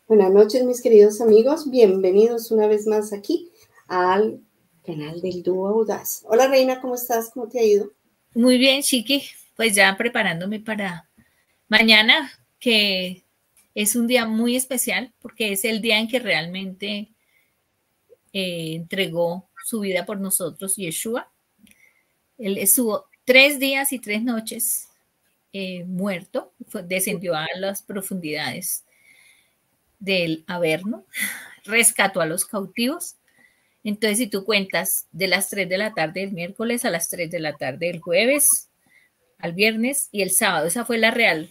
Buenas noches, mis queridos amigos. Bienvenidos una vez más aquí al canal del Dúo Audaz. Hola, Reina, ¿cómo estás? ¿Cómo te ha ido? Muy bien, Chiqui. Pues ya preparándome para mañana, que es un día muy especial porque es el día en que realmente entregó su vida por nosotros, Yeshua. Él estuvo 3 días y 3 noches muerto, descendió a las profundidades del Averno, rescató a los cautivos. Entonces, si tú cuentas de las 3 de la tarde del miércoles a las 3 de la tarde del jueves, al viernes y el sábado, esa fue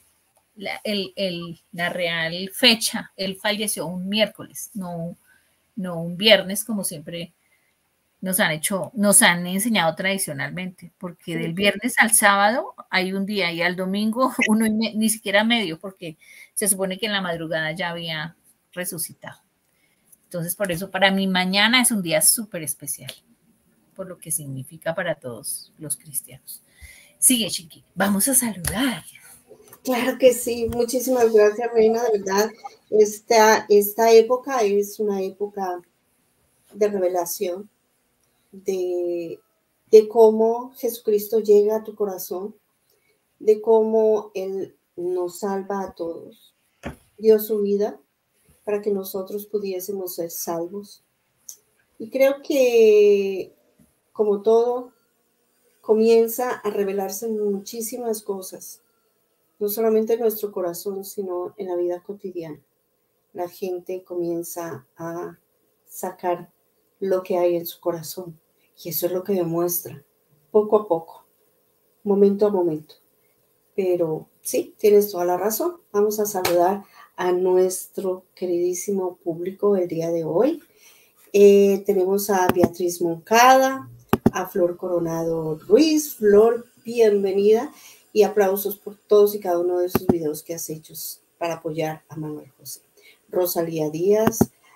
la real fecha. Él falleció un miércoles, no un viernes, como siempre nos han enseñado tradicionalmente, porque del viernes al sábado hay un día y al domingo uno ni siquiera medio, porque se supone que en la madrugada ya había resucitado. Entonces, por eso para mí mañana es un día súper especial, por lo que significa para todos los cristianos. Sigue, Chiqui, vamos a saludar. Claro que sí. Muchísimas gracias, Reina. De verdad, esta época es una época de revelación, de, de cómo Jesucristo llega a tu corazón, de cómo Él nos salva a todos. Dio su vida para que nosotros pudiésemos ser salvos. Y creo que, como todo, comienza a revelarse muchísimas cosas, no solamente en nuestro corazón, sino en la vida cotidiana. La gente comienza a sacar lo que hay en su corazón y eso es lo que demuestra poco a poco, momento a momento. Pero sí, tienes toda la razón. Vamos a saludar a nuestro queridísimo público el día de hoy. Tenemos a Beatriz Moncada, a Flor Coronado Ruiz. Flor, bienvenida y aplausos por todos y cada uno de sus videos que has hecho para apoyar a Manuel José. Rosalía Díaz,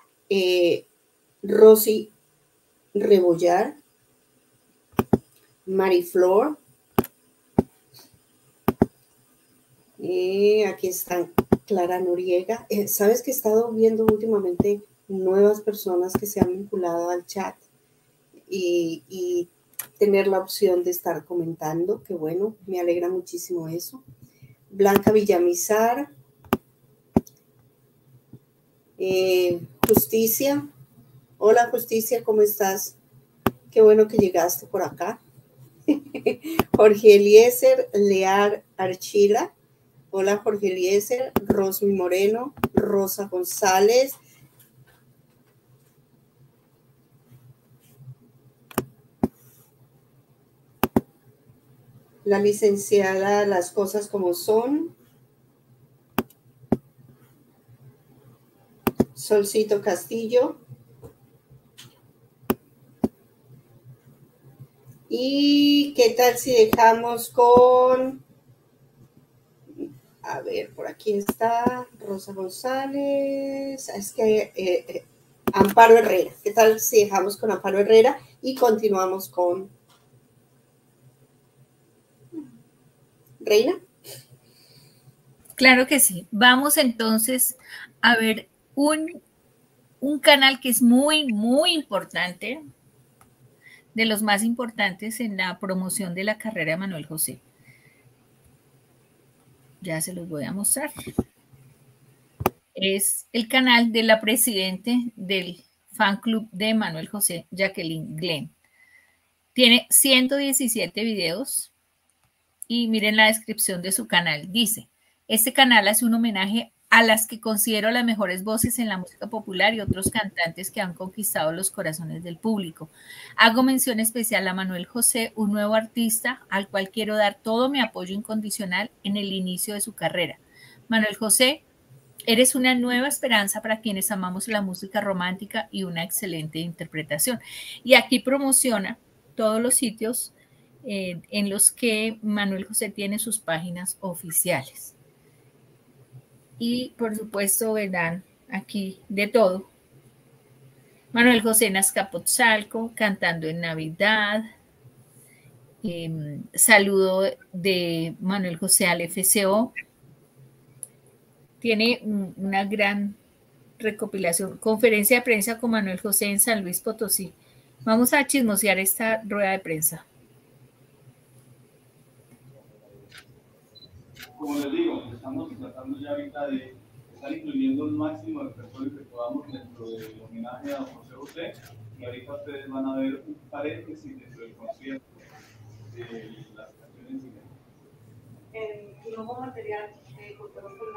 Rosy Rebollar, Mariflor, aquí están Clara Noriega. Sabes que he estado viendo últimamente nuevas personas que se han vinculado al chat y tener la opción de estar comentando, que bueno, me alegra muchísimo eso. Blanca Villamizar, Justicia. Hola Justicia, ¿cómo estás? Qué bueno que llegaste por acá. Jorge Eliezer Lear Archila. Hola Jorge Eliezer, Rosmi Moreno, Rosa González. La licenciada Las Cosas Como Son. Solcito Castillo. ¿Y qué tal si dejamos con... A ver, por aquí está Rosa González. Es que Amparo Herrera. ¿Qué tal si dejamos con Amparo Herrera y continuamos con Reina? Claro que sí. Vamos entonces a ver un canal que es muy, muy importante, de los más importantes en la promoción de la carrera de Manuel José. Ya se los voy a mostrar. Es el canal de la presidente del fan club de Manuel José, Jacqueline Glenn. Tiene 117 videos y miren la descripción de su canal. Dice, este canal hace un homenaje a las que considero las mejores voces en la música popular y otros cantantes que han conquistado los corazones del público. Hago mención especial a Manuel José, un nuevo artista al cual quiero dar todo mi apoyo incondicional en el inicio de su carrera. Manuel José, eres una nueva esperanza para quienes amamos la música romántica y una excelente interpretación. Y aquí promociona todos los sitios en los que Manuel José tiene sus páginas oficiales. Y por supuesto verán aquí de todo. Manuel José en Azcapotzalco, cantando en Navidad. Saludo de Manuel José al FCO. Tiene una gran recopilación, conferencia de prensa con Manuel José en San Luis Potosí. Vamos a chismosear esta rueda de prensa. Como les digo, estamos tratando ya ahorita de estar incluyendo el máximo de personas que podamos dentro del homenaje a José José, y ahorita ustedes van a ver un paréntesis dentro del concierto de las canciones siguientes. Y nuevo material, contamos con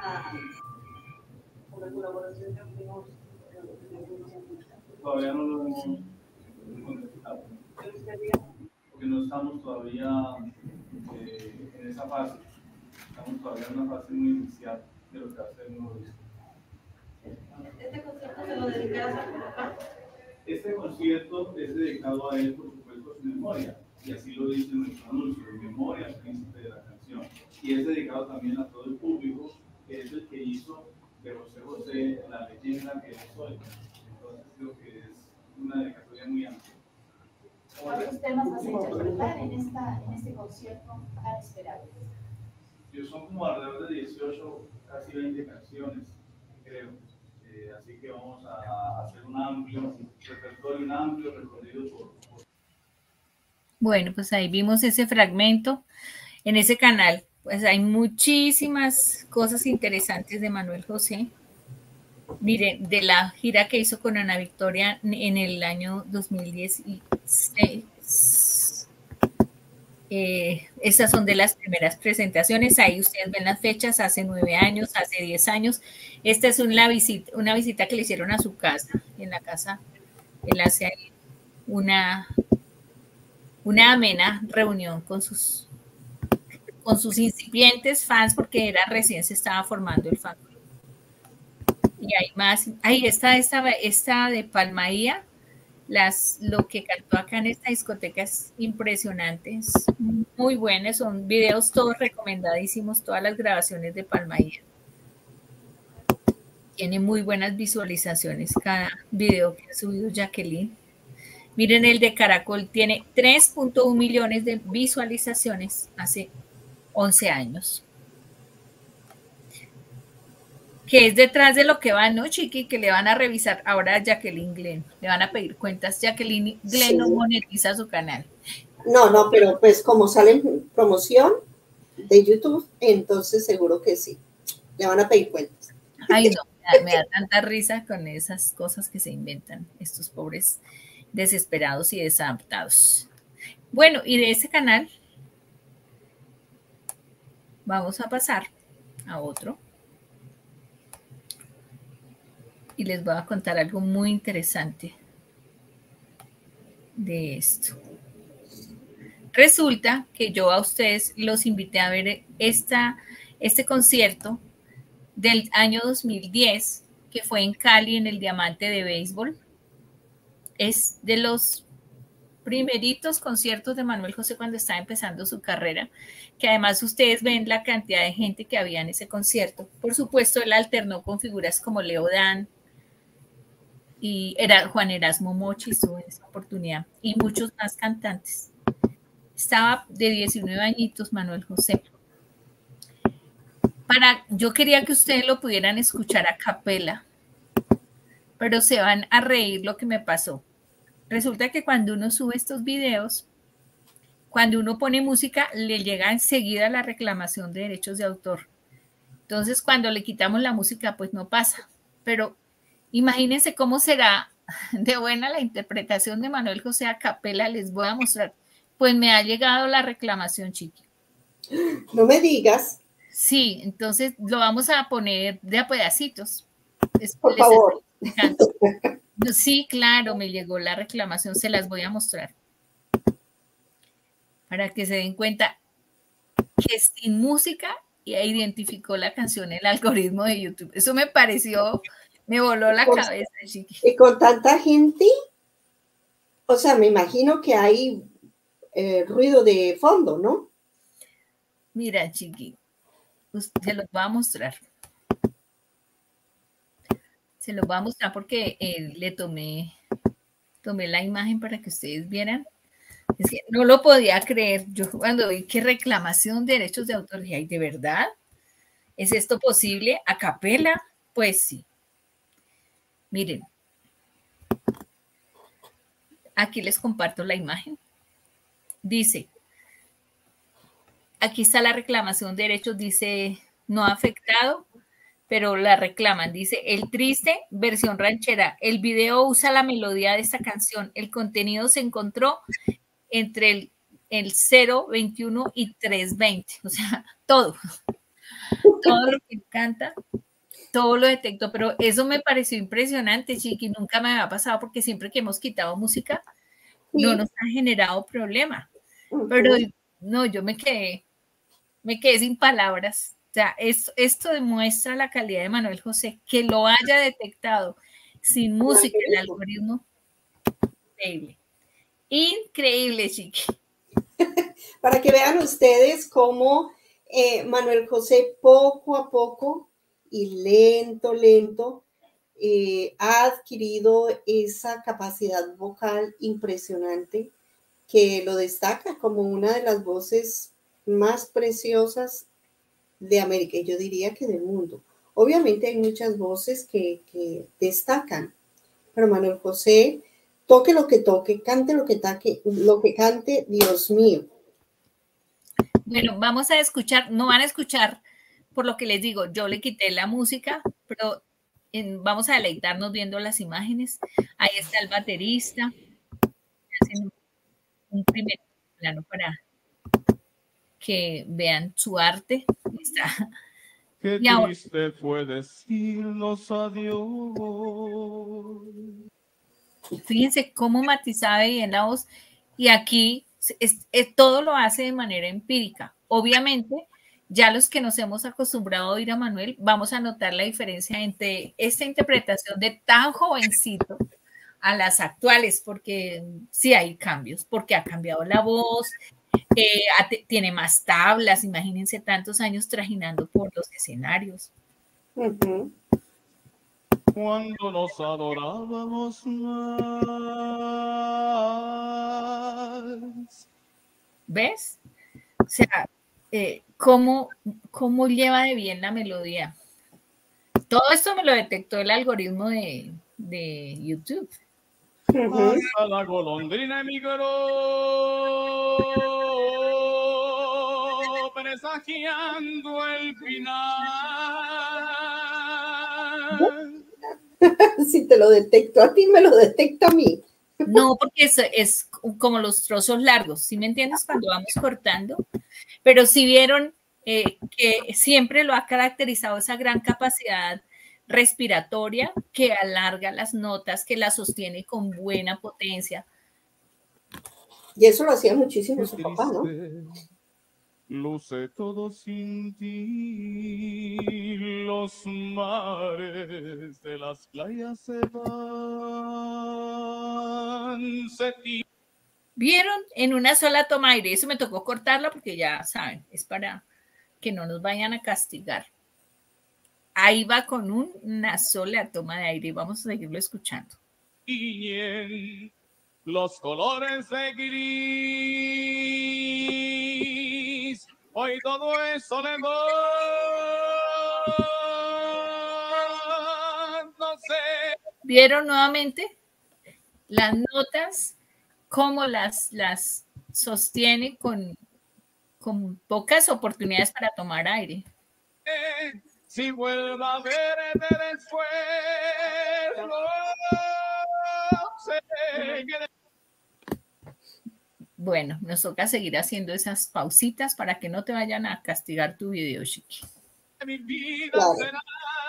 la colaboración de algunos. Todavía no lo hemos contestado, porque no estamos todavía en esa fase. Estamos todavía en una fase muy inicial de lo que va a ser el nuevo disco. ¿Este concierto se lo dedicas a tu papá? Este concierto es dedicado a él, por supuesto, a su memoria, y así lo dice nuestro anuncio, en memoria al príncipe de la canción. Y es dedicado también a todo el público, que es el que hizo de José José la leyenda que es hoy. Entonces creo que es una dedicatoria muy amplia. ¿Cuántos temas vas a interpretar en este concierto tan esperado? Son como alrededor de 18, casi 20 canciones, creo. Así que vamos a hacer un amplio repertorio, un amplio recorrido por... Bueno, pues ahí vimos ese fragmento. En ese canal, pues hay muchísimas cosas interesantes de Manuel José. Miren, de la gira que hizo con Ana Victoria en el año 2016. Estas son de las primeras presentaciones. Ahí ustedes ven las fechas, hace 9 años, hace 10 años. Esta es una visita que le hicieron a su casa. En la casa, él hace ahí una amena reunión con sus incipientes fans, porque recién se estaba formando el fan club. Y hay más. Ahí está esta de Palmaía. Lo que cantó acá en esta discoteca es impresionante, es muy buena, son videos todos recomendadísimos, todas las grabaciones de Palmaía. Tiene muy buenas visualizaciones cada video que ha subido Jacqueline. Miren, el de Caracol tiene 3.1 millones de visualizaciones hace 11 años. Que es detrás de lo que va, ¿no, Chiqui? Que le van a revisar ahora a Jacqueline Glenn. Le van a pedir cuentas. Jacqueline Glenn no monetiza su canal. No, pero pues como sale en promoción de YouTube, entonces seguro que sí. Le van a pedir cuentas. Ay, no, me da tanta risa con esas cosas que se inventan estos pobres desesperados y desadaptados. Bueno, y de ese canal vamos a pasar a otro. Y les voy a contar algo muy interesante de esto. Resulta que yo a ustedes los invité a ver este concierto del año 2010, que fue en Cali, en el Diamante de Béisbol. Es de los primeritos conciertos de Manuel José cuando estaba empezando su carrera, que además ustedes ven la cantidad de gente que había en ese concierto. Por supuesto, él alternó con figuras como Leo Dan, y era Juan Erasmo Mochi, estuvo en esa oportunidad, y muchos más cantantes. Estaba de 19 añitos Manuel José. Yo quería que ustedes lo pudieran escuchar a capela, pero se van a reír lo que me pasó. Resulta que cuando uno sube estos videos, cuando uno pone música, le llega enseguida la reclamación de derechos de autor. Entonces, cuando le quitamos la música, pues no pasa. Pero imagínense cómo será de buena la interpretación de Manuel José a capela. Les voy a mostrar. Pues me ha llegado la reclamación, Chiqui. No me digas. Sí, entonces lo vamos a poner de a pedacitos. Por favor. Sí, claro, me llegó la reclamación. Se las voy a mostrar. Para que se den cuenta que sin música identificó la canción el algoritmo de YouTube. Eso me pareció... Me voló la cabeza, Chiqui. Y con tanta gente, o sea, me imagino que hay ruido de fondo, ¿no? Mira, Chiqui, se los voy a mostrar. Se los voy a mostrar porque le tomé la imagen para que ustedes vieran. Es que no lo podía creer. Yo cuando vi que reclamación de derechos de autor, dije, ay, ¿de verdad? ¿Es esto posible? ¿A capela? Pues sí. Miren, aquí les comparto la imagen. Dice, aquí está la reclamación de derechos, dice no afectado, pero la reclaman. Dice, el triste, versión ranchera. El video usa la melodía de esta canción. El contenido se encontró entre el 021 y 320. O sea, todo lo que canta, todo lo detectó. Pero eso me pareció impresionante, Chiqui. Nunca me había pasado porque siempre que hemos quitado música, no nos ha generado problema. Pero no, yo me quedé sin palabras. O sea, esto demuestra la calidad de Manuel José, que lo haya detectado sin música, el algoritmo. Increíble. Increíble, Chiqui. Para que vean ustedes cómo Manuel José poco a poco y lento, ha adquirido esa capacidad vocal impresionante que lo destaca como una de las voces más preciosas de América, y yo diría que del mundo. Obviamente hay muchas voces que destacan, pero Manuel José, toque lo que toque, cante lo que cante, Dios mío. Bueno, vamos a escuchar, no van a escuchar, por lo que les digo, yo le quité la música, pero vamos a deleitarnos viendo las imágenes. Ahí está el baterista, haciendo un primer plano para que vean su arte. Está. Qué triste fue decirnos adiós. Fíjense cómo matizaba bien la voz, y aquí todo lo hace de manera empírica. Obviamente, ya los que nos hemos acostumbrado a oír a Manuel, vamos a notar la diferencia entre esta interpretación de tan jovencito a las actuales, porque sí hay cambios, porque ha cambiado la voz, tiene más tablas, imagínense tantos años trajinando por los escenarios. Cuando nos adorábamos más. ¿Ves? O sea, ¿cómo lleva de bien la melodía? Todo esto me lo detectó el algoritmo de YouTube. Hasta la golondrina emigró, presagiando el final. Si te lo detecto a ti, me lo detecta a mí. No, porque es como los trozos largos, ¿sí me entiendes? Cuando vamos cortando. Pero si vieron que siempre lo ha caracterizado esa gran capacidad respiratoria que alarga las notas, que las sostiene con buena potencia. Y eso lo hacía muchísimo su papá, ¿no? Luce todo sin ti, los mares de las playas se van. ¿Vieron? En una sola toma de aire. Eso me tocó cortarla porque ya saben, es para que no nos vayan a castigar. Ahí va con una sola toma de aire. Vamos a seguirlo escuchando. Y los colores de gris, hoy todo es soledad. No sé. ¿Vieron nuevamente las notas? Cómo las sostiene con pocas oportunidades para tomar aire. Si vuelvo a verte después, no sé qué. Bueno, nos toca seguir haciendo esas pausitas para que no te vayan a castigar tu video, Chiqui. Mi vida será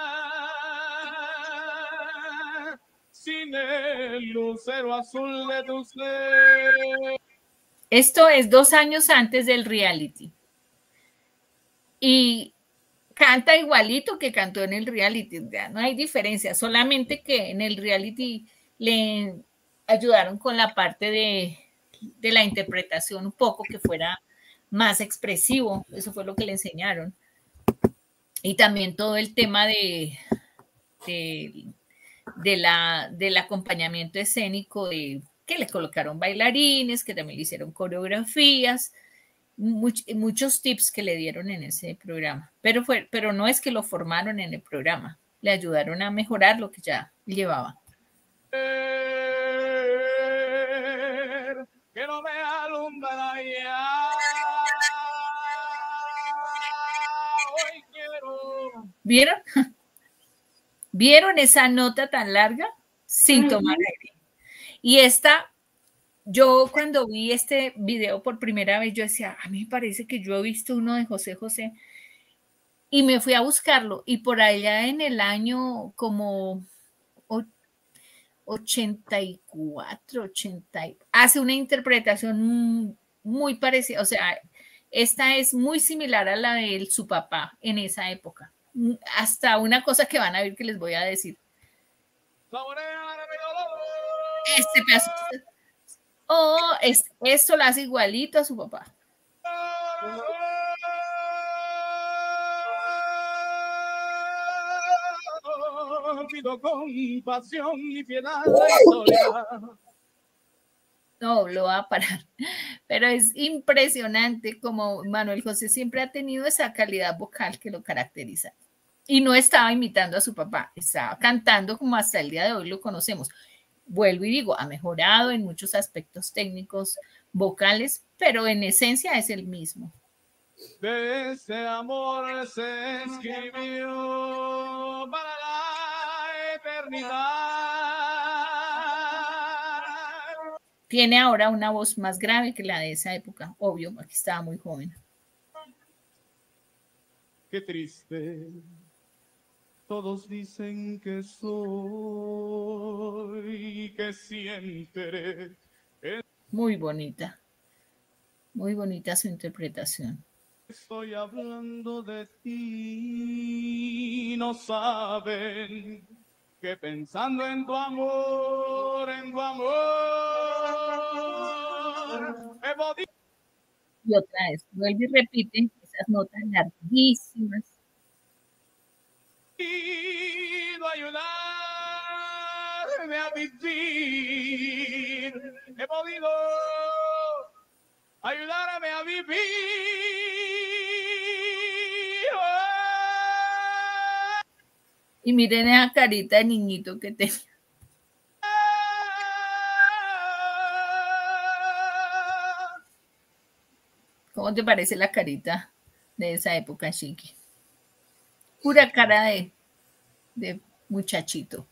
sin el lucero azul de tu ser. Esto es 2 años antes del reality. Y canta igualito que cantó en el reality. No hay diferencia, solamente que en el reality le ayudaron con la parte de la interpretación un poco, que fuera más expresivo. Eso fue lo que le enseñaron. Y también todo el tema del acompañamiento escénico, que le colocaron bailarines, que también le hicieron coreografías, muchos tips que le dieron en ese programa. Pero no es que lo formaron en el programa, le ayudaron a mejorar lo que ya llevaba. Que no me alumbra ya. Hoy quiero. ¿Vieron? ¿Vieron esa nota tan larga? Sin tomar aire. Y esta, yo cuando vi este video por primera vez, yo decía, a mí me parece que yo he visto uno de José José. Y me fui a buscarlo. Y por allá en el año como 84, 80, hace una interpretación muy parecida. O sea, esta es muy similar a la de su papá en esa época. Hasta una cosa que van a ver que les voy a decir. Este pedazo. Oh, esto lo hace igualito a su papá. Pido compasión y piedad la historia. No, lo va a parar. Pero es impresionante como Manuel José siempre ha tenido esa calidad vocal que lo caracteriza. Y no estaba imitando a su papá, estaba cantando como hasta el día de hoy lo conocemos. Vuelvo y digo, ha mejorado en muchos aspectos técnicos vocales, pero en esencia es el mismo. De ese amor se escribió para la eternidad. Tiene ahora una voz más grave que la de esa época, obvio, porque estaba muy joven. Qué triste. Todos dicen que soy, que siempre. Muy bonita su interpretación. Estoy hablando de ti, no saben que pensando en tu amor, he podido. Y otra vez, vuelve y repite esas notas larguísimas. Ayudarme a vivir, he podido ayudarme a vivir. Y miren esa carita de niñito que tenía. ¿Cómo te parece la carita de esa época, Chiqui? Pura cara de muchachito.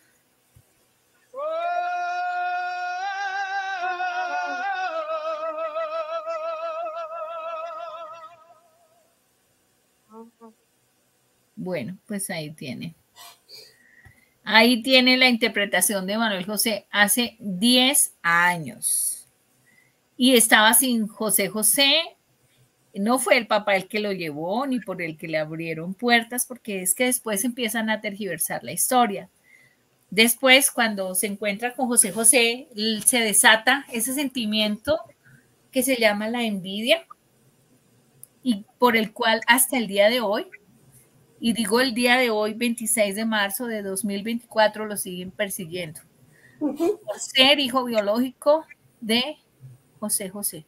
Bueno, pues ahí tiene. Ahí tiene la interpretación de Manuel José hace 10 años. Y estaba sin José José. No fue el papá el que lo llevó, ni por el que le abrieron puertas, porque es que después empiezan a tergiversar la historia. Después, cuando se encuentra con José José, se desata ese sentimiento que se llama la envidia y por el cual hasta el día de hoy, y digo el día de hoy, 26 de marzo de 2024, lo siguen persiguiendo por ser hijo biológico de José José.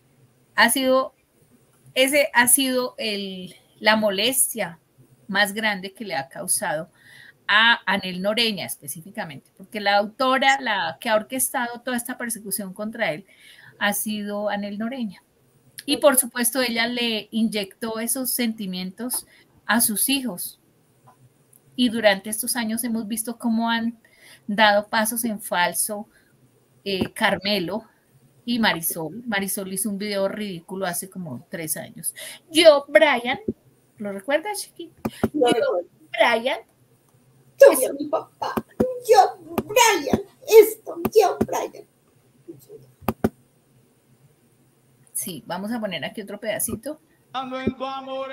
Ese ha sido la molestia más grande que le ha causado a Anel Noreña específicamente, porque la autora, la que ha orquestado toda esta persecución contra él, ha sido Anel Noreña. Y por supuesto ella le inyectó esos sentimientos a sus hijos. Y durante estos años hemos visto cómo han dado pasos en falso Carmelo y Marisol. Marisol hizo un video ridículo hace como 3 años. Yo, Brian, ¿lo recuerdas, chiquito? No, Brian. yo vi a mi papá. Yo, Brian. Yo, Brian. Sí, vamos a poner aquí otro pedacito. En tu amor,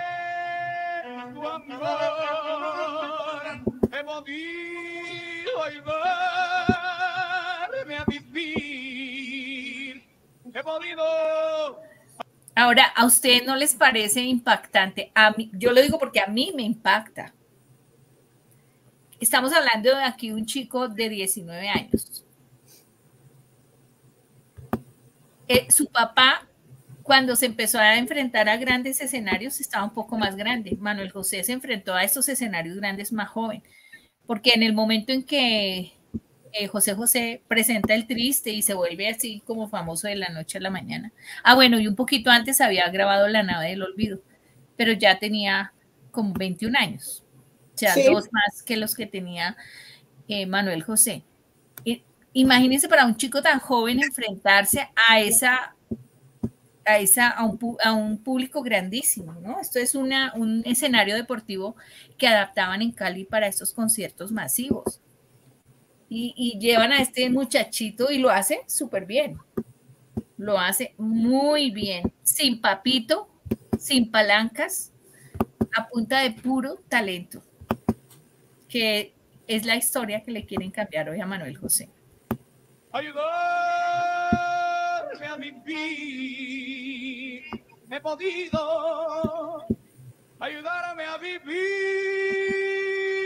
he podido ayudarme a vivir, he podido. Ahora, ¿a ustedes no les parece impactante? A mí, yo lo digo porque a mí me impacta. Estamos hablando de aquí un chico de 19 años. Su papá, cuando se empezó a enfrentar a grandes escenarios, estaba un poco más grande. Manuel José se enfrentó a estos escenarios grandes más joven, porque en el momento en que José José presenta El Triste y se vuelve así como famoso de la noche a la mañana. Ah, bueno, y un poquito antes había grabado La Nave del Olvido, pero ya tenía como 21 años, o sea, Sí. 2 más que los que tenía Manuel José. Imagínense para un chico tan joven enfrentarse a un público grandísimo, ¿no? Esto es un escenario deportivo que adaptaban en Cali para estos conciertos masivos. Y llevan a este muchachito y lo hace súper bien. Lo hace muy bien, sin papito, sin palancas, a punta de puro talento, que es la historia que le quieren cambiar hoy a Manuel José. Ayudarme a vivir, he podido ayudarme a vivir.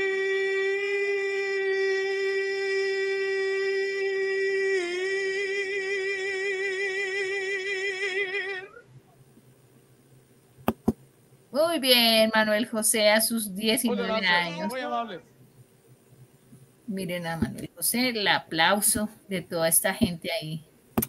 Muy bien, Manuel José a sus 19 años. Muy amable. Miren a Manuel José, el aplauso de toda esta gente ahí.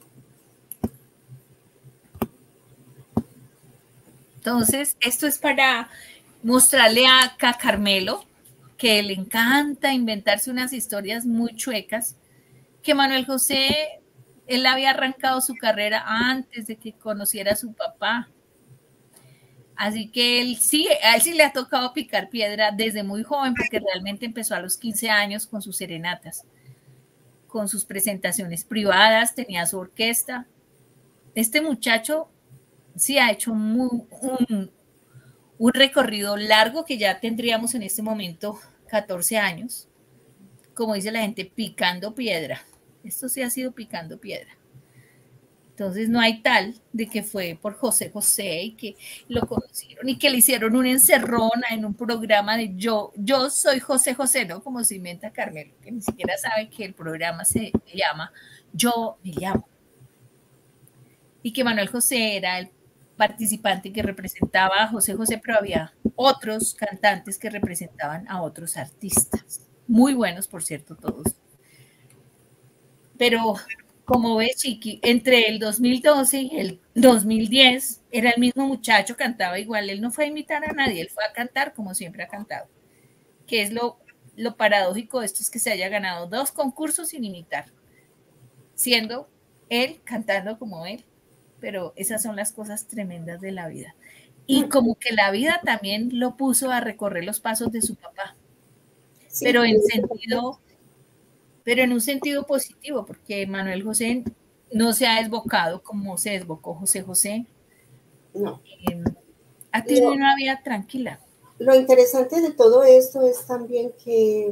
Entonces, esto es para mostrarle a Carmelo que le encanta inventarse unas historias muy chuecas, que Manuel José, él había arrancado su carrera antes de que conociera a su papá. Así que a él sí le ha tocado picar piedra desde muy joven, porque realmente empezó a los 15 años con sus serenatas, con sus presentaciones privadas, tenía su orquesta. Este muchacho sí ha hecho un recorrido largo, que ya tendríamos en este momento 14 años, como dice la gente, picando piedra. Esto sí ha sido picando piedra. Entonces no hay tal de que fue por José José y que lo conocieron y que le hicieron una encerrona en un programa de yo soy José José, ¿no? Como se inventa Carmelo, que ni siquiera sabe que el programa se llama Yo me llamo. Y que Manuel José era el participante que representaba a José José, pero había otros cantantes que representaban a otros artistas. Muy buenos, por cierto, todos. Pero como ves, Chiqui, entre el 2012 y el 2010 era el mismo muchacho, cantaba igual. Él no fue a imitar a nadie, él fue a cantar como siempre ha cantado. Que es lo paradójico de esto, es que se haya ganado 2 concursos sin imitar, siendo él cantando como él. Pero esas son las cosas tremendas de la vida. Y como que la vida también lo puso a recorrer los pasos de su papá. Sí, pero en un sentido positivo, porque Manuel José no se ha desbocado como se desbocó José José. No. Ha tenido una vida tranquila. Lo interesante de todo esto es también que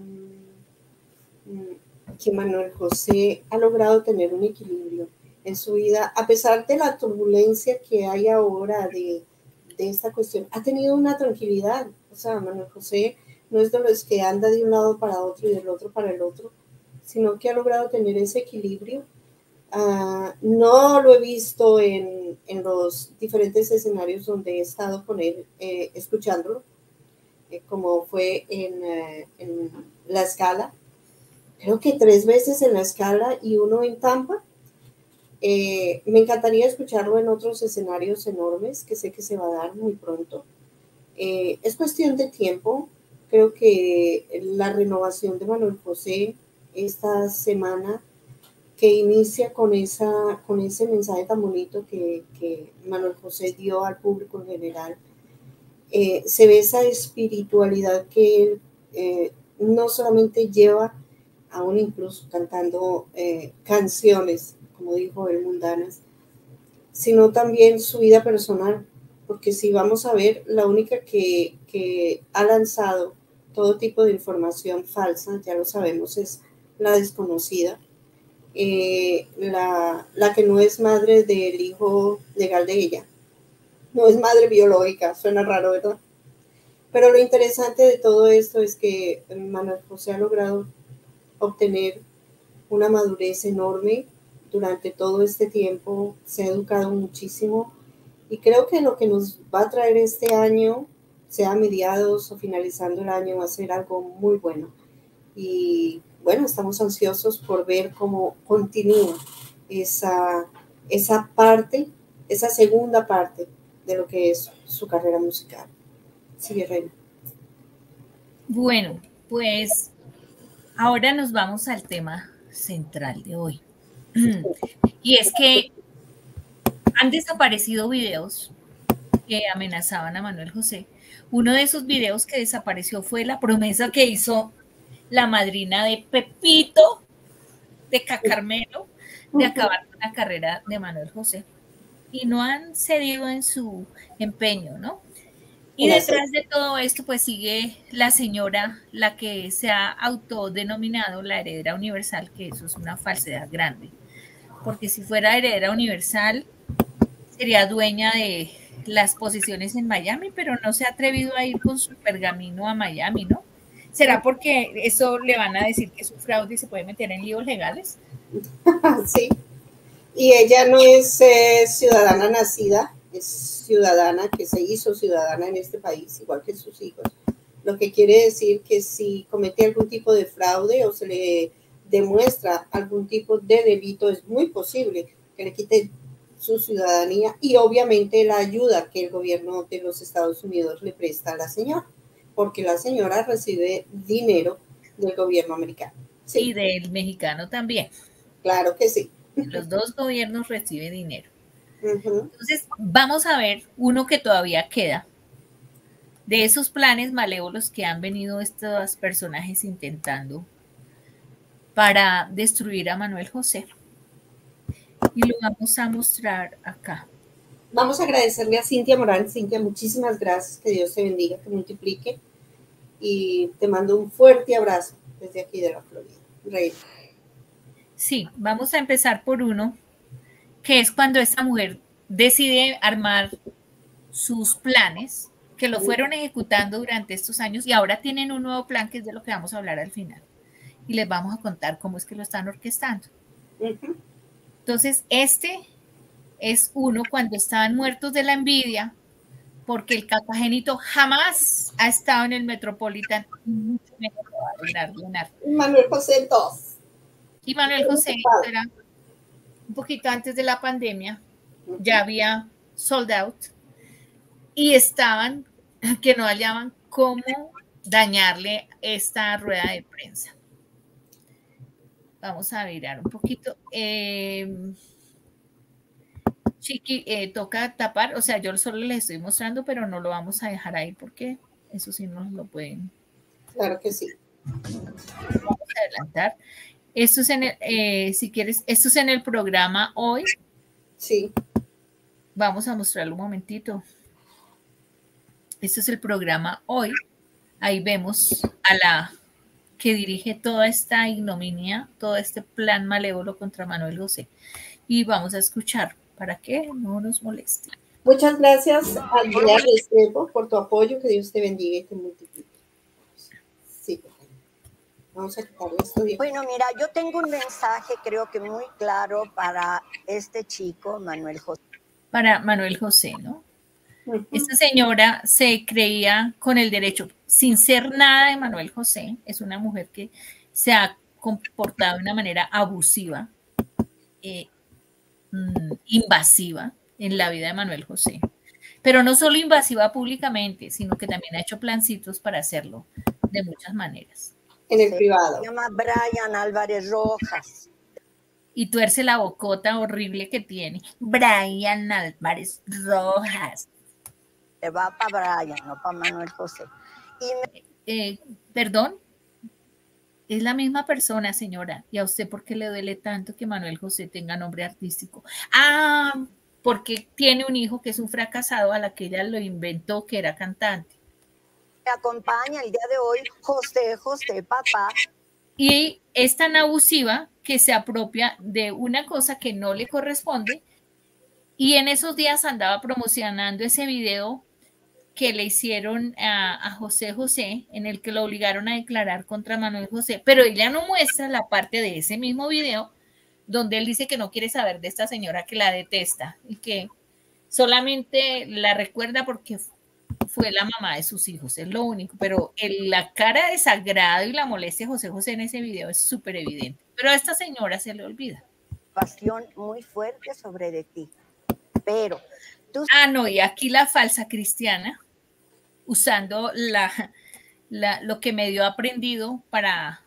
Manuel José ha logrado tener un equilibrio en su vida, a pesar de la turbulencia que hay ahora de esta cuestión. Ha tenido una tranquilidad. O sea, Manuel José no es de los que anda de un lado para otro y del otro para el otro, sino que ha logrado tener ese equilibrio. No lo he visto en los diferentes escenarios donde he estado con él, escuchándolo, como fue en La Scala, creo que 3 veces en La Scala y 1 en Tampa. Me encantaría escucharlo en otros escenarios enormes, que sé que se va a dar muy pronto. Es cuestión de tiempo. Creo que la renovación de Manuel José esta semana, que inicia con ese mensaje tan bonito que Manuel José dio al público en general, se ve esa espiritualidad que no solamente lleva, aún incluso cantando canciones, como dijo él, mundanas, sino también su vida personal, porque si vamos a ver, la única que ha lanzado todo tipo de información falsa, ya lo sabemos, es la desconocida, la que no es madre del hijo legal de ella, no es madre biológica, suena raro, ¿verdad? Pero lo interesante de todo esto es que Manuel José ha logrado obtener una madurez enorme durante todo este tiempo, se ha educado muchísimo y creo que lo que nos va a traer este año, sea a mediados o finalizando el año, va a ser algo muy bueno. Y bueno, estamos ansiosos por ver cómo continúa esa parte, esa segunda parte de lo que es su carrera musical. Sí, Reina. Bueno, pues ahora nos vamos al tema central de hoy. Y es que han desaparecido videos que amenazaban a Manuel José. Uno de esos videos que desapareció fue la promesa que hizo la madrina de Pepito, de Cacarmelo, de acabar con la carrera de Manuel José. Y no han cedido en su empeño, ¿no? Y detrás de todo esto, pues sigue la señora, la que se ha autodenominado la heredera universal, que eso es una falsedad grande. Porque si fuera heredera universal, sería dueña de las posiciones en Miami, pero no se ha atrevido a ir con su pergamino a Miami, ¿no? ¿Será porque eso le van a decir que es un fraude y se puede meter en líos legales? Sí. Y ella no es ciudadana nacida, es ciudadana que se hizo ciudadana en este país, igual que sus hijos. Lo que quiere decir que si comete algún tipo de fraude o se le demuestra algún tipo de delito, es muy posible que le quiten su ciudadanía y obviamente la ayuda que el gobierno de los Estados Unidos le presta a la señora, porque la señora recibe dinero del gobierno americano. Sí. Y del mexicano también. Claro que sí. Los dos gobiernos reciben dinero. Entonces, vamos a ver uno que todavía queda de esos planes malévolos que han venido estos personajes intentando para destruir a Manuel José. Y lo vamos a mostrar acá. Vamos a agradecerle a Cintia Morán. Cintia, muchísimas gracias. Que Dios te bendiga, que multiplique. Y te mando un fuerte abrazo desde aquí de la Florida. Reina. Sí, vamos a empezar por uno, que es cuando esta mujer decide armar sus planes, que lo fueron ejecutando durante estos años y ahora tienen un nuevo plan, que es de lo que vamos a hablar al final. Y les vamos a contar cómo es que lo están orquestando. Entonces, este es uno cuando estaban muertos de la envidia, porque el Cacagénito jamás ha estado en el Metropolitan y mucho menos lo va a lograr llenar. Manuel José 2. Y Manuel José era un poquito antes de la pandemia, ya había sold out y estaban que no hallaban cómo dañarle esta rueda de prensa. Vamos a mirar un poquito. Chiqui, toca tapar, o sea, yo solo les estoy mostrando, pero no lo vamos a dejar ahí porque eso sí nos lo pueden. Claro que sí. Vamos a adelantar. Esto es en el, si quieres, esto es en el programa hoy. Sí. Vamos a mostrarlo un momentito. Este es el programa hoy. Ahí vemos a la que dirige toda esta ignominia, todo este plan malévolo contra Manuel José. Y vamos a escuchar para que no nos moleste. Muchas gracias, Andrea Restrepo, por tu apoyo. Que Dios te bendiga y te multiplique. Sí. Vamos a quitarle esto bien. Bueno, mira, yo tengo un mensaje creo que muy claro para este chico, Manuel José. Para Manuel José, ¿no? Esta señora se creía con el derecho, sin ser nada de Manuel José, es una mujer que se ha comportado de una manera abusiva, invasiva en la vida de Manuel José. Pero no solo invasiva públicamente, sino que también ha hecho plancitos para hacerlo de muchas maneras. En el privado. Se llama Brian Álvarez Rojas. Y tuerce la bocota horrible que tiene. Brian Álvarez Rojas. Se va para Brian, no para Manuel José. Perdón, es la misma persona, señora. ¿Y a usted por qué le duele tanto que Manuel José tenga nombre artístico? Ah, porque tiene un hijo que es un fracasado a la que ella lo inventó, que era cantante. Me acompaña el día de hoy José, papá. Y es tan abusiva que se apropia de una cosa que no le corresponde. Y en esos días andaba promocionando ese video que le hicieron a José José, en el que lo obligaron a declarar contra Manuel José, pero ella no muestra la parte de ese mismo video donde él dice que no quiere saber de esta señora, que la detesta y que solamente la recuerda porque fue la mamá de sus hijos, es lo único, pero la cara de desagrado y la molestia de José José en ese video es súper evidente, pero a esta señora se le olvida. Pasión muy fuerte sobre de ti, pero tú... No, y aquí la falsa cristiana, usando lo que medio ha aprendido para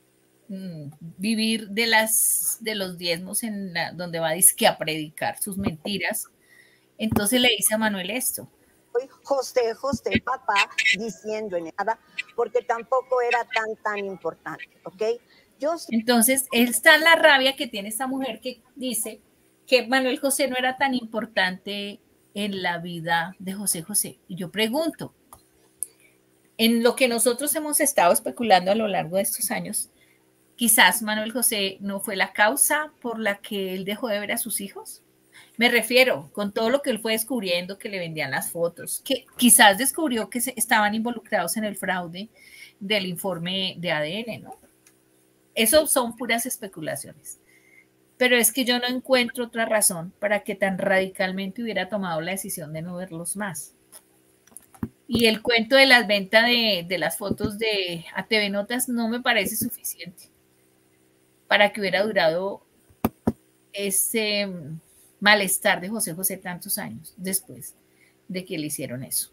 vivir de los diezmos donde va a predicar sus mentiras. Entonces le dice a Manuel esto. José, papá, diciendo en nada, porque tampoco era tan importante, ¿ok? Entonces, está la rabia que tiene esta mujer que dice que Manuel José no era tan importante en la vida de José José. Y yo pregunto, en lo que nosotros hemos estado especulando a lo largo de estos años, quizás Manuel José no fue la causa por la que él dejó de ver a sus hijos. Me refiero con todo lo que él fue descubriendo, que le vendían las fotos, que quizás descubrió que estaban involucrados en el fraude del informe de ADN, ¿no? Eso son puras especulaciones. Pero es que yo no encuentro otra razón para que tan radicalmente hubiera tomado la decisión de no verlos más. Y el cuento de las ventas de las fotos de ATV Notas no me parece suficiente para que hubiera durado ese malestar de José José tantos años después de que le hicieron eso.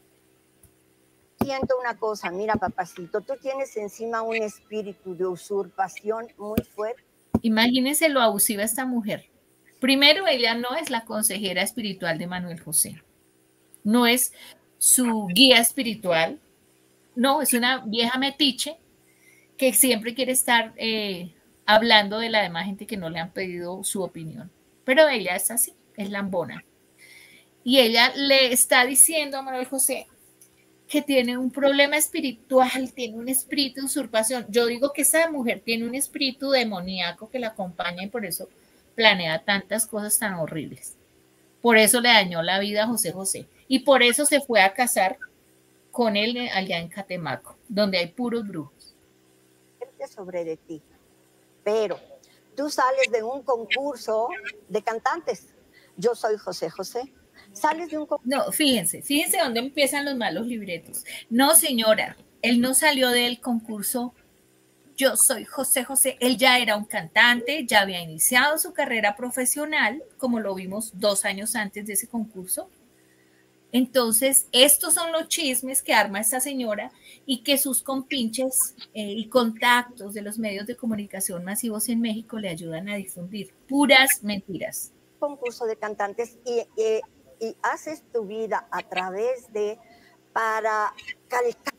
Siento una cosa, mira, papacito, tú tienes encima un espíritu de usurpación muy fuerte. Imagínense lo abusiva esta mujer. Primero, ella no es la consejera espiritual de Manuel José. No es su guía espiritual. No, es una vieja metiche que siempre quiere estar hablando de la demás gente que no le han pedido su opinión. Pero ella es así, es lambona. Y ella le está diciendo a Manuel José que tiene un problema espiritual, tiene un espíritu de usurpación. Yo digo que esa mujer tiene un espíritu demoníaco que la acompaña y por eso planea tantas cosas tan horribles. Por eso le dañó la vida a José José. Y por eso se fue a casar con él allá en Catemaco, donde hay puros brujos. Sobre de ti. Pero tú sales de un concurso de cantantes. Yo soy José José. Sales de un concurso. No, fíjense dónde empiezan los malos libretos. No, señora, él no salió del concurso Yo soy José José. Él ya era un cantante, ya había iniciado su carrera profesional, como lo vimos 2 años antes de ese concurso. Entonces, estos son los chismes que arma esta señora y que sus compinches y contactos de los medios de comunicación masivos en México le ayudan a difundir. Puras mentiras. Concurso de cantantes y haces tu vida a través de para calcar.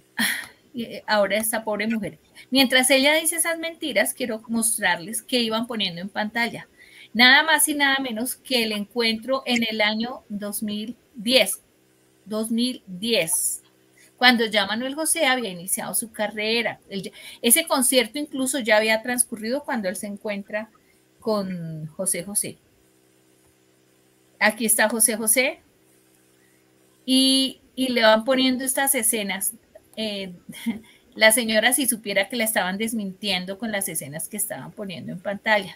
Ahora esta pobre mujer. Mientras ella dice esas mentiras, quiero mostrarles qué iban poniendo en pantalla. Nada más y nada menos que el encuentro en el año 2010, cuando ya Manuel José había iniciado su carrera. Ese concierto incluso ya había transcurrido cuando él se encuentra con José José. Aquí está José José y le van poniendo estas escenas. La señora, si supiera que la estaban desmintiendo con las escenas que estaban poniendo en pantalla.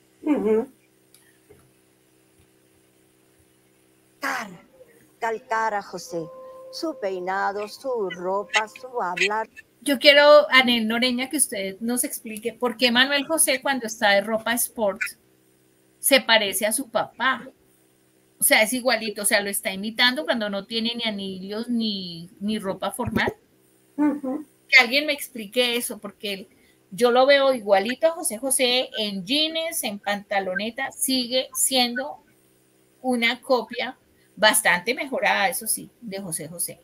Calcar a José, su peinado, su ropa, su hablar. Yo quiero, Anel Noreña, que usted nos explique por qué Manuel José, cuando está de ropa sport, se parece a su papá. O sea, es igualito, o sea, lo está imitando cuando no tiene ni anillos ni ropa formal. Que alguien me explique eso, porque yo lo veo igualito a José José en jeans, en pantaloneta, sigue siendo una copia bastante mejorada, eso sí, de José José.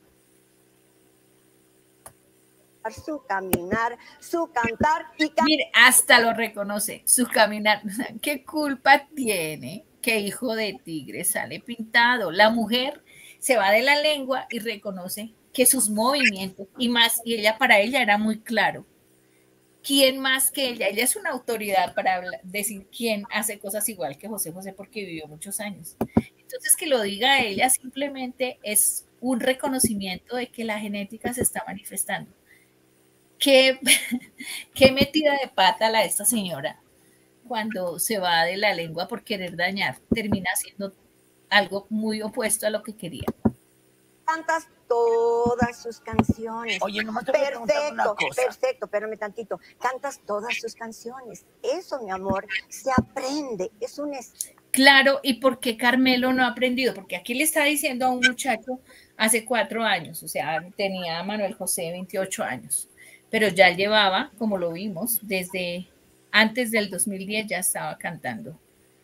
Su caminar, su cantar y mire, hasta lo reconoce, su caminar. ¿Qué culpa tiene que hijo de tigre sale pintado? La mujer se va de la lengua y reconoce que sus movimientos y ella, para ella era muy claro. ¿Quién más que ella? Ella es una autoridad para decir quién hace cosas igual que José José porque vivió muchos años. Entonces, que lo diga ella simplemente es un reconocimiento de que la genética se está manifestando. Qué metida de pata esta señora cuando se va de la lengua por querer dañar, termina haciendo algo muy opuesto a lo que quería. Cantas todas sus canciones. Oye, nomás te voy a preguntar una cosa. Perfecto, espérame tantito. Cantas todas sus canciones. Eso, mi amor, se aprende. Es un... Claro, ¿y por qué Carmelo no ha aprendido? Porque aquí le está diciendo a un muchacho hace 4 años, o sea, tenía Manuel José 28 años, pero ya llevaba, como lo vimos, desde antes del 2010 ya estaba cantando.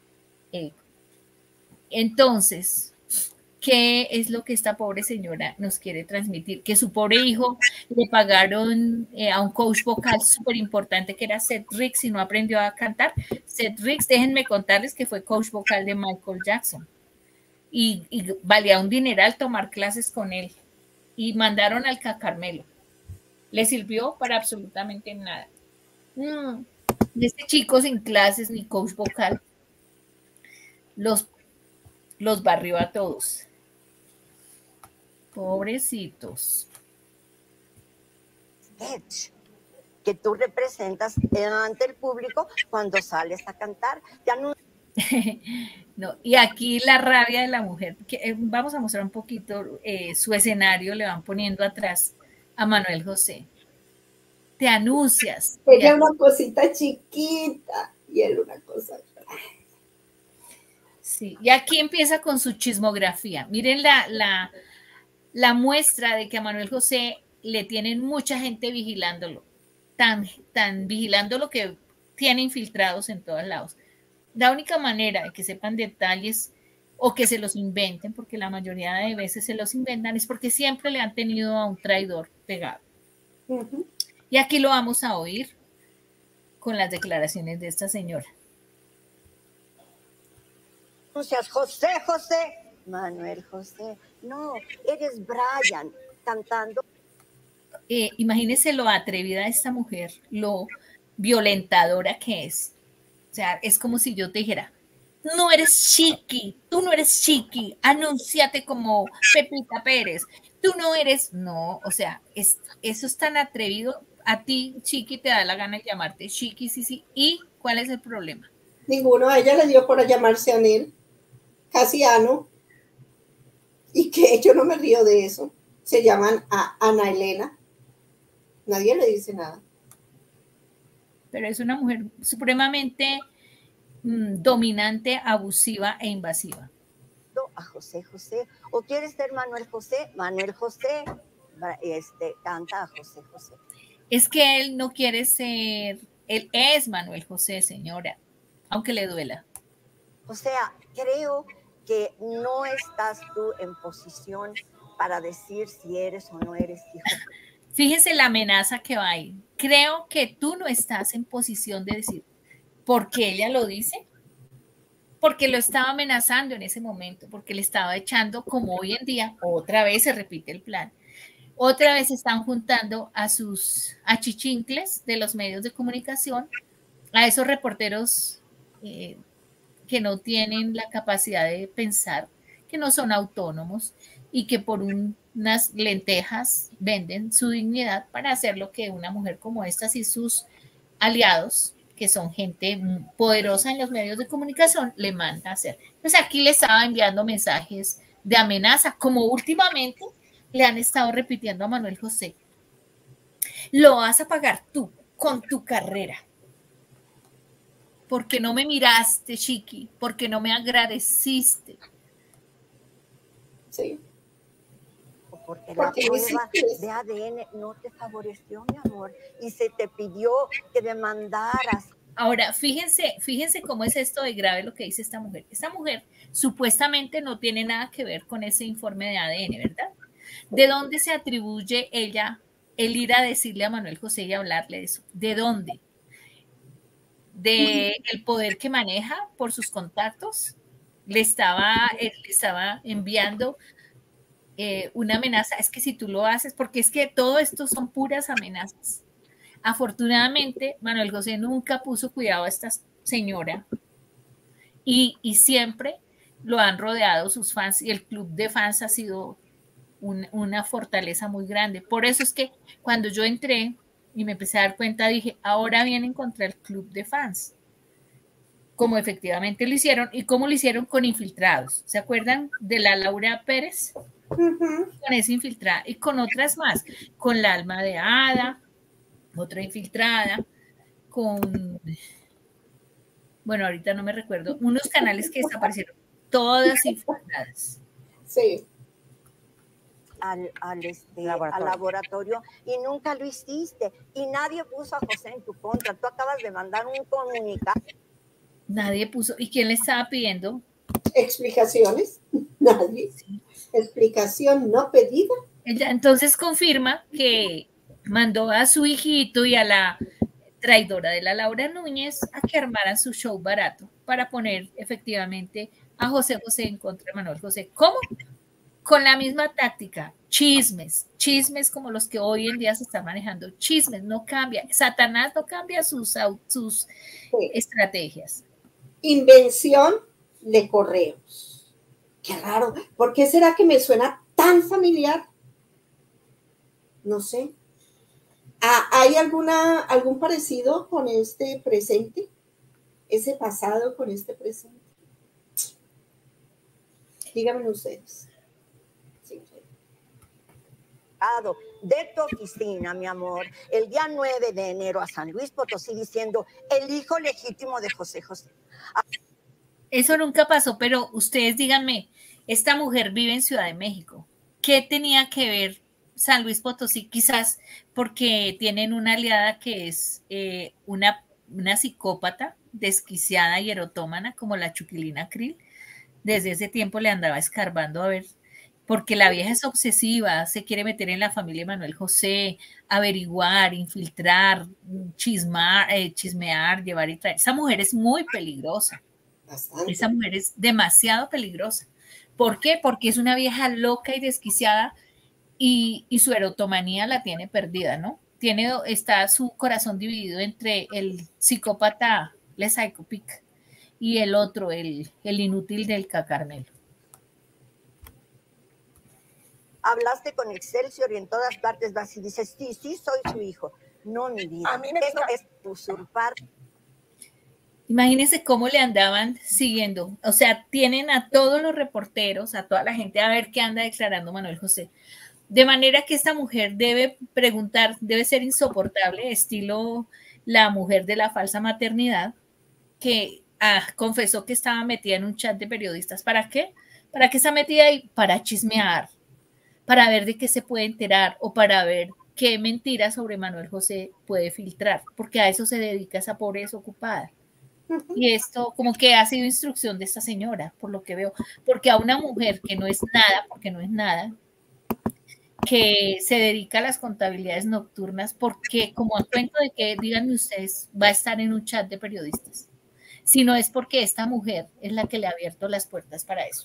Entonces, ¿qué es lo que esta pobre señora nos quiere transmitir? Que su pobre hijo le pagaron a un coach vocal súper importante que era Seth Riggs y no aprendió a cantar. Seth Riggs, déjenme contarles que fue coach vocal de Michael Jackson y valía un dineral tomar clases con él y mandaron al Carmelo. Le sirvió para absolutamente nada. Este chico sin clases ni coach vocal los barrió a todos. Pobrecitos. Sketch que tú representas ante el público cuando sales a cantar. Ya no... No, y aquí la rabia de la mujer, que vamos a mostrar un poquito su escenario, le van poniendo atrás a Manuel José. Te anuncias. Ella una cosita chiquita y él una cosa. Sí, y aquí empieza con su chismografía. Miren la muestra de que a Manuel José le tienen mucha gente vigilándolo, tan vigilándolo que tiene infiltrados en todos lados. La única manera de que sepan detalles o que se los inventen, porque la mayoría de veces se los inventan, es porque siempre le han tenido a un traidor pegado. Y aquí lo vamos a oír con las declaraciones de esta señora. Anuncias José José, Manuel José. No, eres Brian cantando. Imagínense lo atrevida de esta mujer, lo violentadora que es. O sea, es como si yo te dijera, no eres Chiqui, tú no eres Chiqui, anúnciate como Pepita Pérez, tú no eres, no, o sea, eso es tan atrevido. A ti, Chiqui, te da la gana de llamarte Chiqui, sí, ¿y cuál es el problema? Ninguno, a ella le dio por llamarse Anel, Casiano, y que yo no me río de eso. Se llaman a Ana Elena. Nadie le dice nada. Pero es una mujer supremamente dominante, abusiva e invasiva. A José José. ¿O quieres ser Manuel José? Manuel José canta a José José. Es que él no quiere ser, él es Manuel José, señora, aunque le duela. O sea, creo que no estás tú en posición para decir si eres o no eres hijo. Fíjense la amenaza que va ahí. Creo que tú no estás en posición de decir, ¿por qué ella lo dice? Porque lo estaba amenazando en ese momento, porque le estaba echando, como hoy en día, otra vez se repite el plan. Otra vez están juntando a sus achichincles de los medios de comunicación, a esos reporteros que no tienen la capacidad de pensar, que no son autónomos y que por unas lentejas venden su dignidad para hacer lo que una mujer como esta y sus aliados, que son gente poderosa en los medios de comunicación, le manda a hacer. Pues aquí le estaba enviando mensajes de amenaza, como últimamente le han estado repitiendo a Manuel José. Lo vas a pagar tú con tu carrera. Porque no me miraste, Chiqui, porque no me agradeciste. Sí. Porque la prueba de ADN no te favoreció, mi amor, y se te pidió que demandaras. Ahora, fíjense cómo es esto de grave lo que dice esta mujer. Esta mujer supuestamente no tiene nada que ver con ese informe de ADN, ¿verdad? ¿De dónde se atribuye ella el ir a decirle a Manuel José y hablarle de eso? ¿De dónde? ¿De el poder que maneja por sus contactos? Le estaba enviando una amenaza. Es que si tú lo haces, porque es que todo esto son puras amenazas. Afortunadamente, Manuel José nunca puso cuidado a esta señora y siempre lo han rodeado sus fans y el club de fans ha sido una fortaleza muy grande. Por eso es que cuando yo entré y me empecé a dar cuenta, dije, ahora vienen contra el club de fans. como efectivamente lo hicieron y cómo lo hicieron con infiltrados. ¿Se acuerdan de la Laura Pérez? Con esa infiltrada y con otras más, con la Alma de Hada, otra infiltrada, con, bueno, ahorita no me recuerdo, unos canales que desaparecieron, todas infiltradas. Sí. Al laboratorio y nunca lo hiciste y nadie puso a José en tu contra. Tú acabas de mandar un comunicado. Nadie puso. ¿Y quién le estaba pidiendo? ¿Explicaciones? Nadie. Sí. Explicación no pedida. Ella entonces confirma que mandó a su hijito y a la traidora de la Laura Núñez a que armaran su show barato para poner efectivamente a José José en contra de Manuel José. ¿Cómo? Con la misma táctica, chismes como los que hoy en día se están manejando, chismes, no cambia, Satanás no cambia sus estrategias. Invención de correos. Qué raro, ¿por qué será que me suena tan familiar? No sé. ¿Hay algún parecido con este presente? ¿Ese pasado con este presente? Díganme ustedes. De tu oficina, mi amor, el día 9 de enero a San Luis Potosí diciendo el hijo legítimo de José José. Eso nunca pasó, pero ustedes díganme, esta mujer vive en Ciudad de México. ¿Qué tenía que ver San Luis Potosí? Quizás porque tienen una aliada que es una psicópata desquiciada y erotómana como la Chuquilina Krill. Desde ese tiempo le andaba escarbando a ver, porque la vieja es obsesiva, se quiere meter en la familia de Manuel José, averiguar, infiltrar, chismear, llevar y traer. Esa mujer es muy peligrosa. Bastante. Esa mujer es demasiado peligrosa. ¿Por qué? Porque es una vieja loca y desquiciada y su erotomanía la tiene perdida, ¿no? Está su corazón dividido entre el psicópata, Le Psychopic, y el otro, el inútil del Cacarmelo. Hablaste con Excelsior y en todas partes vas y dices, sí, soy su hijo. No, mi vida, eso es usurpar. Imagínense cómo le andaban siguiendo. O sea, tienen a todos los reporteros, a toda la gente a ver qué anda declarando Manuel José. De manera que esta mujer debe preguntar, debe ser insoportable, estilo la mujer de la falsa maternidad, que confesó que estaba metida en un chat de periodistas. ¿Para qué? ¿Para qué está metida ahí? Para chismear, para ver de qué se puede enterar o para ver qué mentiras sobre Manuel José puede filtrar, porque a eso se dedica esa pobre desocupada. Y esto como que ha sido instrucción de esta señora, por lo que veo, porque a una mujer que no es nada, porque no es nada, que se dedica a las contabilidades nocturnas, porque como a cuento de que, díganme ustedes, va a estar en un chat de periodistas, si no es porque esta mujer es la que le ha abierto las puertas para eso.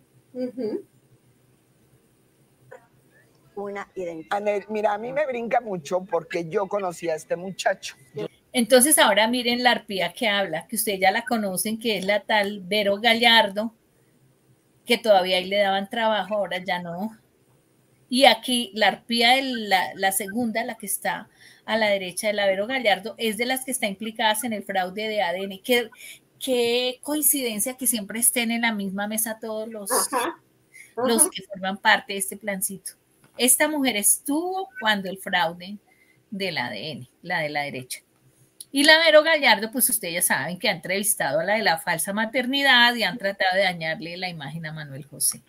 Una identidad. Anel, mira, a mí me brinca mucho porque yo conocí a este muchacho. Entonces ahora miren la arpía que habla, que ustedes ya la conocen, que es la tal Vero Gallardo, que todavía ahí le daban trabajo, ahora ya no. Y aquí la arpía de la segunda, la que está a la derecha de la Vero Gallardo, es de las que está implicadas en el fraude de ADN. Qué coincidencia que siempre estén en la misma mesa todos los que forman parte de este plancito. Esta mujer estuvo cuando el fraude del ADN, la de la derecha. Y la Vero Gallardo, pues ustedes ya saben que ha entrevistado a la de la falsa maternidad y han tratado de dañarle la imagen a Manuel José.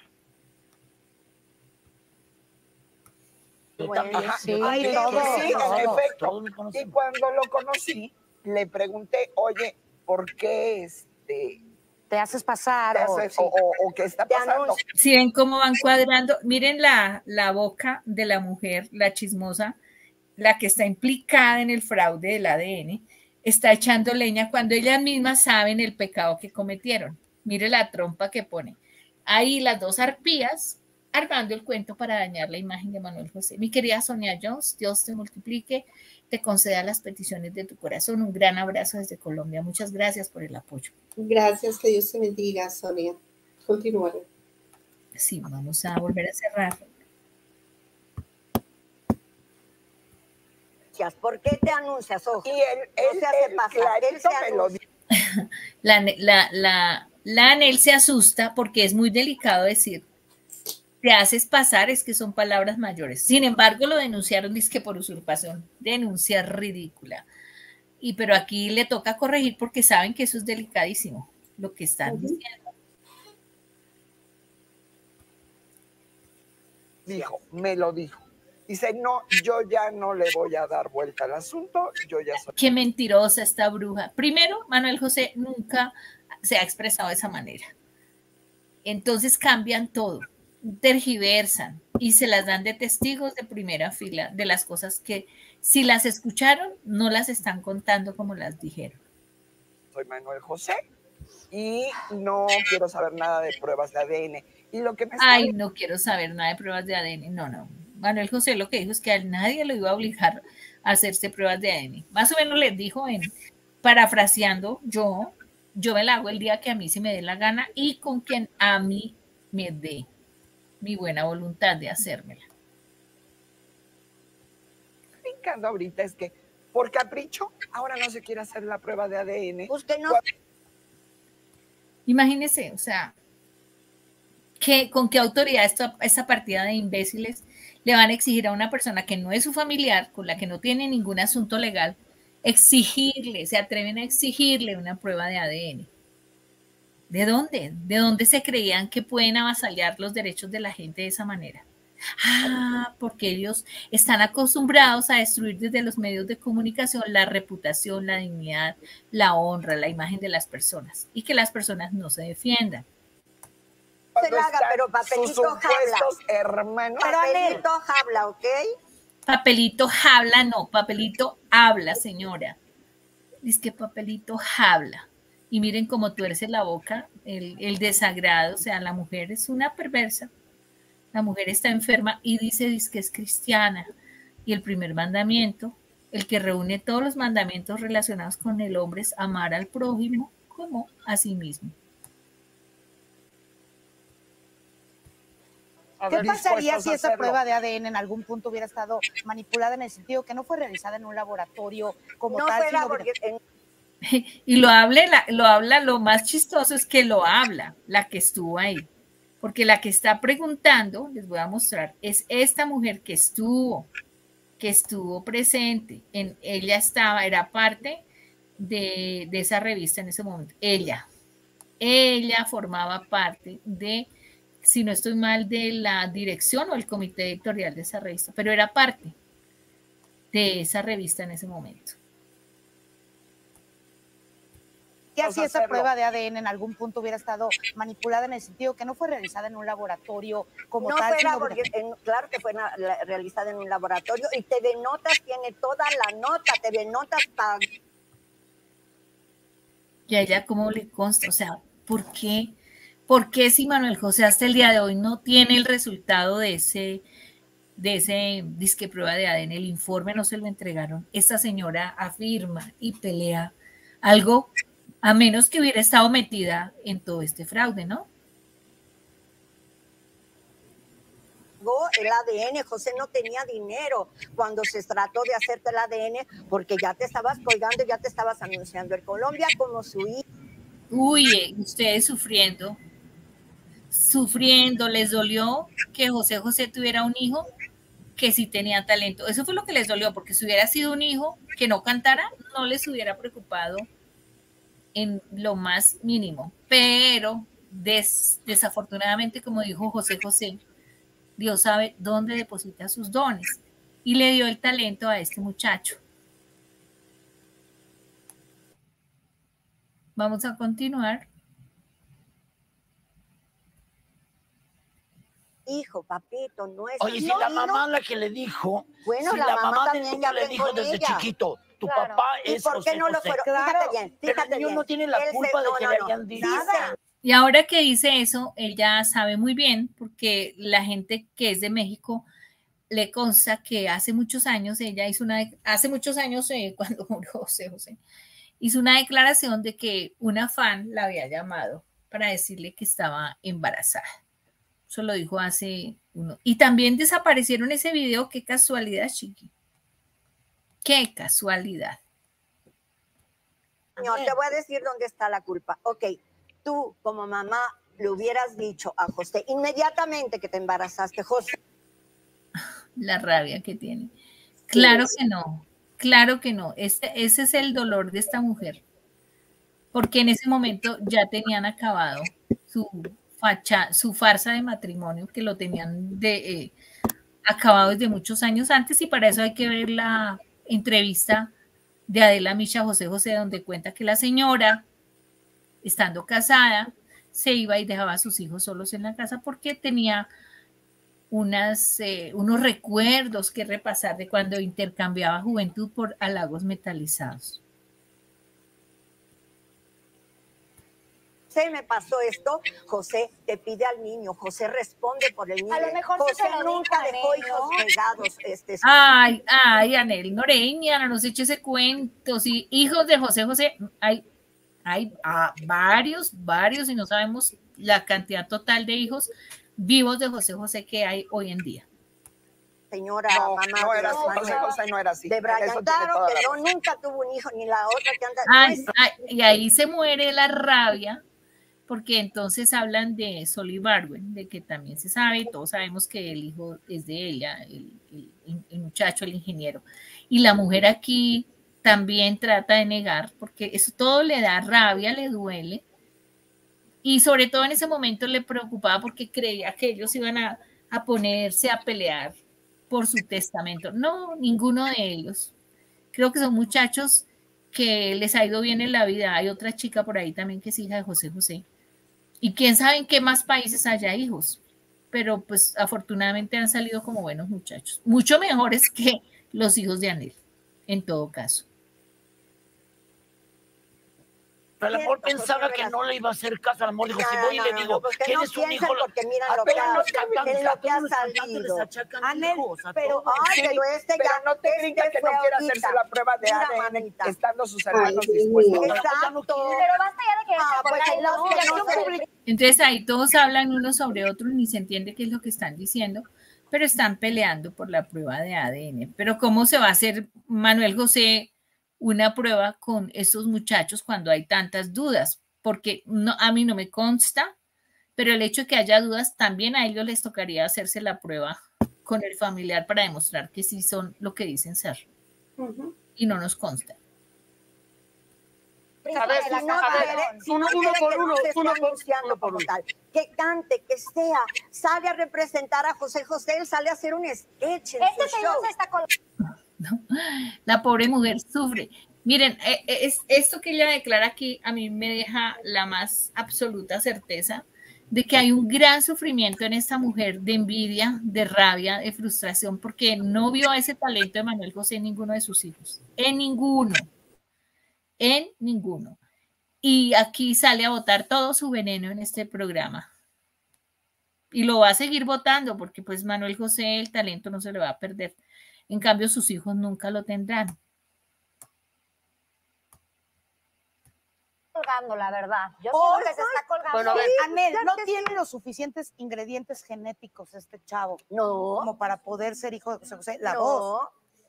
Bueno, sí, en efecto. Y cuando lo conocí, le pregunté, oye, ¿por qué te haces pasar? O qué está pasando? Si ven cómo van cuadrando, miren la boca de la mujer, la chismosa, la que está implicada en el fraude del ADN, está echando leña cuando ellas mismas saben el pecado que cometieron. Mire la trompa que pone. Ahí las dos arpías armando el cuento para dañar la imagen de Manuel José. Mi querida Sonia Jones, Dios te multiplique, te conceda las peticiones de tu corazón. Un gran abrazo desde Colombia. Muchas gracias por el apoyo. Gracias, que Dios te bendiga, Sonia. Continúa. Sí, vamos a volver a cerrar. ¿Por qué te anuncias? Ojo, y él se hace pasar. Él me lo dijo. la Anel se asusta porque es muy delicado decir, te haces pasar, es que son palabras mayores. Sin embargo, lo denunciaron, dice que por usurpación, denuncia ridícula. Pero aquí le toca corregir porque saben que eso es delicadísimo, lo que están diciendo. Dijo, me lo dijo. Dice, no, yo ya no le voy a dar vuelta al asunto, yo ya soy. Qué mentirosa esta bruja. Primero, Manuel José nunca se ha expresado de esa manera. Entonces cambian todo, tergiversan y se las dan de testigos de primera fila de las cosas que si las escucharon, no las están contando como las dijeron. Soy Manuel José y no quiero saber nada de pruebas de ADN. Y lo que me Ay, no quiero saber nada de pruebas de ADN. No. Manuel José lo que dijo es que a nadie lo iba a obligar a hacerse pruebas de ADN. Más o menos les dijo, parafraseando, yo me la hago el día que a mí se me dé la gana y con quien a mí me dé mi buena voluntad de hacérmela. Brincando ahorita es que por capricho ahora no se quiere hacer la prueba de ADN. Usted no. Imagínese, o sea, ¿con qué autoridad esta partida de imbéciles le van a exigir a una persona que no es su familiar, con la que no tiene ningún asunto legal, se atreven a exigirle una prueba de ADN? ¿De dónde? ¿De dónde se creían que pueden avasallar los derechos de la gente de esa manera? Porque ellos están acostumbrados a destruir desde los medios de comunicación la reputación, la dignidad, la honra, la imagen de las personas y que las personas no se defiendan. Se la haga, pero papelito habla. Papelito habla, ¿ok? Papelito habla, no, papelito habla, señora. Dice que papelito habla. Y miren cómo tuerce la boca, el desagrado, o sea, la mujer es una perversa. La mujer está enferma y dice que es cristiana. Y el primer mandamiento, el que reúne todos los mandamientos relacionados con el hombre, es amar al prójimo como a sí mismo. ¿Qué pasaría si esa prueba de ADN en algún punto hubiera estado manipulada en el sentido que no fue realizada en un laboratorio como tal? Fuera porque y lo más chistoso es que lo habla la que estuvo ahí. Porque la que está preguntando, les voy a mostrar, es esta mujer que estuvo presente. Ella era parte de esa revista en ese momento. Ella formaba parte de, si no estoy mal, de la dirección o el comité editorial de esa revista, pero era parte de esa revista en ese momento. ¿Qué hacía esa prueba de ADN en algún punto hubiera estado manipulada en el sentido que no fue realizada en un laboratorio como tal? Claro que fue realizada en un laboratorio y TV Notas tiene toda la nota, TV Notas para... Y a ella cómo le consta, o sea, ¿por qué si Manuel José hasta el día de hoy no tiene el resultado de ese disque prueba de ADN, el informe no se lo entregaron? Esta señora afirma y pelea algo, a menos que hubiera estado metida en todo este fraude, ¿no? El ADN, José no tenía dinero cuando se trató de hacerte el ADN porque ya te estabas colgando, ya te estabas anunciando en Colombia como su hijo. Uy, ustedes sufriendo, les dolió que José tuviera un hijo que sí tenía talento. Eso fue lo que les dolió, porque si hubiera sido un hijo que no cantara, no les hubiera preocupado en lo más mínimo. Pero desafortunadamente, como dijo José, Dios sabe dónde deposita sus dones y le dio el talento a este muchacho. Vamos a continuar. Hijo, papito, no es... Oye, si la mamá la que le dijo, bueno, si la mamá también ya le dijo desde chiquito, tu papá es ¿por qué no lo fueron? Fíjate bien, pero el niño no tiene la culpa de que le hayan dicho. Y ahora que dice eso, ella sabe muy bien, porque la gente que es de México le consta que hace muchos años, ella hizo cuando murió José, hizo una declaración de que una fan la había llamado para decirle que estaba embarazada. Eso lo dijo hace uno. Y también desaparecieron ese video. Qué casualidad, Chiqui. Qué casualidad. Señor, te voy a decir dónde está la culpa. Ok, tú como mamá le hubieras dicho a José inmediatamente que te embarazaste, José. La rabia que tiene. Claro que no, claro que no. Ese es el dolor de esta mujer. Porque en ese momento ya tenían acabado su farsa de matrimonio, que lo tenían acabado desde muchos años antes, y para eso hay que ver la entrevista de Adela Micha José José, donde cuenta que la señora, estando casada, se iba y dejaba a sus hijos solos en la casa porque tenía unos recuerdos que repasar de cuando intercambiaba juventud por halagos metalizados. José, me pasó esto, José te pide al niño, José responde por el niño. A lo mejor José se lo nunca dijo dejó Anel, hijos ¿no? regados. Ay, Anel Noreña, no nos eche ese cuento. Sí, hijos de José José, hay varios, y no sabemos la cantidad total de hijos vivos de José José que hay hoy en día. Señora, no, mamá, no era de así, José José no era así. De Brian, Eso claro que no, nunca tuvo un hijo, ni la otra que anda. Y ahí se muere la rabia, porque entonces hablan de Sol Ibargüen, de que también se sabe, y todos sabemos que el hijo es de ella, el muchacho, el ingeniero. Y la mujer aquí también trata de negar, porque eso todo le da rabia, le duele. Y sobre todo en ese momento le preocupaba porque creía que ellos iban a ponerse a pelear por su testamento. No, ninguno de ellos. Creo que son muchachos que les ha ido bien en la vida. Hay otra chica por ahí también que es hija de José José. Y quién sabe en qué más países haya hijos. Pero pues afortunadamente han salido como buenos muchachos. Mucho mejores que los hijos de Anel, en todo caso. Pero el amor pensaba que no le iba a hacer caso, al amor dijo, si voy y le digo, tienes un hijo, porque mira lo que ha salido. Anel, pero no te brinca que no quiere hacerse la prueba de ADN estando sus hermanos dispuestos. Exacto. Pero basta ya de que Entonces ahí todos hablan unos sobre otros, ni se entiende qué es lo que están diciendo, pero están peleando por la prueba de ADN. Pero ¿cómo se va a hacer, Manuel José, una prueba con esos muchachos cuando hay tantas dudas? Porque no, a mí no me consta, pero el hecho de que haya dudas, también a ellos les tocaría hacerse la prueba con el familiar para demostrar que sí son lo que dicen ser. Y no nos consta. Uno por uno. Que cante, que sea, sale a representar a José José, él sale a hacer un sketch en este su señor show. se está con... ¿No? La pobre mujer sufre. Miren, esto que ella declara aquí a mí me deja la más absoluta certeza de que hay un gran sufrimiento en esta mujer de envidia, de rabia, de frustración, porque no vio ese talento de Manuel José en ninguno de sus hijos. En ninguno. Y aquí sale a botar todo su veneno en este programa. Y lo va a seguir votando porque pues Manuel José el talento no se le va a perder. En cambio, sus hijos nunca lo tendrán. Colgando, la verdad. Yo siento que se está colgando. Bueno, a ver, Anel, no tiene los suficientes ingredientes genéticos este chavo. No. Como para poder ser hijo de José José. La voz.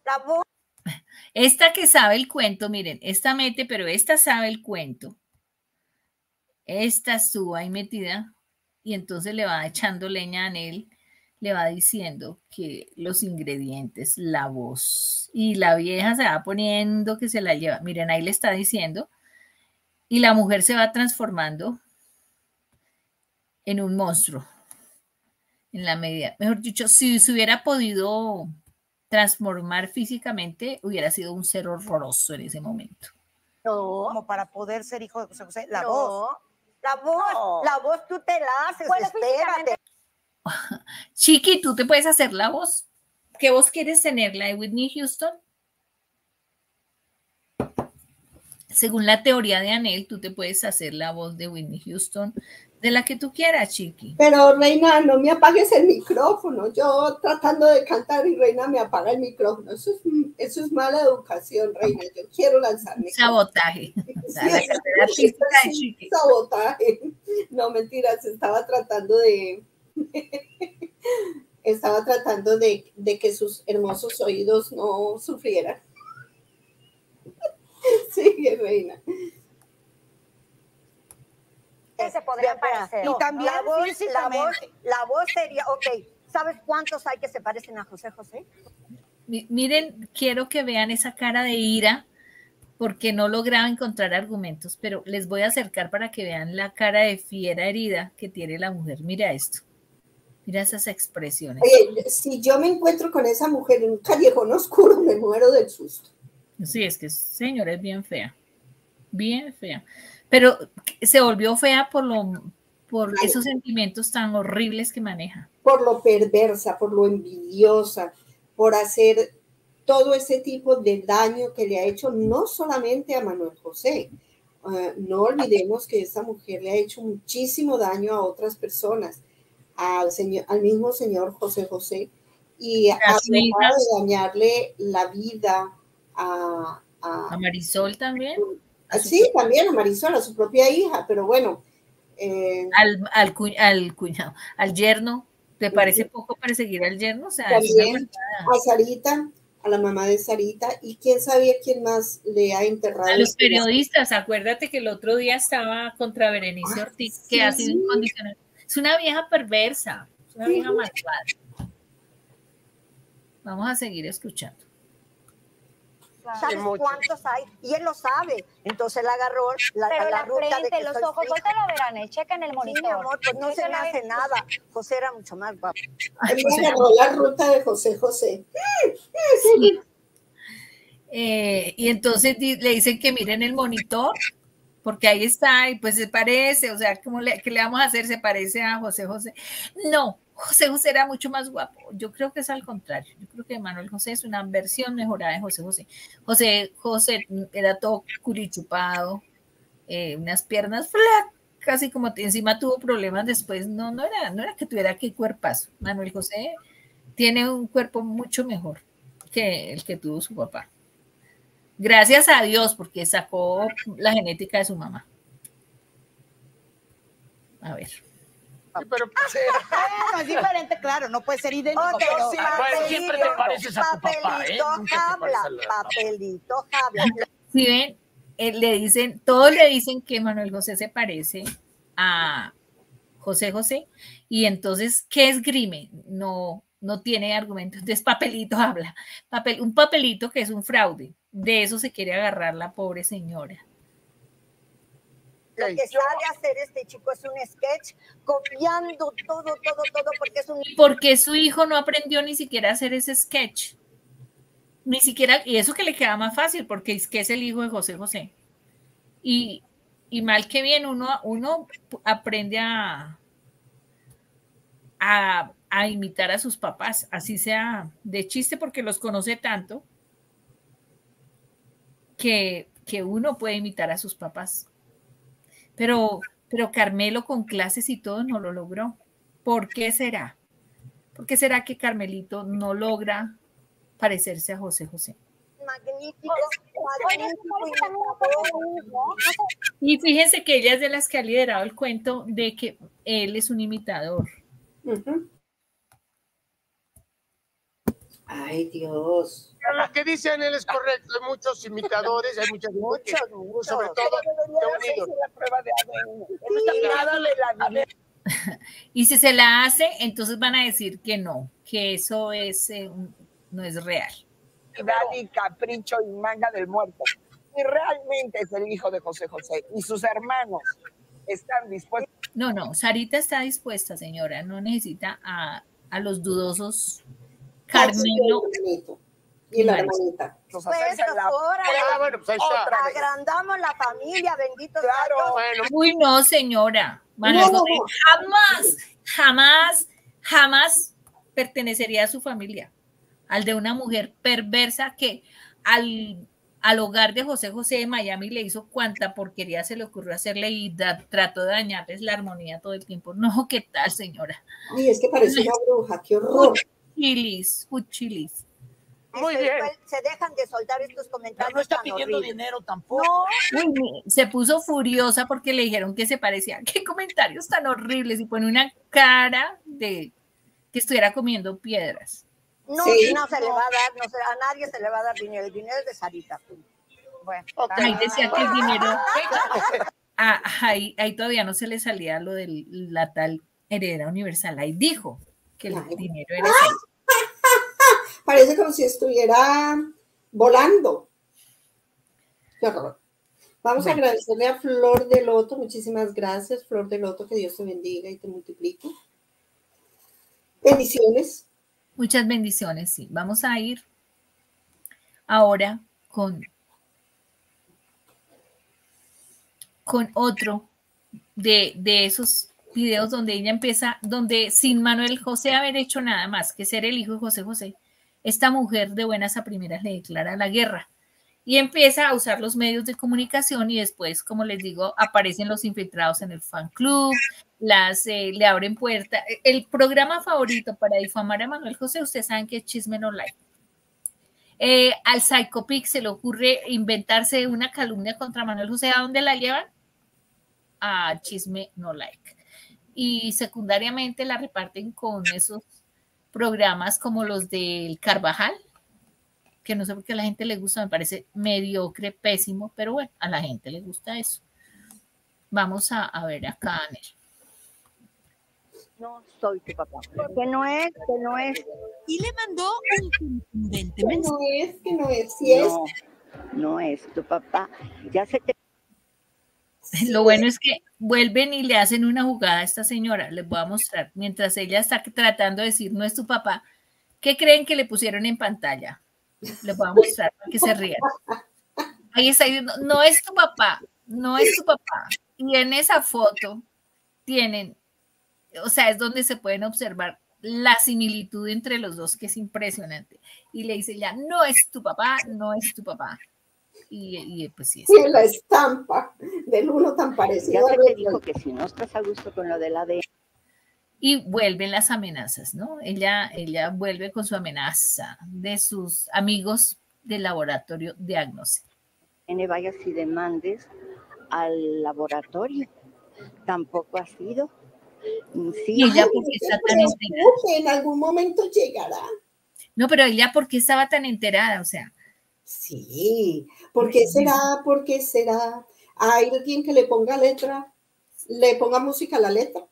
Esta que sabe el cuento, miren, esta mete, pero esta sabe el cuento. Esta estuvo ahí metida y entonces le va echando leña a Anel. Le va diciendo que los ingredientes, la voz, y la vieja se va poniendo que se la lleva. Miren, ahí le está diciendo, y la mujer se va transformando en un monstruo, en la medida. Mejor dicho, si se hubiera podido transformar físicamente, hubiera sido un ser horroroso en ese momento. No. Como para poder ser hijo de José José. La voz tú te la haces, bueno, espérate. Chiqui, ¿tú te puedes hacer la voz? ¿Qué voz quieres tener? ¿La de Whitney Houston? Según la teoría de Anel, tú te puedes hacer la voz de Whitney Houston, de la que tú quieras, Chiqui. Pero, Reina, no me apagues el micrófono. Yo tratando de cantar y Reina me apaga el micrófono. Eso es mala educación, Reina. Yo quiero lanzarme. Sabotaje. Sabotaje. No, mentiras, estaba tratando de que sus hermosos oídos no sufrieran. Sigue, Reina. podrían parecer. Y también físicamente. La voz sería, ok, ¿sabes cuántos hay que se parecen a José José? Miren, quiero que vean esa cara de ira, porque no lograba encontrar argumentos, pero les voy a acercar para que vean la cara de fiera herida que tiene la mujer. Mira esto. Mira esas expresiones. Oye, si yo me encuentro con esa mujer en un callejón oscuro, me muero del susto. Sí, es que señora es bien fea. Bien fea. Pero se volvió fea por esos sentimientos tan horribles que maneja. Por lo perversa, por lo envidiosa, por hacer todo ese tipo de daño que le ha hecho no solamente a Manuel José. No olvidemos que esta mujer le ha hecho muchísimo daño a otras personas, al mismo señor José José, y ha tratado de dañarle la vida a Marisol también. Sí, también a Marisol, a su propia hija, pero bueno. Al cuñado, al yerno. ¿Te parece poco perseguir al yerno? O sea, también a Sarita, a la mamá de Sarita, y quién sabía quién más le ha enterrado. A los periodistas, acuérdate que el otro día estaba contra Berenice Ortiz, que ha sido incondicional. Es una vieja perversa, es una vieja malvada. Vamos a seguir escuchando. ¿Sabes cuántos hay? Y él lo sabe. Entonces él agarró la ruta frente, de que los ojos, ¿no te lo verán? Checa en el monitor. Sí, mi amor, pues no se me hace nada. José era mucho más guapo. Él agarró la ruta de José José. Sí. Y entonces le dicen que miren el monitor, porque ahí está, y pues se parece, o sea, ¿qué le vamos a hacer? ¿Se parece a José José? No, José José era mucho más guapo. Yo creo que es al contrario. Yo creo que Manuel José es una versión mejorada de José José. José era todo curichupado, unas piernas flacas, y como encima tuvo problemas después, no era que tuviera que cuerpazo. Manuel José tiene un cuerpo mucho mejor que el que tuvo su papá. Gracias a Dios, porque sacó la genética de su mamá. A ver. Sí, pero no, es diferente, claro, no puede ser idéntico. Okay, pero bueno, siempre te pareces a tu papá, ¿eh? Papelito habla. Si ven, todos le dicen que Manuel José se parece a José José, y entonces, ¿qué esgrime? No tiene argumentos. Entonces, papelito habla. Un papelito que es un fraude. De eso se quiere agarrar la pobre señora. Lo que sabe hacer este chico es un sketch, copiando todo, porque es un... ¿Y por qué su hijo no aprendió ni siquiera a hacer ese sketch? Ni siquiera, y eso que le queda más fácil, porque es que es el hijo de José José. Y mal que bien, uno aprende a imitar a sus papás, así sea de chiste, porque los conoce tanto que uno puede imitar a sus papás. Pero Carmelo, con clases y todo, no lo logró. ¿Por qué será? ¿Por qué será que Carmelito no logra parecerse a José José? Magnífico. Y fíjense que ella es de las que ha liderado el cuento de que él es un imitador. Ay, Dios. Lo que dice Anel es correcto. Hay muchos imitadores, hay muchos sobre todo de unidos. La prueba de ADN. Y si se la hace, entonces van a decir que no, que eso no es real. Y capricho y manga del muerto. Y realmente es el hijo de José José. Y sus hermanos están dispuestos. No, Sarita está dispuesta, señora. No necesita a los dudosos Carmelo y la hermanita. Pues ahora agrandamos la familia, bendito sea Dios. Uy, no, señora. Manuel José jamás pertenecería a su familia, al de una mujer perversa que al hogar de José José de Miami le hizo cuanta porquería se le ocurrió hacerle y trató de dañarles la armonía todo el tiempo. No, ¿qué tal, señora? Ay, es que parece una bruja, qué horror. Chilis. Muy bien. Se dejan de soltar estos comentarios. No está pidiendo dinero tampoco. No. Se puso furiosa porque le dijeron que se parecía. ¡Qué comentarios tan horribles! Y pone una cara de que estuviera comiendo piedras. No, no se le va a dar, a nadie se le va a dar dinero. El dinero es de Sarita. Bueno, ahí decía que el dinero. ahí todavía no se le salía lo de la tal heredera universal. Ahí dijo que el dinero era ese. Parece como si estuviera volando. Qué horror. Vamos a agradecerle a Flor de Loto. Muchísimas gracias, Flor de Loto. Que Dios te bendiga y te multiplique. Bendiciones. Muchas bendiciones, sí. Vamos a ir ahora con otro de esos videos donde ella empieza, donde sin Manuel José haber hecho nada más que ser el hijo de José José, esta mujer de buenas a primeras le declara la guerra y empieza a usar los medios de comunicación y después, como les digo, aparecen los infiltrados en el fan club, le abren puerta. El programa favorito para difamar a Manuel José, ustedes saben que es Chisme No Like. Al Psychopic se le ocurre inventarse una calumnia contra Manuel José. ¿A dónde la llevan? A Chisme No Like. Y secundariamente la reparten con esos programas como los del Carvajal, que no sé por qué a la gente le gusta, me parece mediocre, pésimo, pero bueno, a la gente le gusta eso. Vamos a ver acá, Anel. No soy tu papá. Que no es. Y le mandó un contundente mensaje. Que no es. Sí es. No es tu papá. Ya se te... Lo bueno es que vuelven y le hacen una jugada a esta señora. Les voy a mostrar. Mientras ella está tratando de decir no es tu papá, ¿qué creen que le pusieron en pantalla? Les voy a mostrar para que se rían. Ahí está diciendo, no es tu papá, no es tu papá. Y en esa foto tienen, o sea, es donde se pueden observar la similitud entre los dos, que es impresionante. Y le dice ya, no es tu papá, no es tu papá. Y pues sí. Sí, la estampa del uno tan parecido. Ya te dijo que si no estás a gusto con lo del ADN. Y vuelven las amenazas, ¿no? Ella vuelve con su amenaza de sus amigos del laboratorio Diagnosis. Vayas y demandes al laboratorio. Tampoco ha sido. Sí, y ella porque está tan enterada. En algún momento llegará. No, pero ella porque estaba tan enterada, o sea. Sí, ¿por qué será? ¿Por qué será? ¿Hay alguien que le ponga letra? ¿Le ponga música a la letra?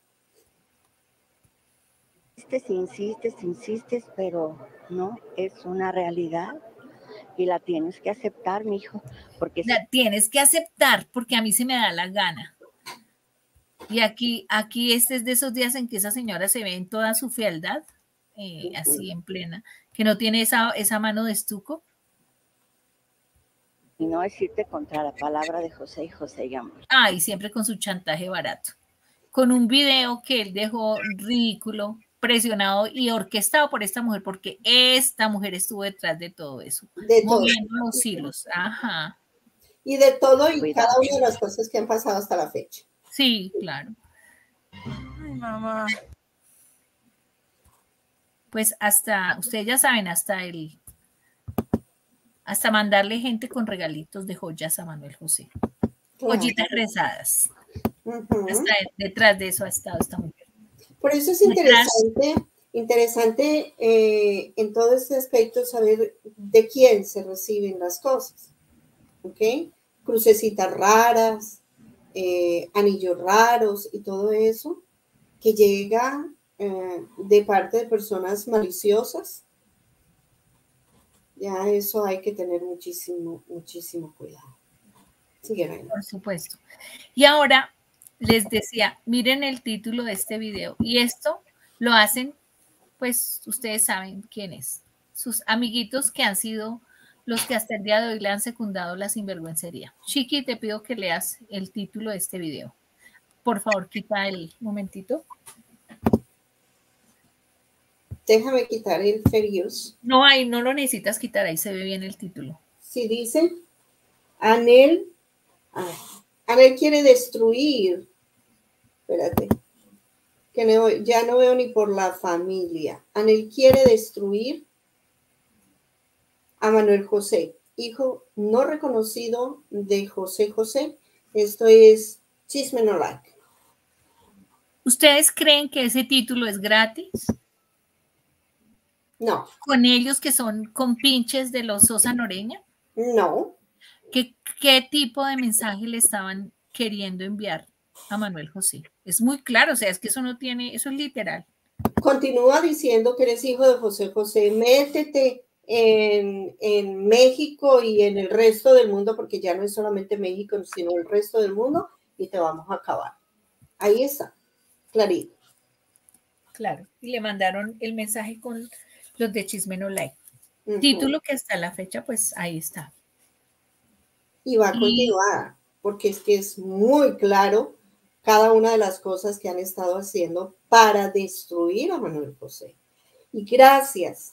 Insistes, pero no, es una realidad y la tienes que aceptar, mijo. Porque la tienes que aceptar porque a mí se me da la gana. Y aquí este es de esos días en que esa señora se ve en toda su fealdad, así en plena, que no tiene esa mano de estuco. Y no decirte contra la palabra de José y José llamó. Y siempre con su chantaje barato. Con un video que él dejó ridículo, presionado y orquestado por esta mujer, porque esta mujer estuvo detrás de todo eso. Moviendo los hilos. Ajá. Y de todo y cada una de las cosas que han pasado hasta la fecha. Sí, claro. Ay, mamá. Pues hasta, ustedes ya saben, hasta mandarle gente con regalitos de joyas a Manuel José. Joyitas rezadas. Hasta detrás de eso ha estado esta mujer. Por eso es interesante en todo este aspecto saber de quién se reciben las cosas. ¿Ok? Crucecitas raras, anillos raros y todo eso que llega de parte de personas maliciosas. Ya eso hay que tener muchísimo cuidado. Sigue, por supuesto. Y ahora les decía, miren el título de este video. Y esto lo hacen, pues ustedes saben quién es. Sus amiguitos que han sido los que hasta el día de hoy le han secundado la sinvergüencería. Chiqui, te pido que leas el título de este video. Por favor, quita el momentito. Déjame quitar el fair use. No, ahí no lo necesitas quitar, ahí se ve bien el título. Sí, dice, Anel quiere destruir, espérate, que no, ya no veo ni por la familia. Anel quiere destruir a Manuel José, hijo no reconocido de José José. Esto es Chisme No Like. ¿Ustedes creen que ese título es gratis? No. ¿Con ellos que son compinches de los Sosa Noreña? No. ¿Qué tipo de mensaje le estaban queriendo enviar a Manuel José. Es muy claro, o sea, es que eso no tiene, eso es literal. Continúa diciendo que eres hijo de José José, métete en México y en el resto del mundo, porque ya no es solamente México, sino el resto del mundo, y te vamos a acabar. Ahí está, clarito. Claro, y le mandaron el mensaje con los de Chisme No Like. Título que hasta la fecha, pues ahí está. Y va a continuar, porque es que es muy claro cada una de las cosas que han estado haciendo para destruir a Manuel José. Y gracias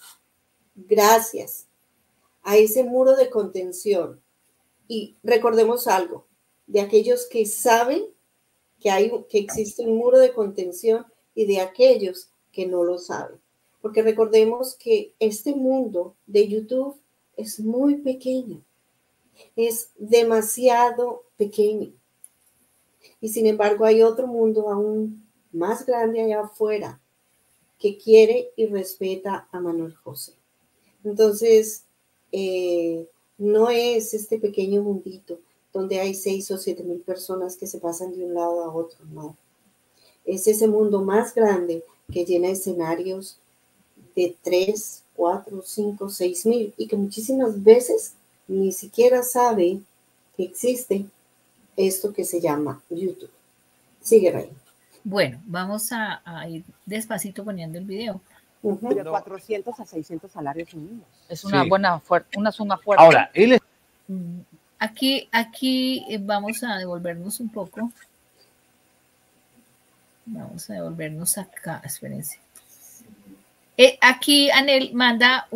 a ese muro de contención. Y recordemos algo, de aquellos que saben que existe un muro de contención y de aquellos que no lo saben. Porque recordemos que este mundo de YouTube es muy pequeño, es demasiado pequeño. Y sin embargo hay otro mundo aún más grande allá afuera que quiere y respeta a Manuel José. Entonces, no es este pequeño mundito donde hay 6 o 7 mil personas que se pasan de un lado a otro, no. Es ese mundo más grande que llena escenarios de 3, 4, 5, 6 mil y que muchísimas veces ni siquiera sabe que existe esto que se llama YouTube. Sigue, Rey. Bueno, vamos a ir despacito poniendo el video. De 400 a 600 salarios mínimos. Es una una suma fuerte. Ahora, él es... Aquí vamos a devolvernos un poco. Vamos a devolvernos acá, espérense. Aquí Anel manda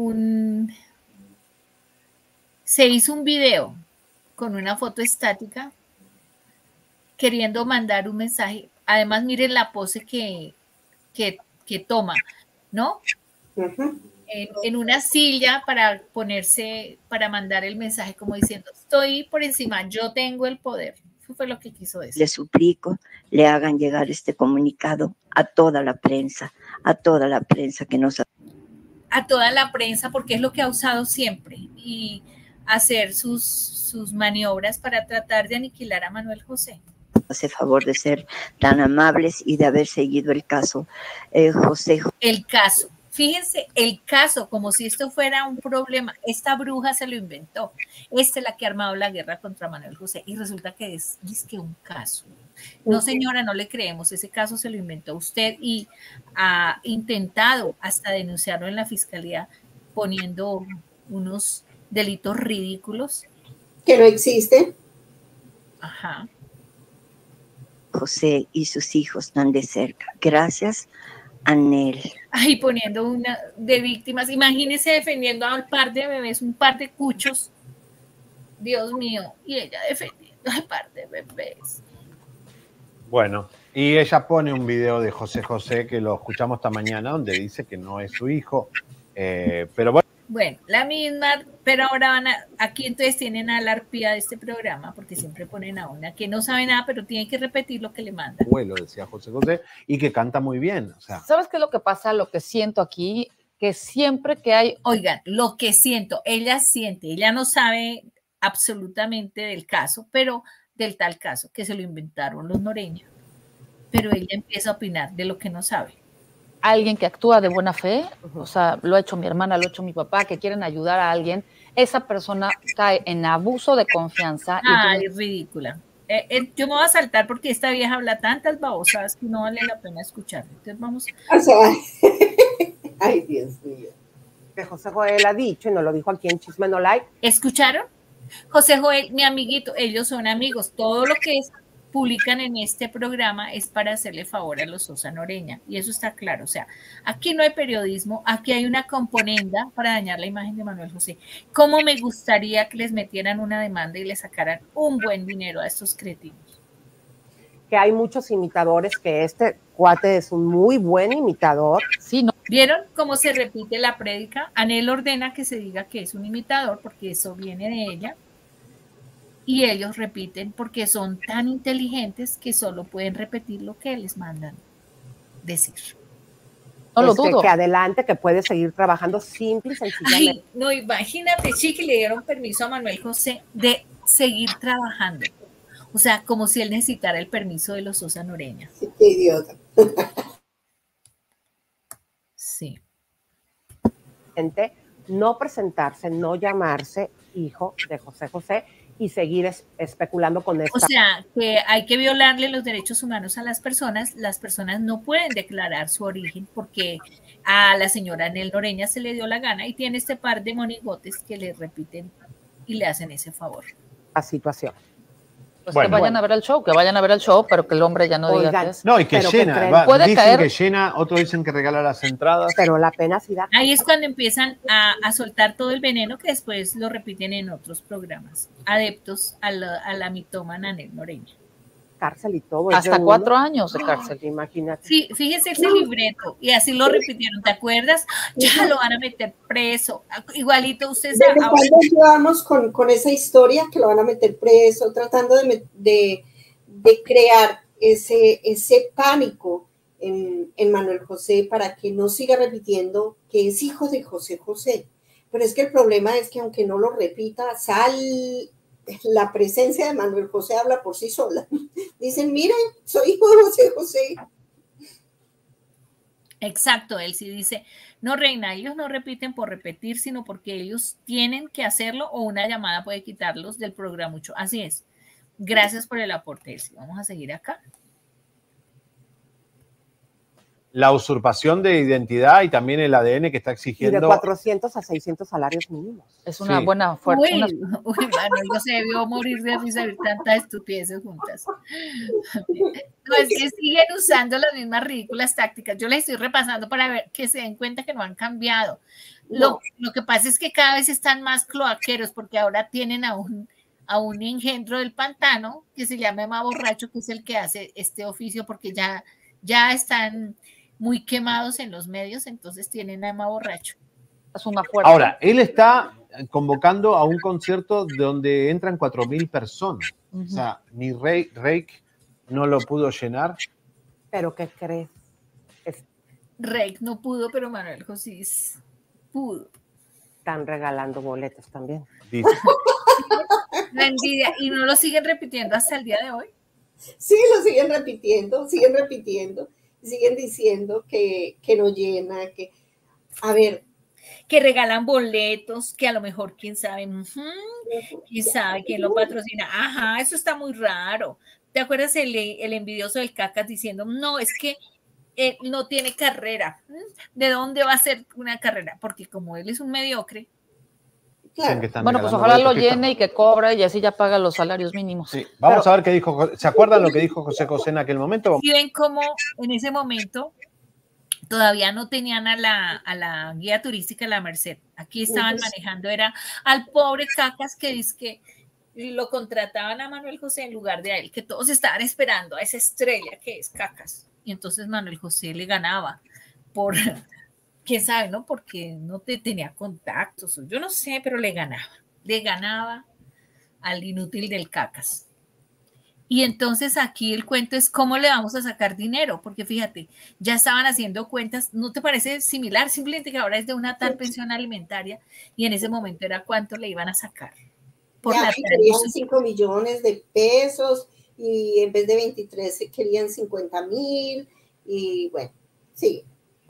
se hizo un video con una foto estática queriendo mandar un mensaje. Además, miren la pose que toma, ¿no? En una silla para mandar el mensaje, como diciendo, estoy por encima, yo tengo el poder. Eso fue lo que quiso decir. Le suplico, le hagan llegar este comunicado a toda la prensa que nos... A toda la prensa, porque es lo que ha usado siempre, y hacer sus maniobras para tratar de aniquilar a Manuel José. Hace favor de ser tan amables y de haber seguido el caso, José. El caso. Fíjense, el caso, como si esto fuera un problema. Esta bruja se lo inventó. Esta es la que ha armado la guerra contra Manuel José. Y resulta que es que un caso. No, señora, no le creemos. Ese caso se lo inventó usted y ha intentado hasta denunciarlo en la fiscalía poniendo unos delitos ridículos. Que no existen. Ajá. José y sus hijos tan de cerca. Gracias, Anel. Ay, poniendo una de víctimas. Imagínese defendiendo al par de bebés, un par de cuchos. Dios mío. Y ella defendiendo al par de bebés. Bueno, y ella pone un video de José José que lo escuchamos esta mañana donde dice que no es su hijo. Pero bueno. Bueno, la misma, pero ahora aquí entonces tienen a la arpía de este programa, porque siempre ponen a una que no sabe nada, pero tiene que repetir lo que le mandan. Abuelo, decía José José, y que canta muy bien. O sea. ¿Sabes qué es lo que pasa? Lo que siento aquí, que siempre que hay... Oigan, lo que siento, ella siente, ella no sabe absolutamente del caso, pero del tal caso, que se lo inventaron los noreños, pero ella empieza a opinar de lo que no sabe. Alguien que actúa de buena fe, o sea, lo ha hecho mi hermana, lo ha hecho mi papá, que quieren ayudar a alguien, esa persona cae en abuso de confianza. Ay, es ridícula. Yo me voy a saltar porque esta vieja habla tantas babosadas que no vale la pena escuchar. Entonces vamos. O sea, ay, Dios mío. Que José Joel ha dicho, y nos lo dijo aquí en Chisme No Like. ¿Escucharon? José Joel, mi amiguito, ellos son amigos. Todo lo que publican en este programa es para hacerle favor a los Sosa Noreña, y eso está claro. O sea, aquí no hay periodismo, aquí hay una componenda para dañar la imagen de Manuel José. ¿Cómo me gustaría que les metieran una demanda y le sacaran un buen dinero a estos cretinos? Que hay muchos imitadores, que este cuate es un muy buen imitador. Sí, ¿no? ¿Vieron cómo se repite la prédica? Anel ordena que se diga que es un imitador porque eso viene de ella. Y ellos repiten porque son tan inteligentes que solo pueden repetir lo que les mandan decir. No lo dudo. Que adelante, que puede seguir trabajando simple y sencillamente. Ay, no, imagínate, Chiqui, le dieron permiso a Manuel José de seguir trabajando. O sea, como si él necesitara el permiso de los Sosa Noreña. Sí, qué idiota. Sí. No presentarse, no llamarse hijo de José José y seguir especulando con esta. O sea, que hay que violarle los derechos humanos a las personas no pueden declarar su origen porque a la señora Anel Noreña se le dio la gana y tiene este par de monigotes que le repiten y le hacen ese favor. La situación. Pues que vayan a ver el show, pero que el hombre ya no diga que es. No, y que llena, puede caer. Que llena, otros dicen que regala las entradas. Pero la pena sí da. Ahí es cuando empiezan a soltar todo el veneno que después lo repiten en otros programas, adeptos a la mitómana Anel Noreña. Cárcel y todo. Hasta 4 años de cárcel. Imagínate. Sí, fíjese ese libreto, y así lo repitieron, ¿te acuerdas? Ya lo van a meter preso, igualito usted sabe. ¿Desde cuándo llevamos con esa historia que lo van a meter preso, tratando de crear ese pánico en Manuel José para que no siga repitiendo que es hijo de José José? Pero es que el problema es que aunque no lo repita, la presencia de Manuel José habla por sí sola. Dicen, miren, soy hijo de José José. Exacto, él sí dice, no, reina, ellos no repiten por repetir, sino porque ellos tienen que hacerlo o una llamada puede quitarlos del programucho. Así es. Gracias por el aporte, Elsie. Vamos a seguir acá. La usurpación de identidad y también el ADN que está exigiendo. Y de 400 a 600 salarios mínimos. Es una buena fuerza. Uy, Manuel se debió morir de risa ver tantas estupideces juntas. No, es que siguen usando las mismas ridículas tácticas. Yo les estoy repasando para ver que se den cuenta que no han cambiado. Lo que pasa es que cada vez están más cloaqueros porque ahora tienen a un engendro del pantano que se llama Emma Borracho, que es el que hace este oficio porque ya están muy quemados en los medios, entonces tienen a Emma Borracho. Es una fuerza. Ahora, él está convocando a un concierto donde entran 4.000 personas. O sea, ni Reik no lo pudo llenar. ¿Pero qué crees? Reik no pudo, pero Manuel José pudo. Están regalando boletos también. Dice. La envidia. ¿Y no lo siguen repitiendo hasta el día de hoy? Sí, lo siguen repitiendo, siguen diciendo que no llena, que, a ver. Que regalan boletos, que a lo mejor, quién sabe, quién sabe quién lo patrocina. Ajá, eso está muy raro. ¿Te acuerdas el envidioso del Cacas diciendo, no, es que no tiene carrera? ¿De dónde va a ser una carrera? Porque como él es un mediocre. Claro. Bueno, pues ojalá lo llene y que cobre y así ya paga los salarios mínimos. Sí. Vamos a ver qué dijo. ¿Se acuerdan lo que dijo José José en aquel momento? Y ven cómo en ese momento todavía no tenían a la guía turística La Merced. Aquí estaban manejando, era al pobre Cacas que dice que lo contrataban a Manuel José en lugar de a él, que todos estaban esperando a esa estrella que es Cacas. Y entonces Manuel José le ganaba por... quién sabe, ¿no? Porque no tenía contactos, yo no sé, pero le ganaba al inútil del Cacas. Y entonces aquí el cuento es cómo le vamos a sacar dinero, porque fíjate, ya estaban haciendo cuentas, ¿no te parece similar? Simplemente que ahora es de una tal pensión alimentaria y en ese momento era cuánto le iban a sacar. Por ya, querían 5 millones de pesos y en vez de 23 querían 50,000 y bueno, sí.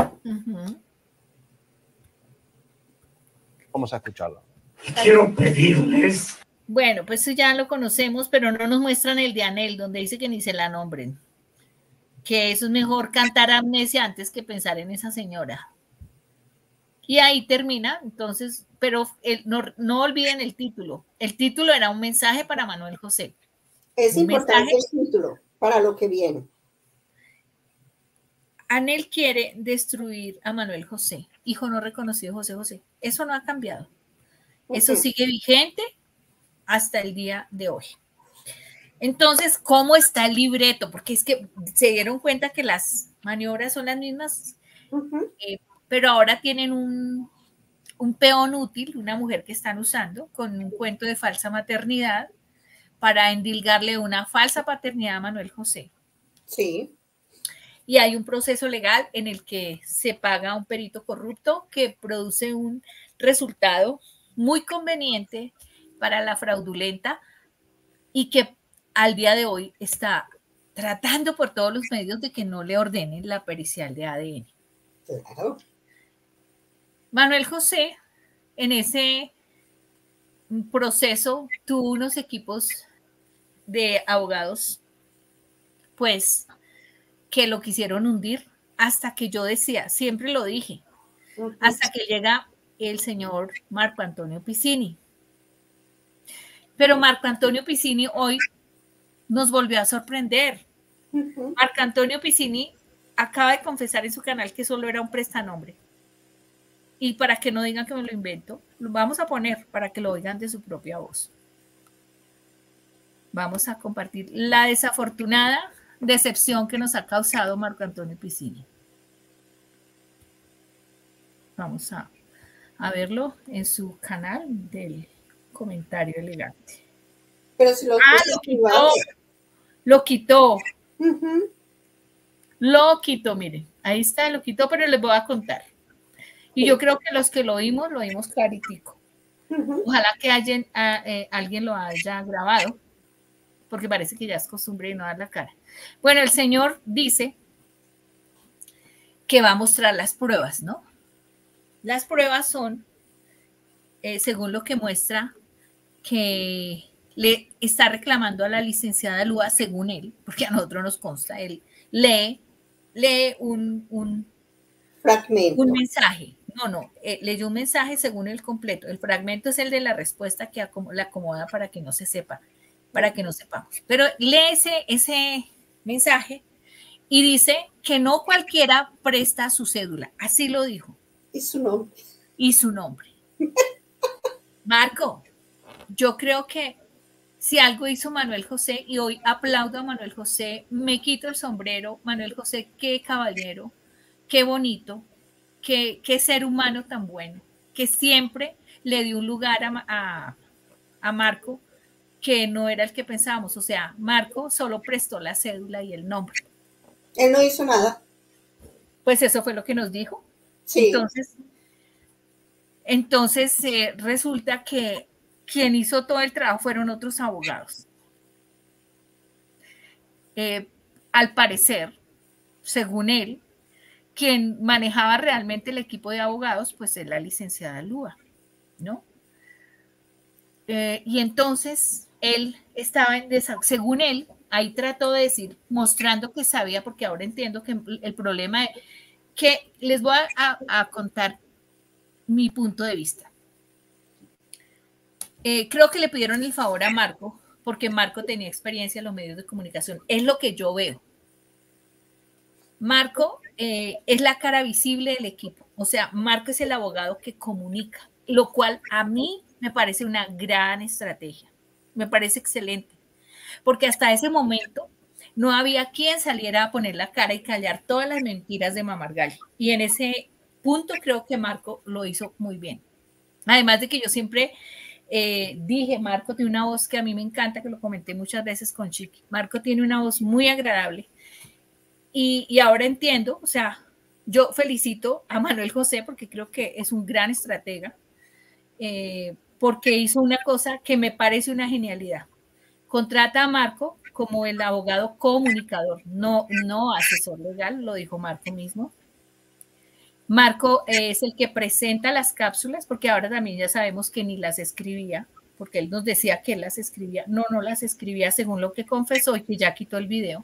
Vamos a escucharlo. Quiero pedirles. Bueno, pues eso ya lo conocemos, pero no nos muestran el de Anel, donde dice que ni se la nombren. Que eso es mejor cantar Amnesia antes que pensar en esa señora. Y ahí termina, entonces, pero no olviden el título. El título era un mensaje para Manuel José. Es importante el título para lo que viene. Anel quiere destruir a Manuel José, hijo no reconocido de José José. Eso no ha cambiado. Eso sigue vigente hasta el día de hoy. Entonces, ¿cómo está el libreto? Porque es que se dieron cuenta que las maniobras son las mismas, pero ahora tienen un peón útil, una mujer que están usando con un cuento de falsa maternidad para endilgarle una falsa paternidad a Manuel José. Sí. Y hay un proceso legal en el que se paga a un perito corrupto que produce un resultado muy conveniente para la fraudulenta y que al día de hoy está tratando por todos los medios de que no le ordenen la pericial de ADN. Claro. Manuel José, en ese proceso, tuvo unos equipos de abogados, pues, que lo quisieron hundir, hasta que yo decía, siempre lo dije, hasta que llega el señor Marco Antonio Piscini. Pero Marco Antonio Piscini hoy nos volvió a sorprender. Marco Antonio Piscini acaba de confesar en su canal que solo era un prestanombre. Y para que no digan que me lo invento, lo vamos a poner para que lo oigan de su propia voz. Vamos a compartir la desafortunada decepción que nos ha causado Marco Antonio Piscini. Vamos a verlo en su canal del Comentario Elegante. Pero si lo quitó. Lo quitó, miren. Ahí está, lo quitó, pero les voy a contar. Y yo creo que los que lo oímos claritico. Ojalá que alguien lo haya grabado, porque parece que ya es costumbre de no dar la cara. Bueno, el señor dice que va a mostrar las pruebas, ¿no? Las pruebas son, según lo que muestra, que le está reclamando a la licenciada Lúa, según él, porque a nosotros nos consta, él lee un fragmento. Un mensaje. No, leyó un mensaje según el completo. El fragmento es el de la respuesta que la acomoda para que no se sepa, para que no sepamos. Pero lee ese mensaje y dice que no cualquiera presta su cédula. Así lo dijo. Y su nombre. Y su nombre. Marco, yo creo que si algo hizo Manuel José, y hoy aplaudo a Manuel José, me quito el sombrero, Manuel José, qué caballero, qué bonito, qué ser humano tan bueno, que siempre le dio un lugar a Marco que no era el que pensábamos. O sea, Marco solo prestó la cédula y el nombre. Él no hizo nada. Pues eso fue lo que nos dijo. Sí. Entonces resulta que quien hizo todo el trabajo fueron otros abogados. Al parecer, según él, quien manejaba realmente el equipo de abogados, pues es la licenciada Lúa, ¿no? Y entonces él estaba según él, ahí trató de decir, mostrando que sabía, porque ahora entiendo que el problema es que les voy a contar mi punto de vista. Creo que le pidieron el favor a Marco, porque Marco tenía experiencia en los medios de comunicación. Es lo que yo veo. Marco es la cara visible del equipo. O sea, Marco es el abogado que comunica, lo cual a mí me parece una gran estrategia. Me parece excelente. Porque hasta ese momento no había quien saliera a poner la cara y callar todas las mentiras de Mamargalli. Y en ese punto creo que Marco lo hizo muy bien. Además de que yo siempre dije, Marco tiene una voz que a mí me encanta, que lo comenté muchas veces con Chiqui. Marco tiene una voz muy agradable. Y ahora entiendo, o sea, yo felicito a Manuel José porque creo que es un gran estratega, porque hizo una cosa que me parece una genialidad. Contrata a Marco como el abogado comunicador, no asesor legal, lo dijo Marco mismo. Marco es el que presenta las cápsulas, porque ahora también ya sabemos que ni las escribía, porque él nos decía que él las escribía. No las escribía según lo que confesó y que ya quitó el video.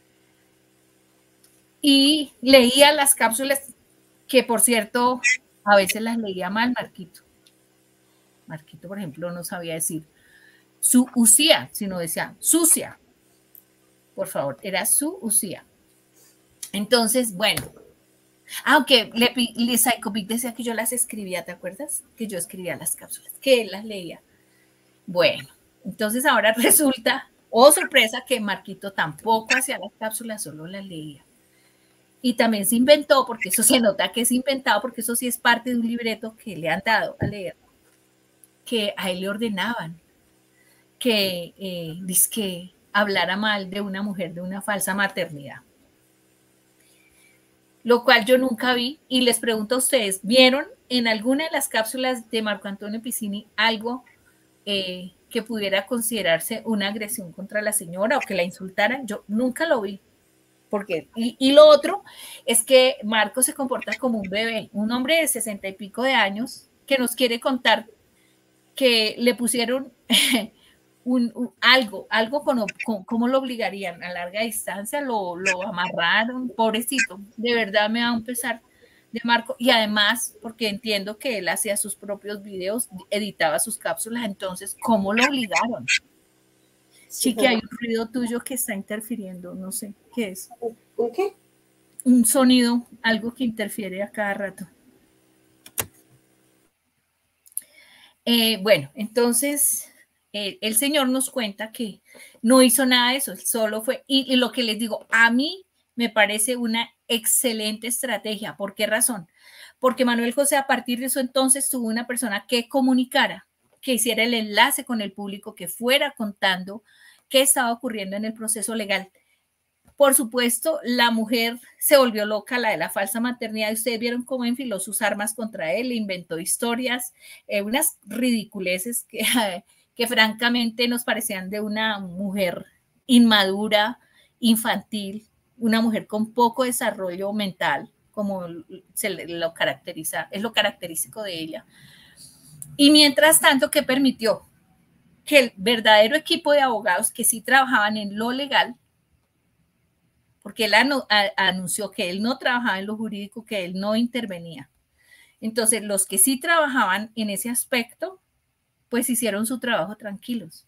Y leía las cápsulas, que por cierto, a veces las leía mal Marquito. Marquito, por ejemplo, no sabía decir su usía, sino decía sucia. Por favor, era su usía. Entonces, bueno, aunque Psychopic decía que yo las escribía, ¿te acuerdas? Que yo escribía las cápsulas, que él las leía. Bueno, entonces ahora resulta, oh sorpresa, que Marquito tampoco hacía las cápsulas, solo las leía. Y también se inventó, porque eso se nota que es inventado, porque eso sí es parte de un libreto que le han dado a leer, que a él le ordenaban que hablara mal de una mujer, de una falsa maternidad. Lo cual yo nunca vi, y les pregunto a ustedes, ¿vieron en alguna de las cápsulas de Marco Antonio Piscini algo que pudiera considerarse una agresión contra la señora o que la insultaran. Yo nunca lo vi. Porque, y lo otro es que Marco se comporta como un bebé, un hombre de 60 y pico de años que nos quiere contar que le pusieron algo cómo lo obligarían a larga distancia, lo amarraron, pobrecito, de verdad me da un pesar de Marco, y además porque entiendo que él hacía sus propios videos, editaba sus cápsulas, entonces, ¿cómo lo obligaron? Sí, que hay un ruido tuyo que está interfiriendo, no sé, ¿qué es? ¿Un qué? Un sonido, algo que interfiere a cada rato. Bueno, entonces el señor nos cuenta que no hizo nada de eso, solo fue, y lo que les digo, a mí me parece una excelente estrategia. ¿Por qué razón? Porque Manuel José a partir de eso entonces tuvo una persona que comunicara, que hiciera el enlace con el público, que fuera contando qué estaba ocurriendo en el proceso legal. Por supuesto, la mujer se volvió loca, la de la falsa maternidad, y ustedes vieron cómo enfiló sus armas contra él, inventó historias, unas ridiculeces que francamente nos parecían de una mujer inmadura, infantil, una mujer con poco desarrollo mental, como lo caracteriza, es lo característico de ella. Y mientras tanto, ¿qué permitió? Que el verdadero equipo de abogados que sí trabajaban en lo legal, porque él anunció que él no trabajaba en lo jurídico, que él no intervenía. Entonces, los que sí trabajaban en ese aspecto, pues hicieron su trabajo tranquilos.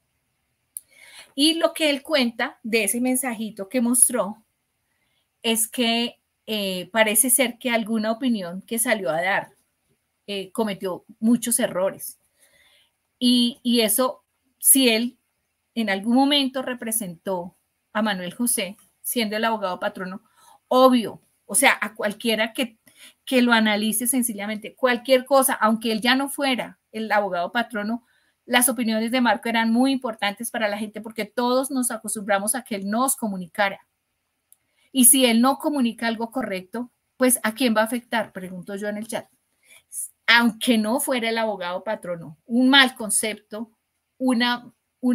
Y lo que él cuenta de ese mensajito que mostró es que parece ser que alguna opinión que salió a dar cometió muchos errores. Y eso, si él en algún momento representó a Manuel José, siendo el abogado patrono, obvio, o sea, a cualquiera que lo analice sencillamente, cualquier cosa, aunque él ya no fuera el abogado patrono, las opiniones de Marco eran muy importantes para la gente porque todos nos acostumbramos a que él nos comunicara. Y si él no comunica algo correcto, pues ¿a quién va a afectar? Pregunto yo en el chat. Aunque no fuera el abogado patrono, un mal concepto, una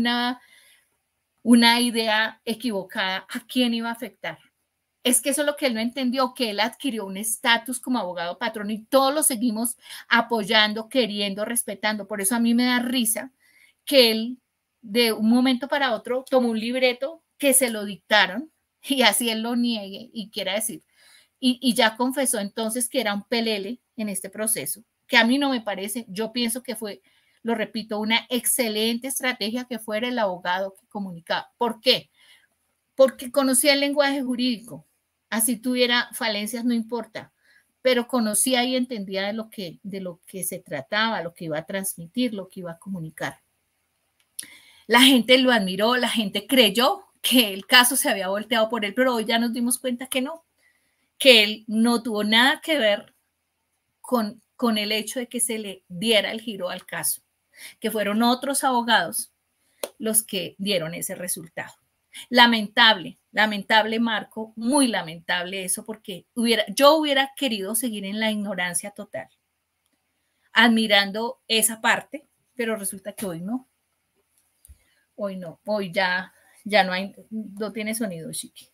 idea equivocada, ¿a quién iba a afectar? Es que eso es lo que él no entendió, que él adquirió un estatus como abogado patrono y todos lo seguimos apoyando, queriendo, respetando. Por eso a mí me da risa que él de un momento para otro tomó un libreto que se lo dictaron y así él lo niegue y quiera decir. Y ya confesó entonces que era un pelele en este proceso, que a mí no me parece, yo pienso que fue, lo repito, una excelente estrategia que fuera el abogado que comunicaba. ¿Por qué? Porque conocía el lenguaje jurídico. Así tuviera falencias, no importa, pero conocía y entendía de lo que se trataba, lo que iba a transmitir, lo que iba a comunicar. La gente lo admiró, la gente creyó que el caso se había volteado por él, pero hoy ya nos dimos cuenta que no, que él no tuvo nada que ver con el hecho de que se le diera el giro al caso, que fueron otros abogados los que dieron ese resultado. Lamentable, Marco, muy lamentable eso, porque yo hubiera querido seguir en la ignorancia total, admirando esa parte, pero resulta que hoy no. Hoy no, hoy ya no tiene sonido, Chiqui.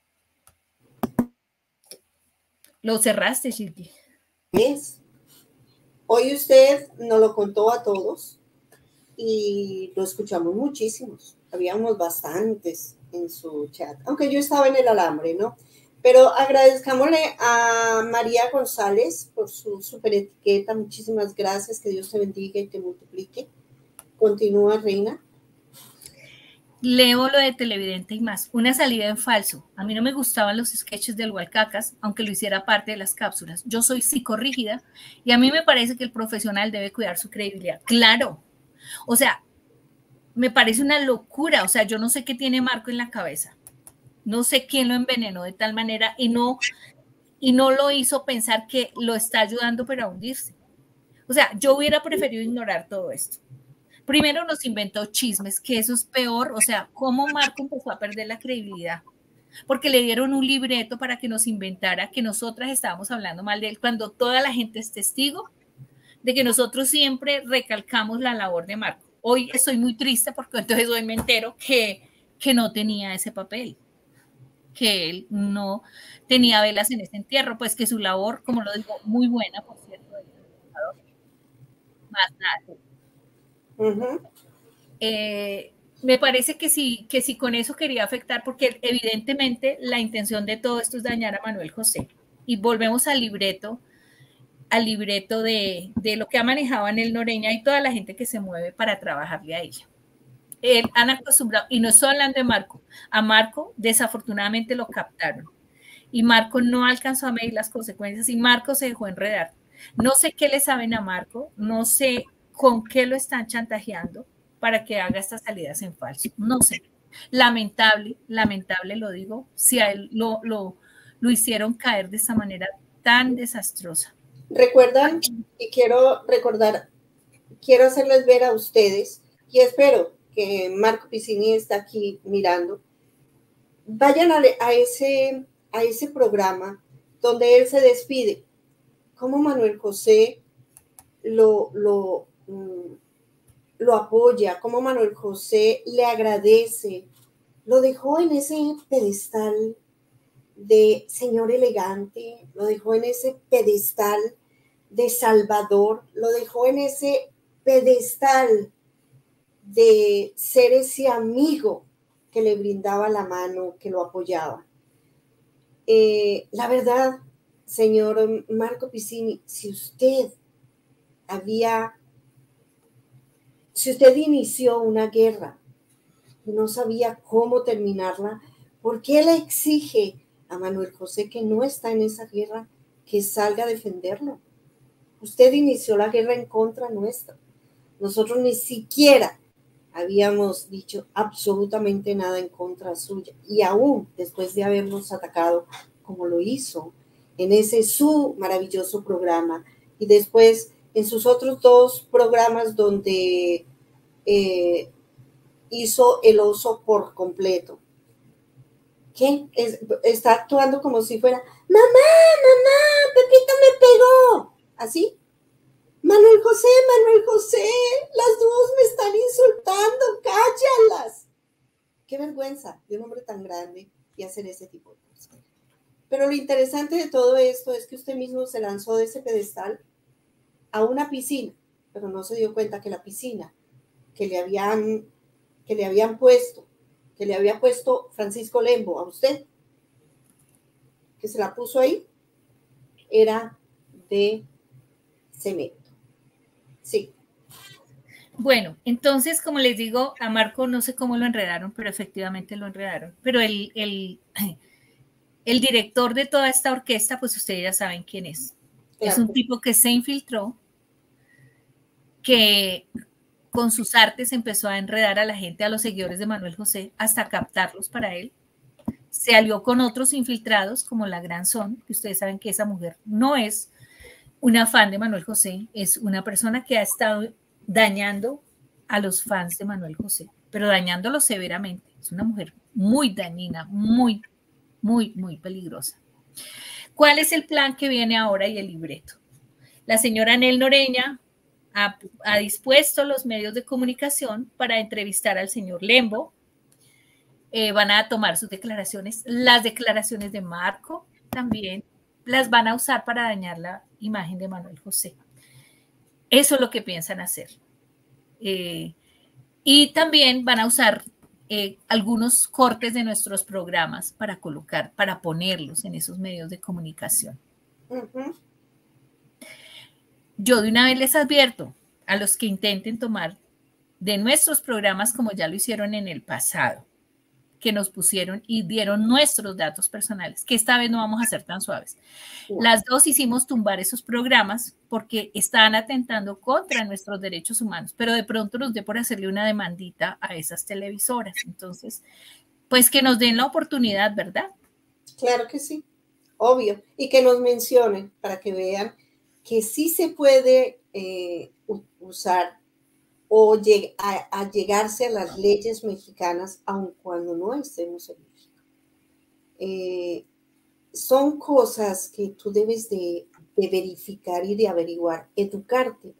Lo cerraste, Chiqui. Hoy usted nos lo contó a todos y lo escuchamos muchísimos. Habíamos bastantes en su chat, aunque yo estaba en el alambre, ¿no? Pero agradezcámosle a María González por su super etiqueta. Muchísimas gracias, que Dios te bendiga y te multiplique. Continúa, Reina. Leo lo de televidente y más. Una salida en falso. A mí no me gustaban los sketches del Hualcacas, aunque lo hiciera parte de las cápsulas. Yo soy psicorrígida y a mí me parece que el profesional debe cuidar su credibilidad. Claro. O sea, me parece una locura. O sea, yo no sé qué tiene Marco en la cabeza. No sé quién lo envenenó de tal manera y no lo hizo pensar que lo está ayudando pero a hundirse. O sea, yo hubiera preferido ignorar todo esto. Primero nos inventó chismes, que eso es peor. O sea, ¿cómo Marco empezó a perder la credibilidad? Porque le dieron un libreto para que nos inventara que nosotras estábamos hablando mal de él, cuando toda la gente es testigo de que nosotros siempre recalcamos la labor de Marco. hoy estoy muy triste porque entonces hoy me entero que no tenía ese papel, que él no tenía velas en ese entierro, pues que su labor, como lo digo, muy buena, por cierto, más nada. Me parece que sí con eso quería afectar, porque evidentemente la intención de todo esto es dañar a Manuel José. Y volvemos al libreto de lo que ha manejado Anel Noreña y toda la gente que se mueve para trabajarle a ella. Han acostumbrado, y no estoy hablando de Marco, a Marco desafortunadamente lo captaron y Marco no alcanzó a medir las consecuencias y Marco se dejó enredar. No sé qué le saben a Marco, no sé con qué lo están chantajeando para que haga estas salidas en falso, no sé. Lamentable lo digo, si a él lo hicieron caer de esa manera tan desastrosa. Recuerdan, y quiero hacerles ver a ustedes, y espero que Marco Piscini está aquí mirando, vayan a ese programa donde él se despide, como Manuel José lo apoya, como Manuel José le agradece, lo dejó en ese pedestal de señor elegante, lo dejó en ese pedestal de salvador, lo dejó en ese pedestal de ser ese amigo que le brindaba la mano, que lo apoyaba. La verdad, señor Marco Piscini, si usted inició una guerra y no sabía cómo terminarla, ¿por qué le exige a Manuel José, que no está en esa guerra, que salga a defenderlo? Usted inició la guerra en contra nuestra. Nosotros ni siquiera habíamos dicho absolutamente nada en contra suya. Y aún después de habernos atacado, como lo hizo en ese su maravilloso programa, y después en sus otros 2 programas donde hizo el oso por completo. ¿Qué? Está actuando como si fuera, mamá, Pepito me pegó. ¿Así? Manuel José, las 2 me están insultando, cállalas. Qué vergüenza de un hombre tan grande y hacer ese tipo de cosas. Pero lo interesante de todo esto es que usted mismo se lanzó de ese pedestal a una piscina, pero no se dio cuenta que la piscina que le había puesto Francisco Lembo a usted, que se la puso ahí, era de cemento. Sí. Bueno, entonces, como les digo, a Marco no sé cómo lo enredaron, pero efectivamente lo enredaron. Pero el director de toda esta orquesta, pues ustedes ya saben quién es. Claro. Es un tipo que se infiltró, que con sus artes empezó a enredar a la gente, a los seguidores de Manuel José, hasta captarlos para él. Se alió con otros infiltrados, como la Gran Son, que ustedes saben que esa mujer no es una fan de Manuel José, es una persona que ha estado dañando a los fans de Manuel José, pero dañándolos severamente. Es una mujer muy dañina, muy peligrosa. ¿Cuál es el plan que viene ahora y el libreto? La señora Anel Noreña ha dispuesto los medios de comunicación para entrevistar al señor Lembo. Van a tomar sus declaraciones, las declaraciones de Marco también las van a usar para dañar la imagen de Manuel José. Eso es lo que piensan hacer. Y también van a usar algunos cortes de nuestros programas para ponerlos en esos medios de comunicación. Yo de una vez les advierto a los que intenten tomar de nuestros programas como ya lo hicieron en el pasado, que nos pusieron y dieron nuestros datos personales, que esta vez no vamos a ser tan suaves. Las 2 hicimos tumbar esos programas porque estaban atentando contra nuestros derechos humanos, pero de pronto nos dé por hacerle una demandita a esas televisoras. Entonces, pues que nos den la oportunidad, ¿verdad? Claro que sí, obvio. Y que nos mencionen para que vean que sí se puede usar o a llegarse a las leyes mexicanas, aun cuando no estemos en México. Son cosas que tú debes de verificar y de averiguar, educarte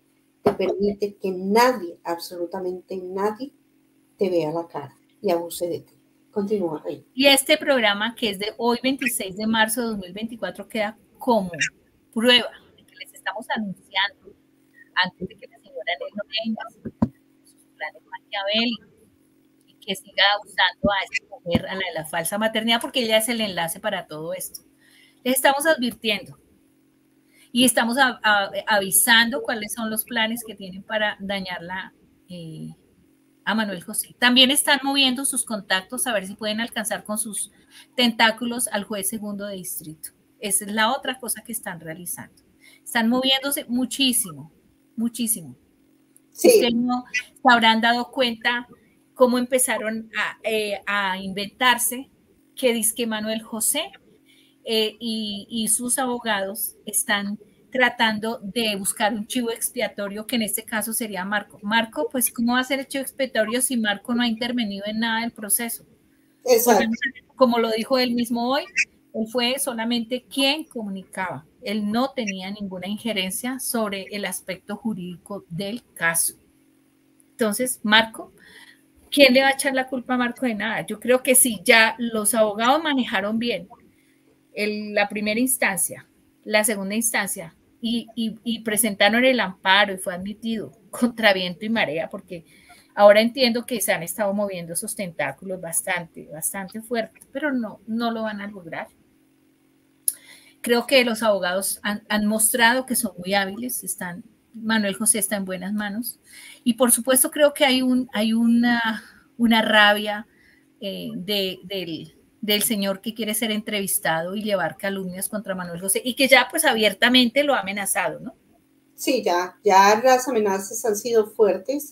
que permite que nadie, absolutamente nadie, te vea la cara y abuse de ti. Continúa, Rey. Y este programa, que es de hoy, 26 de marzo de 2024, queda como prueba de que les estamos anunciando, antes de que la señora Negro venga, sus planes maquiavélicos, y que siga usando a esta mujer, a la de la falsa maternidad, porque ella es el enlace para todo esto. Les estamos advirtiendo y estamos avisando cuáles son los planes que tienen para dañarla a Manuel José. También están moviendo sus contactos a ver si pueden alcanzar con sus tentáculos al juez segundo de distrito. Esa es la otra cosa que están realizando. Están moviéndose muchísimo, muchísimo. Sí. Ustedes no se habrán dado cuenta cómo empezaron a inventarse que dizque Manuel José y sus abogados están tratando de buscar un chivo expiatorio, que en este caso sería Marco. Marco, pues, ¿cómo va a ser el chivo expiatorio si Marco no ha intervenido en nada del proceso? Exacto. Como lo dijo él mismo hoy, él fue solamente quien comunicaba. Él no tenía ninguna injerencia sobre el aspecto jurídico del caso. Entonces, Marco, ¿quién le va a echar la culpa a Marco de nada? Yo creo que sí, ya los abogados manejaron bien la primera instancia, la segunda instancia, y presentaron el amparo y fue admitido contra viento y marea, porque ahora entiendo que se han estado moviendo esos tentáculos bastante fuertes, pero no lo van a lograr. Creo que los abogados han mostrado que son muy hábiles, Manuel José está en buenas manos, y por supuesto creo que hay una rabia del señor que quiere ser entrevistado y llevar calumnias contra Manuel José, y que ya pues abiertamente lo ha amenazado, ¿no? Sí, ya las amenazas han sido fuertes,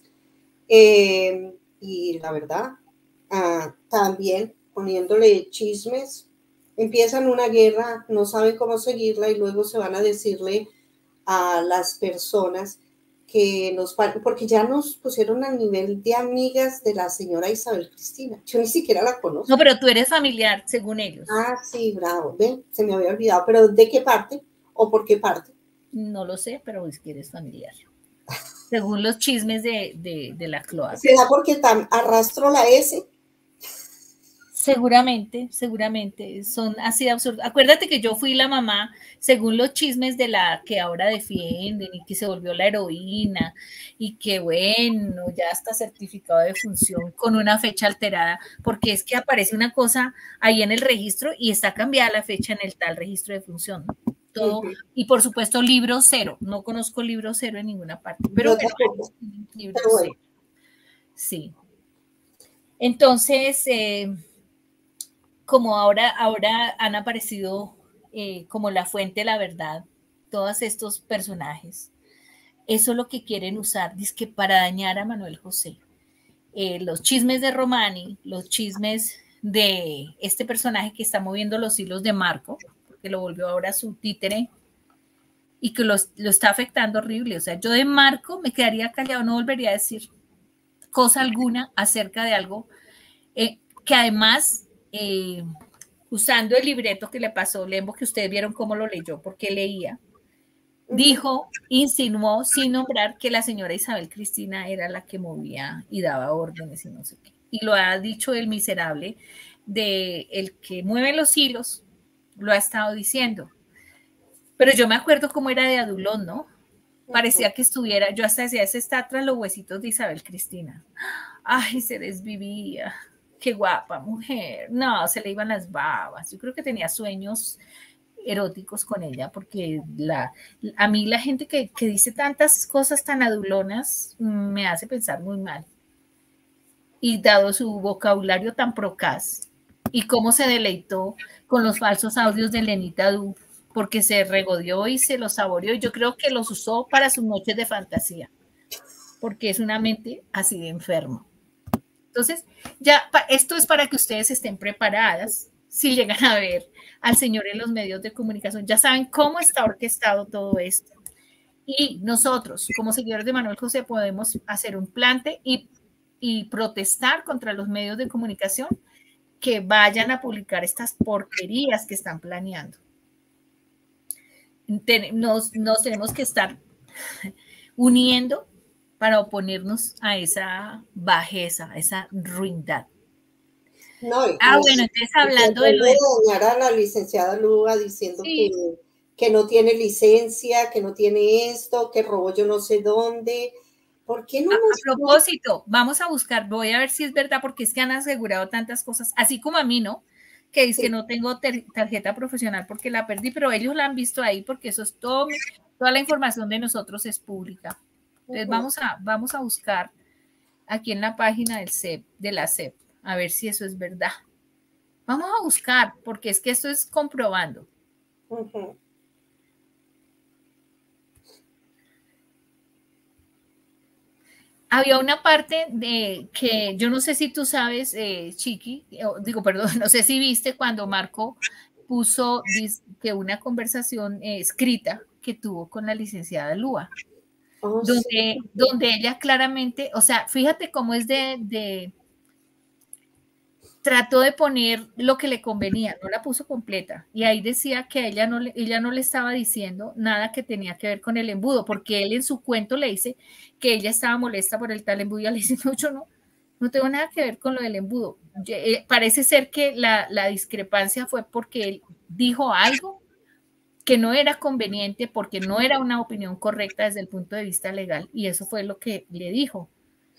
y la verdad, también poniéndole chismes, empiezan una guerra, no saben cómo seguirla, y luego se van a decirle a las personas que porque ya nos pusieron al nivel de amigas de la señora Isabel Cristina. Yo ni siquiera la conozco. No, pero tú eres familiar, según ellos. Sí, bravo. Ven, se me había olvidado. ¿Pero de qué parte? ¿O por qué parte? No lo sé, pero es que eres familiar. Según los chismes de la cloaca. ¿Será porque arrastro la S? Seguramente, son así de absurdos. Acuérdate que yo fui la mamá, según los chismes de la que ahora defienden, y que se volvió la heroína, y que bueno, ya está certificado de función con una fecha alterada, porque es que aparece una cosa ahí en el registro y está cambiada la fecha en el tal registro de función, ¿no? Todo, y por supuesto libro cero, no conozco libro cero en ninguna parte, pero bueno, libro cero. Sí. Entonces, como ahora han aparecido como la fuente de la verdad, todos estos personajes, eso es lo que quieren usar, dizque para dañar a Manuel José. Los chismes de Romani, los chismes de este personaje que está moviendo los hilos de Marco, porque lo volvió ahora su títere, y que lo está afectando horrible. O sea, yo de Marco me quedaría callado, no volvería a decir cosa alguna acerca de algo que además... usando el libreto que le pasó Lembo, que ustedes vieron cómo lo leyó, porque leía, dijo, insinuó sin nombrar que la señora Isabel Cristina era la que movía y daba órdenes y no sé qué. Y lo ha dicho el miserable el que mueve los hilos, lo ha estado diciendo. Pero yo me acuerdo cómo era de adulón, ¿no? Parecía que estuviera, yo hasta decía, ese está tras los huesitos de Isabel Cristina. Ay, se desvivía. Qué guapa mujer. No, se le iban las babas. Yo creo que tenía sueños eróticos con ella, porque a mí la gente que dice tantas cosas tan adulonas me hace pensar muy mal. Y dado su vocabulario tan procaz y cómo se deleitó con los falsos audios de Lenita Du, porque se regodeó y se los saboreó, y yo creo que los usó para sus noches de fantasía, porque es una mente así de enfermo. Entonces, ya esto es para que ustedes estén preparadas si llegan a ver al señor en los medios de comunicación. Ya saben cómo está orquestado todo esto. Y nosotros, como seguidores de Manuel José, podemos hacer un plante y protestar contra los medios de comunicación que vayan a publicar estas porquerías que están planeando. Nos tenemos que estar uniendo para oponernos a esa bajeza, a esa ruindad. No, bueno, entonces hablando de lo de dañar a la licenciada Lua diciendo que no tiene licencia, que no tiene esto, que robó yo no sé dónde. ¿Por qué no a propósito, vamos a buscar, voy a ver si es verdad, porque es que han asegurado tantas cosas, así como a mí, ¿no? Que dice que no tengo tarjeta profesional porque la perdí, pero ellos la han visto ahí porque eso es toda la información de nosotros es pública. Entonces vamos a buscar aquí en la página del CEP, de la CEP, a ver si eso es verdad. Vamos a buscar, porque es que esto es comprobando. Había una parte de que yo no sé si tú sabes, Chiqui, perdón, no sé si viste cuando Marco puso que una conversación escrita que tuvo con la licenciada Lua, donde ella claramente, o sea, fíjate cómo es trató de poner lo que le convenía, no la puso completa, y ahí decía que ella no le estaba diciendo nada que tenía que ver con el embudo, porque él en su cuento le dice que ella estaba molesta por el tal embudo, y ella le dice, no, yo no tengo nada que ver con lo del embudo. Parece ser que la discrepancia fue porque él dijo algo que no era conveniente, porque no era una opinión correcta desde el punto de vista legal, y eso fue lo que le dijo.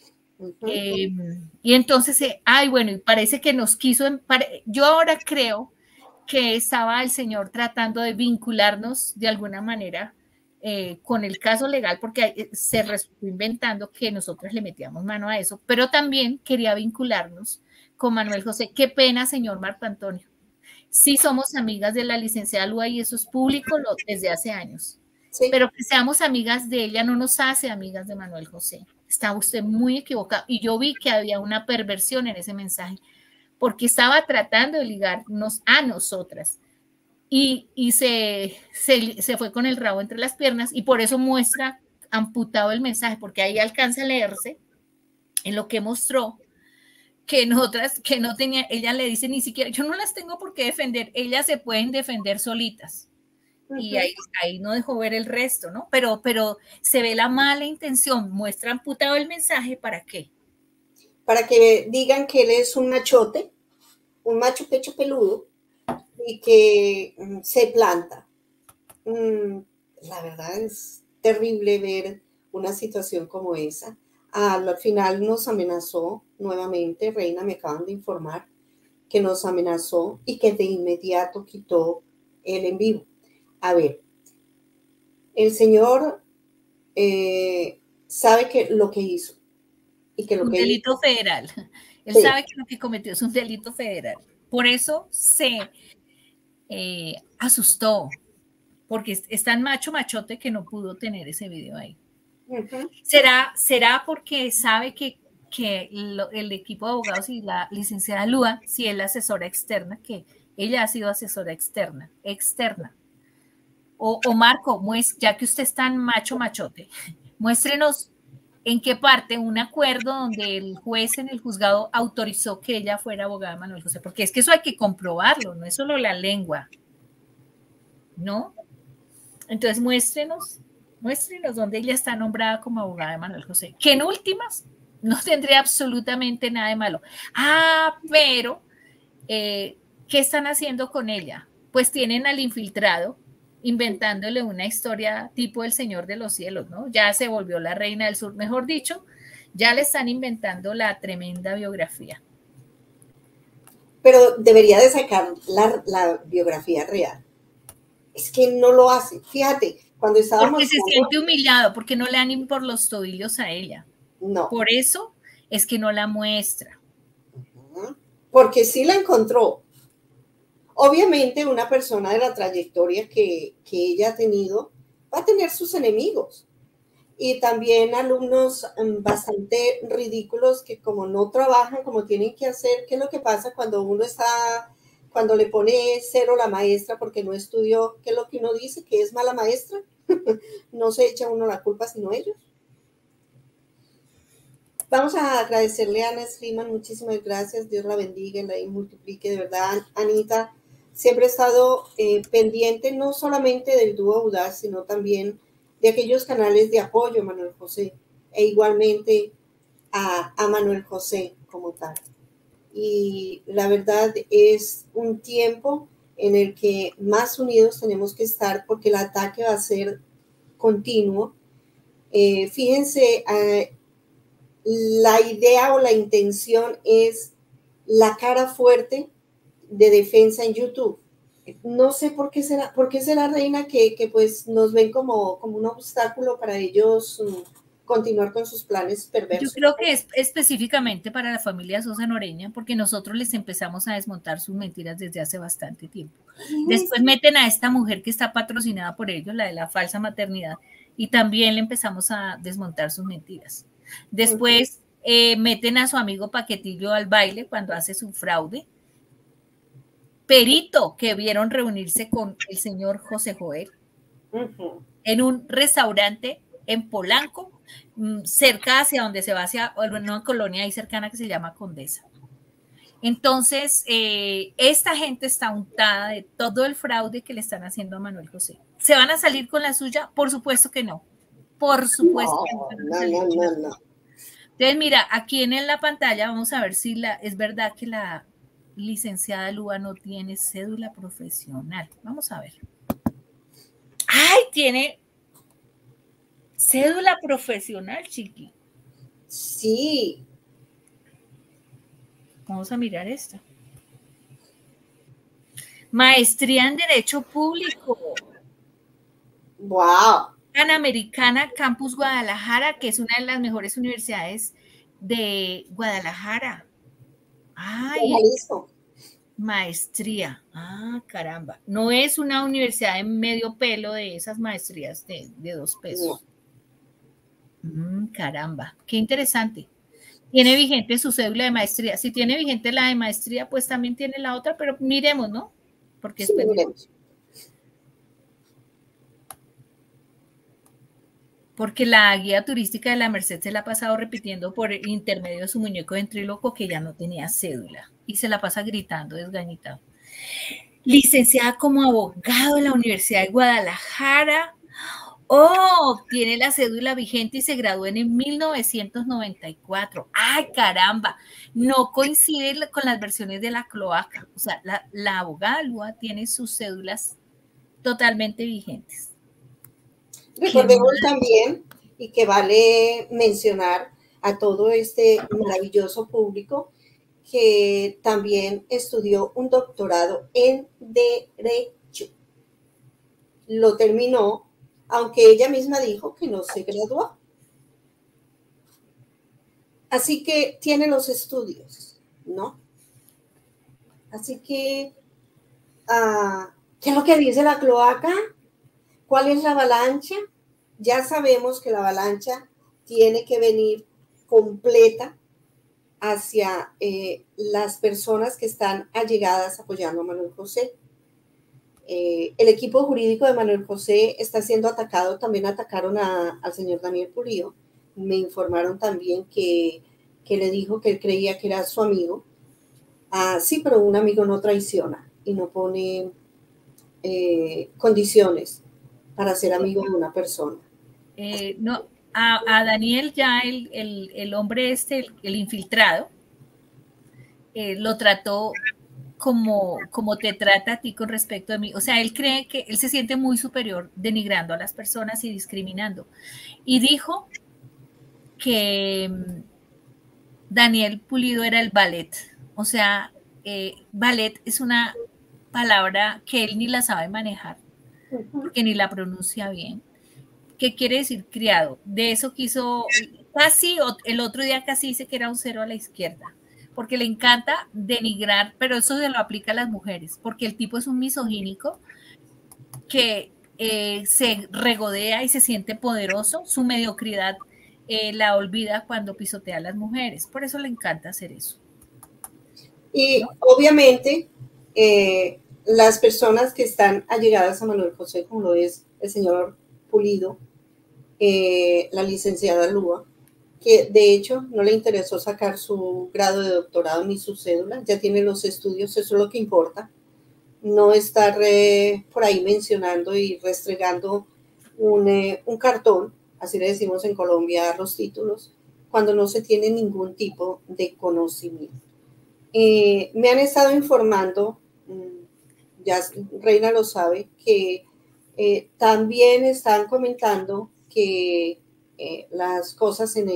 Y entonces, bueno, y parece que nos quiso, yo ahora creo que estaba el señor tratando de vincularnos de alguna manera con el caso legal, porque se resultó inventando que nosotros le metíamos mano a eso, pero también quería vincularnos con Manuel José. Qué pena, señor Marco Antonio. Sí somos amigas de la licenciada Lua y eso es público desde hace años, pero que seamos amigas de ella no nos hace amigas de Manuel José. Está usted muy equivocado. Y yo vi que había una perversión en ese mensaje, porque estaba tratando de ligarnos a nosotras. Y se fue con el rabo entre las piernas, y por eso muestra amputado el mensaje, porque ahí alcanza a leerse en lo que mostró que nosotras, que no tenía, ella le dice ni siquiera, yo no las tengo por qué defender, ellas se pueden defender solitas. Y ahí no dejó ver el resto, ¿no? Pero se ve la mala intención, muestra amputado el mensaje, ¿para qué? Para que digan que él es un machote, un macho pecho peludo, y que se planta. La verdad es terrible ver una situación como esa. Al final nos amenazó nuevamente, Reina, me acaban de informar que nos amenazó y que de inmediato quitó el en vivo. A ver, el señor sabe que lo que hizo. Y que un delito federal. Él sabe que lo que cometió es un delito federal. Por eso se asustó, porque es tan machote que no pudo tener ese video ahí. ¿Será porque sabe que el equipo de abogados y la licenciada Lua, si es la asesora externa, que ella ha sido asesora externa? O Marco, ya que usted es tan machote, muéstrenos en qué parte un acuerdo donde el juez en el juzgado autorizó que ella fuera abogada de Manuel José, porque es que eso hay que comprobarlo, no es solo la lengua, ¿no? Entonces muéstrenos donde ella está nombrada como abogada de Manuel José, que en últimas no tendría absolutamente nada de malo. Pero ¿qué están haciendo con ella? Pues tienen al infiltrado inventándole una historia tipo El Señor de los Cielos, ¿no? Ya se volvió la reina del sur, mejor dicho, ya le están inventando la tremenda biografía. Pero debería de sacar la biografía real. Es que no lo hace. Fíjate, cuando estábamos... Porque se siente humillado, porque no le dan ni por los tobillos a ella. No. Por eso es que no la muestra. Porque sí la encontró. Obviamente una persona de la trayectoria que ella ha tenido va a tener sus enemigos. Y también alumnos bastante ridículos que como no trabajan como tienen que hacer. ¿Qué es lo que pasa cuando cuando le pone cero la maestra porque no estudió? ¿Qué es lo que uno dice? ¿Que es mala maestra? No se echa uno la culpa sino ellos. Vamos a agradecerle a Ana Schliemann, muchísimas gracias, Dios la bendiga y la multiplique, de verdad, Anita, siempre he estado pendiente no solamente del dúo audaz, sino también de aquellos canales de apoyo a Manuel José e igualmente a Manuel José como tal. Y la verdad es un tiempo en el que más unidos tenemos que estar porque el ataque va a ser continuo. Fíjense, la idea o la intención es la cara fuerte de defensa en YouTube. No sé por qué será, Reina, que pues nos ven como un obstáculo para ellos continuar con sus planes perversos. Yo creo que es específicamente para la familia Sosa Noreña, porque nosotros les empezamos a desmontar sus mentiras desde hace bastante tiempo. Después meten a esta mujer que está patrocinada por ellos, la de la falsa maternidad, y también le empezamos a desmontar sus mentiras. Después meten a su amigo Paquetillo al baile cuando hace su fraude. Perito, que vieron reunirse con el señor José Joel en un restaurante en Polanco, cerca hacia donde se va hacia una colonia ahí cercana que se llama Condesa. Entonces, esta gente está untada de todo el fraude que le están haciendo a Manuel José. ¿Se van a salir con la suya? Por supuesto que no. Por supuesto que no. Entonces, mira, aquí en la pantalla vamos a ver si es verdad que la licenciada Lua no tiene cédula profesional. Vamos a ver. ¡Ay! Tiene cédula profesional, chiqui. Sí. Vamos a mirar esta. Maestría en Derecho Público. ¡Wow! Panamericana Campus Guadalajara, que es una de las mejores universidades de Guadalajara. Ay, maestría. Ah, caramba. No es una universidad de medio pelo de esas maestrías de 2 pesos. Caramba, qué interesante. Tiene vigente su cédula de maestría. Si tiene vigente la de maestría, pues también tiene la otra, pero miremos, ¿no? Porque sí, miremos. Porque la guía turística de la Merced se la ha pasado repitiendo por intermedio de su muñeco ventríloco que ya no tenía cédula y se la pasa gritando desgañitado. Licenciada como abogado en la Universidad de Guadalajara. ¡Oh! Tiene la cédula vigente y se graduó en 1994. ¡Ay, caramba! No coincide con las versiones de la cloaca. O sea, la abogada Lua tiene sus cédulas totalmente vigentes. Recordemos también, y que vale mencionar a todo este maravilloso público, que también estudió un doctorado en Derecho. Lo terminó, aunque ella misma dijo que no se graduó. Así que tiene los estudios, ¿no? Así que, ¿qué es lo que dice la cloaca? ¿Cuál es la avalancha? Ya sabemos que la avalancha tiene que venir completa hacia las personas que están allegadas apoyando a Manuel José. El equipo jurídico de Manuel José está siendo atacado. También atacaron al señor Daniel Pulido. Me informaron también que le dijo que él creía que era su amigo. Sí, pero un amigo no traiciona y no pone condiciones para ser amigo de una persona. No, a Daniel ya el hombre el infiltrado, lo trató como te trata a ti con respecto a mí. O sea, él cree que él se siente muy superior denigrando a las personas y discriminando. Y dijo que Daniel Pulido era el ballet. O sea, ballet es una palabra que él ni la sabe manejar, porque ni la pronuncia bien. ¿Qué quiere decir criado? De eso quiso, casi, el otro día casi dice que era un 0 a la izquierda, porque le encanta denigrar, pero eso se lo aplica a las mujeres, porque el tipo es un misogínico que se regodea y se siente poderoso, su mediocridad la olvida cuando pisotea a las mujeres, por eso le encanta hacer eso. Y obviamente las personas que están allegadas a Manuel José, como lo es el señor Pulido, la licenciada Lua, que de hecho no le interesó sacar su grado de doctorado ni su cédula, ya tiene los estudios, eso es lo que importa, no estar por ahí mencionando y restregando un cartón, así le decimos en Colombia a los títulos, cuando no se tiene ningún tipo de conocimiento. Me han estado informando, ya Reina lo sabe, que también están comentando que las cosas en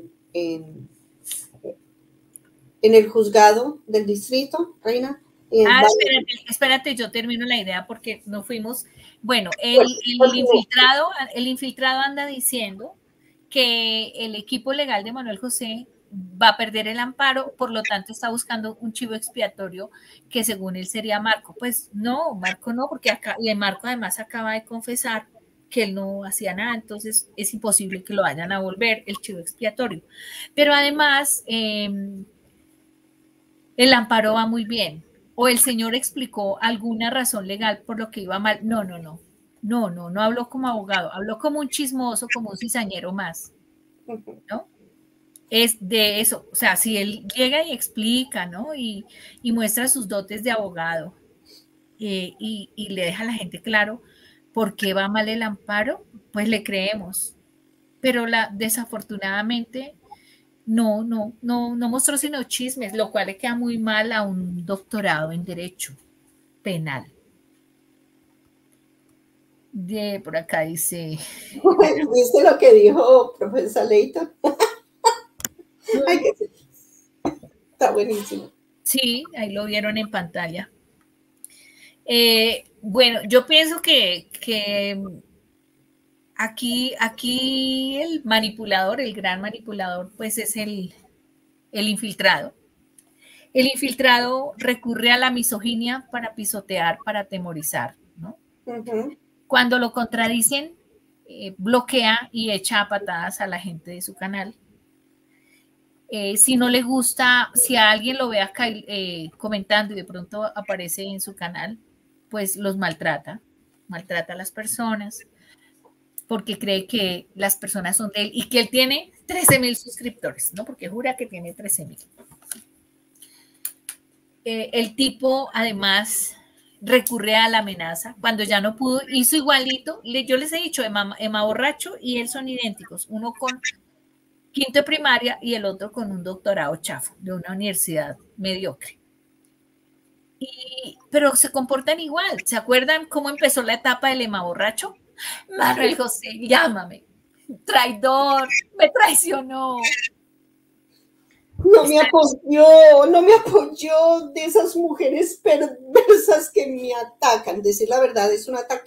el juzgado del distrito, Reina. Espérate, yo termino la idea porque no fuimos. Bueno, el infiltrado anda diciendo que el equipo legal de Manuel José va a perder el amparo, por lo tanto está buscando un chivo expiatorio que según él sería Marco. Pues no, Marco no, porque Marco además acaba de confesar que él no hacía nada, entonces es imposible que lo vayan a volver el chivo expiatorio. Pero además, el amparo va muy bien. O el señor explicó alguna razón legal por lo que iba mal. No habló como abogado, habló como un chismoso, como un cizañero más, ¿no? Es de eso, o sea, si él llega y explica, ¿no? Y muestra sus dotes de abogado y le deja a la gente claro por qué va mal el amparo, pues le creemos. Pero desafortunadamente no mostró sino chismes, lo cual le queda muy mal a un doctorado en Derecho Penal. Por acá dice... ¿Viste lo que dijo profesor Leighton? Está buenísimo. Sí, ahí lo vieron en pantalla. Bueno, yo pienso que aquí el manipulador, el gran manipulador, pues es el infiltrado. El infiltrado recurre a la misoginia para pisotear, para atemorizar, ¿no? Cuando lo contradicen, bloquea y echa a patadas a la gente de su canal. Si no le gusta, si a alguien lo ve acá comentando y de pronto aparece en su canal, pues los maltrata a las personas porque cree que las personas son de él y que él tiene 13,000 suscriptores, ¿no? Porque jura que tiene 13,000. El tipo además recurre a la amenaza. Cuando ya no pudo, hizo igualito. Yo les he dicho, Emma Borracho y él son idénticos. Uno con quinto de primaria y el otro con un doctorado chafo de una universidad mediocre. Pero se comportan igual. ¿Se acuerdan cómo empezó la etapa del Emma Borracho? Manuel José, llámame. Traidor, me traicionó. No me apoyó de esas mujeres perversas que me atacan. Decir la verdad, ¿es un ataque?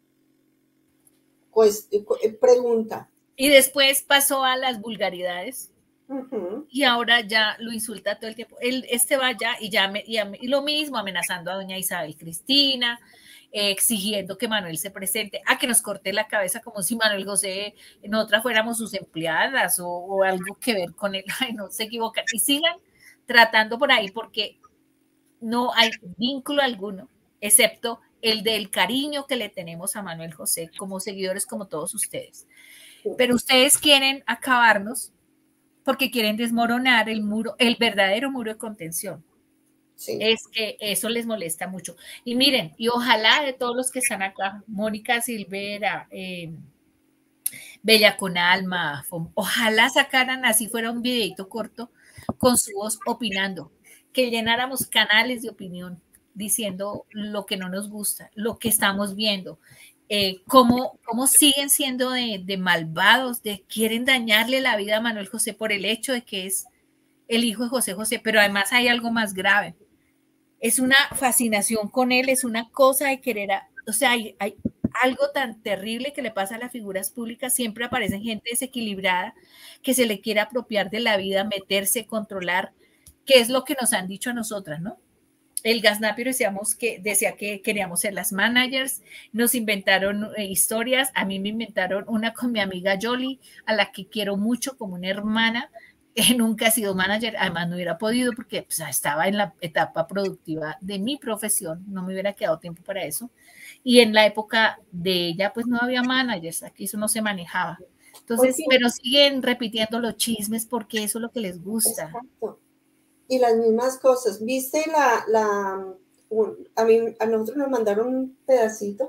Pues pregunta. Y después pasó a las vulgaridades. Y ahora ya lo insulta todo el tiempo. Este va allá y lo mismo, amenazando a doña Isabel Cristina, exigiendo que Manuel se presente, a que nos corte la cabeza como si Manuel José nosotras fuéramos sus empleadas o algo que ver con él. Ay, no se equivocan. Y sigan tratando por ahí porque no hay vínculo alguno, excepto el del cariño que le tenemos a Manuel José como seguidores, como todos ustedes. Pero ustedes quieren acabarnos porque quieren desmoronar el muro, el verdadero muro de contención. Sí. Es que eso les molesta mucho. Y miren, y ojalá de todos los que están acá, Mónica Silvera, Bella con Alma, ojalá sacaran, así fuera un videito corto, con su voz opinando, que llenáramos canales de opinión, diciendo lo que no nos gusta, lo que estamos viendo, cómo siguen siendo de malvados, quieren dañarle la vida a Manuel José por el hecho de que es el hijo de José José, pero además hay algo más grave. Es una fascinación con él, es una cosa de querer, o sea, hay algo tan terrible que le pasa a las figuras públicas, siempre aparecen gente desequilibrada que se le quiere apropiar de la vida, meterse, controlar, que es lo que nos han dicho a nosotras, ¿no? El Gaznapio decía que queríamos ser las managers, nos inventaron historias, a mí me inventaron una con mi amiga Yoli, a la que quiero mucho como una hermana, nunca ha sido manager, además no hubiera podido porque pues, estaba en la etapa productiva de mi profesión, no me hubiera quedado tiempo para eso, y en la época de ella pues no había managers, aquí eso no se manejaba, entonces, pero siguen repitiendo los chismes porque eso es lo que les gusta. Exacto. Y las mismas cosas, viste a nosotros nos mandaron un pedacito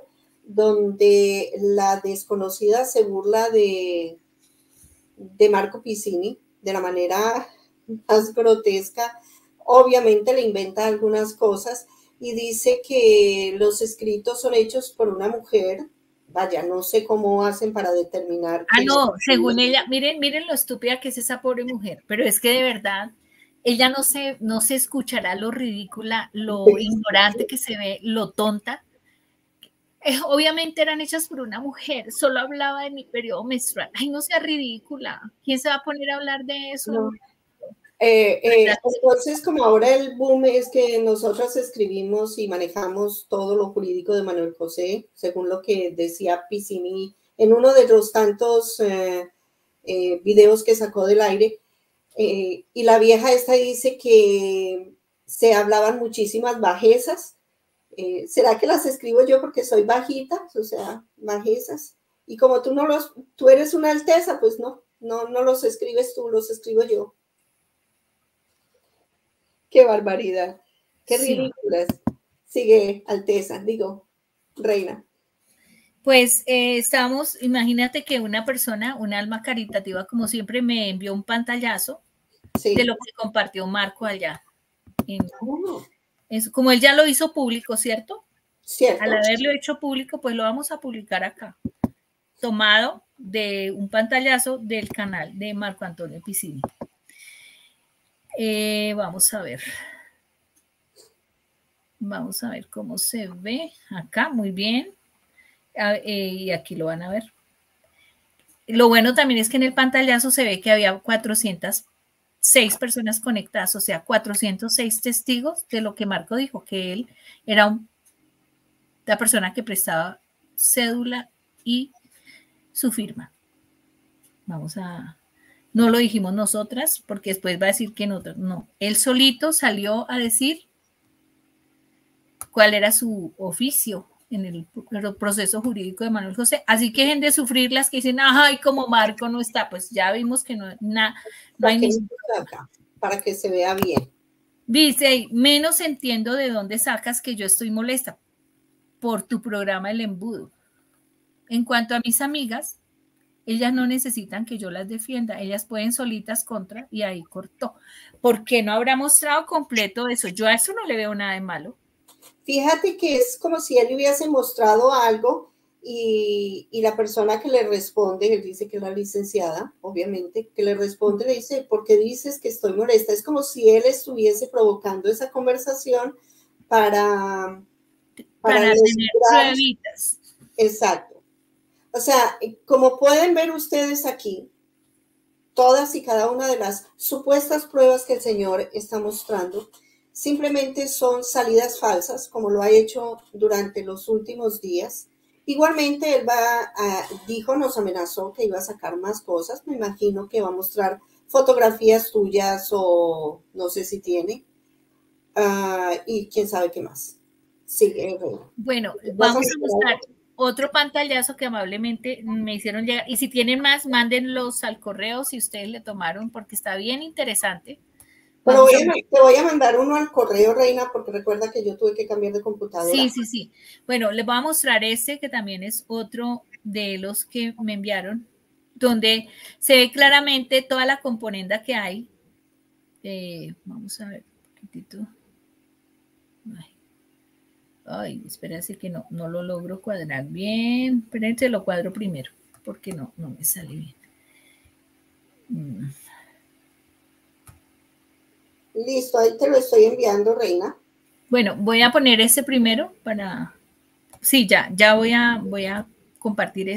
donde la desconocida se burla de Marco Piscini de la manera más grotesca. Obviamente le inventa algunas cosas y dice que los escritos son hechos por una mujer. Vaya, no sé cómo hacen para determinar. No, según ella, miren lo estúpida que es esa pobre mujer, pero es que de verdad, ella no se escuchará lo ridícula, lo ignorante que se ve, lo tonta. Obviamente eran hechas por una mujer, solo hablaba de mi periodo menstrual. Ay, no sea ridícula. ¿Quién se va a poner a hablar de eso? No. Entonces, como ahora el boom es que nosotros escribimos y manejamos todo lo jurídico de Manuel José, según lo que decía Piscini en uno de los tantos videos que sacó del aire, y la vieja esta dice que se hablaban muchísimas bajezas. ¿Será que las escribo yo porque soy bajita? O sea, bajezas. Y como tú eres una alteza, pues no los escribes tú, los escribo yo. Qué barbaridad, qué ridículas. Sigue, Alteza, digo, reina. Pues imagínate que una persona, un alma caritativa, como siempre, me envió un pantallazo de lo que compartió Marco allá. Como él ya lo hizo público, ¿cierto? Cierto. Al haberlo hecho público, pues lo vamos a publicar acá. Tomado de un pantallazo del canal de Marco Antonio Piscini. Vamos a ver. Vamos a ver cómo se ve acá, muy bien. Y aquí lo van a ver. Lo bueno también es que en el pantallazo se ve que había 406 personas conectadas, o sea, 406 testigos de lo que Marco dijo, que él era la persona que prestaba cédula y su firma. No lo dijimos nosotras, porque después va a decir que no. Él solito salió a decir cuál era su oficio en el proceso jurídico de Manuel José. Así que dejen de sufrir las que dicen, ay, como Marco no está. Pues ya vimos que no hay ningún... Para que se vea bien. Dice, menos entiendo de dónde sacas que yo estoy molesta por tu programa El Embudo. En cuanto a mis amigas, ellas no necesitan que yo las defienda, ellas pueden solitas contra, y ahí cortó. ¿Por qué no habrá mostrado completo eso? Yo a eso no le veo nada de malo. Fíjate que es como si él hubiese mostrado algo y la persona que le responde, él dice que es la licenciada, obviamente, que le responde, le dice, ¿por qué dices que estoy molesta? Es como si él estuviese provocando esa conversación para tener pruebitas. Exacto. O sea, como pueden ver ustedes aquí, todas y cada una de las supuestas pruebas que el señor está mostrando simplemente son salidas falsas, como lo ha hecho durante los últimos días. Igualmente, él nos amenazó que iba a sacar más cosas. Me imagino que va a mostrar fotografías tuyas o no sé si tiene. Y quién sabe qué más. Sigue. Bueno, vamos a mostrar otro pantallazo que amablemente me hicieron llegar. Y si tienen más, mándenlos al correo si ustedes le tomaron, porque está bien interesante. Pero te voy a mandar uno al correo, Reina, porque recuerda que yo tuve que cambiar de computadora. Sí. Bueno, les voy a mostrar que también es otro de los que me enviaron, donde se ve claramente toda la componenda que hay. Vamos a ver un poquitito. Ay, espérense que no lo logro cuadrar bien. Espérense, lo cuadro primero, porque no me sale bien. Listo, ahí te lo estoy enviando, Reina. Bueno, voy a poner primero para... Sí, ya voy a compartir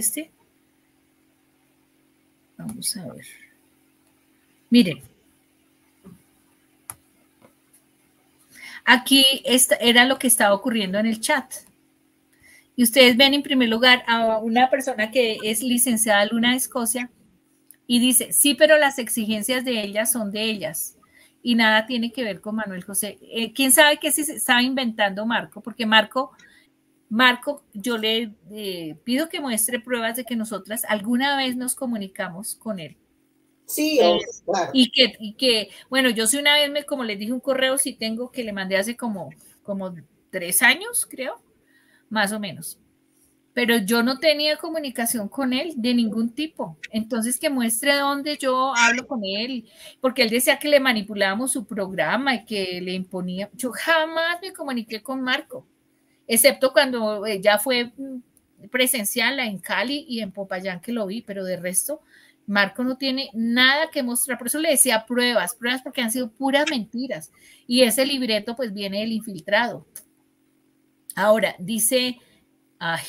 Vamos a ver. Miren. Aquí era lo que estaba ocurriendo en el chat. Y ustedes ven en primer lugar a una persona que es licenciada Luna de Escocia y dice, sí, pero las exigencias de ellas son de ellas. Y nada tiene que ver con Manuel José. ¿Quién sabe qué se estaba inventando Marco? Porque Marco, yo le pido que muestre pruebas de que nosotras alguna vez nos comunicamos con él. Sí, claro. Y que, bueno, yo sí una vez, como les dije, un correo sí tengo que le mandé hace como 3 años, creo, más o menos. pero yo no tenía comunicación con él de ningún tipo. Entonces que muestre dónde yo hablo con él, porque él decía que le manipulábamos su programa y que le imponía. Yo jamás me comuniqué con Marco, excepto cuando ya fue presencial en Cali y en Popayán que lo vi, pero de resto Marco no tiene nada que mostrar. Por eso le decía pruebas porque han sido puras mentiras. Y ese libreto pues viene del infiltrado. Ahora, dice, ay,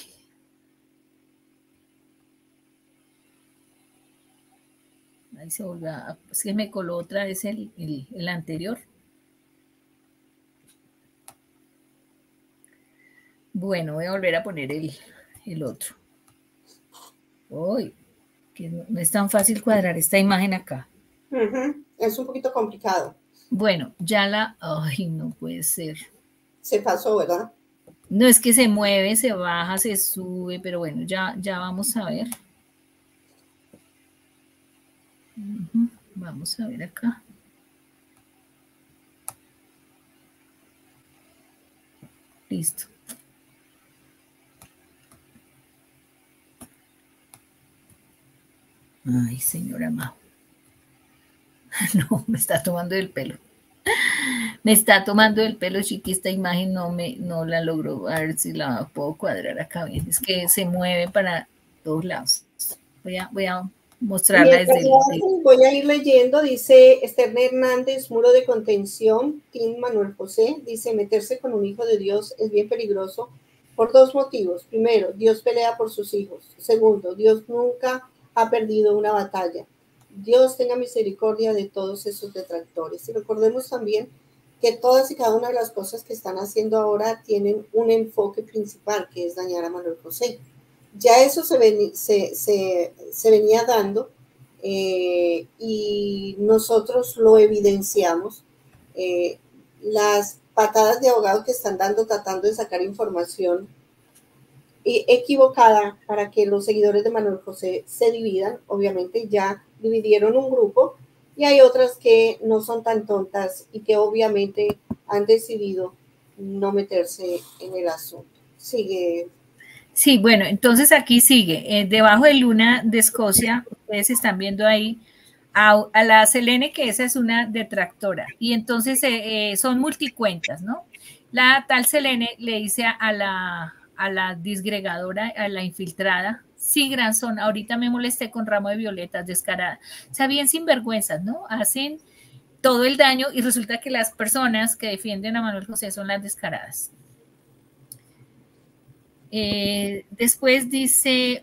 ahí se volvió, es que me coló otra vez el anterior. Bueno, voy a volver a poner el otro. Uy, que no es tan fácil cuadrar esta imagen acá. Es un poquito complicado. Bueno, ya la... Ay, no puede ser. Se pasó, ¿verdad? No, es que se mueve, se baja, se sube, pero bueno, ya vamos a ver. Vamos a ver acá. Listo. Ay, señora Mau. No, me está tomando el pelo. Me está tomando el pelo, chiqui. Esta imagen no la logro. A ver si la puedo cuadrar acá bien. Es que se mueve para todos lados. Voy a mostrarla desde el... Voy a ir leyendo. Dice Esther Hernández, muro de contención. Tim Manuel José dice: meterse con un hijo de Dios es bien peligroso por dos motivos. Primero, Dios pelea por sus hijos. Segundo, Dios nunca ha perdido una batalla. Dios tenga misericordia de todos esos detractores. Y recordemos también que todas y cada una de las cosas que están haciendo ahora tienen un enfoque principal, que es dañar a Manuel José. Ya eso se venía dando y nosotros lo evidenciamos. Las patadas de abogado que están dando, tratando de sacar información equivocada para que los seguidores de Manuel José se dividan. Obviamente ya dividieron un grupo y hay otras que no son tan tontas y que obviamente han decidido no meterse en el asunto. Sigue. Sí, bueno, entonces aquí sigue. Debajo de Luna de Escocia, ustedes están viendo ahí a la Selene, que esa es una detractora. Y entonces son multicuentas, ¿no? La tal Selene le dice a la disgregadora, a la infiltrada: sí, Granzón, ahorita me molesté con ramo de violetas, descarada. O sea, bien sinvergüenzas, ¿no? Hacen todo el daño y resulta que las personas que defienden a Manuel José son las descaradas. Después dice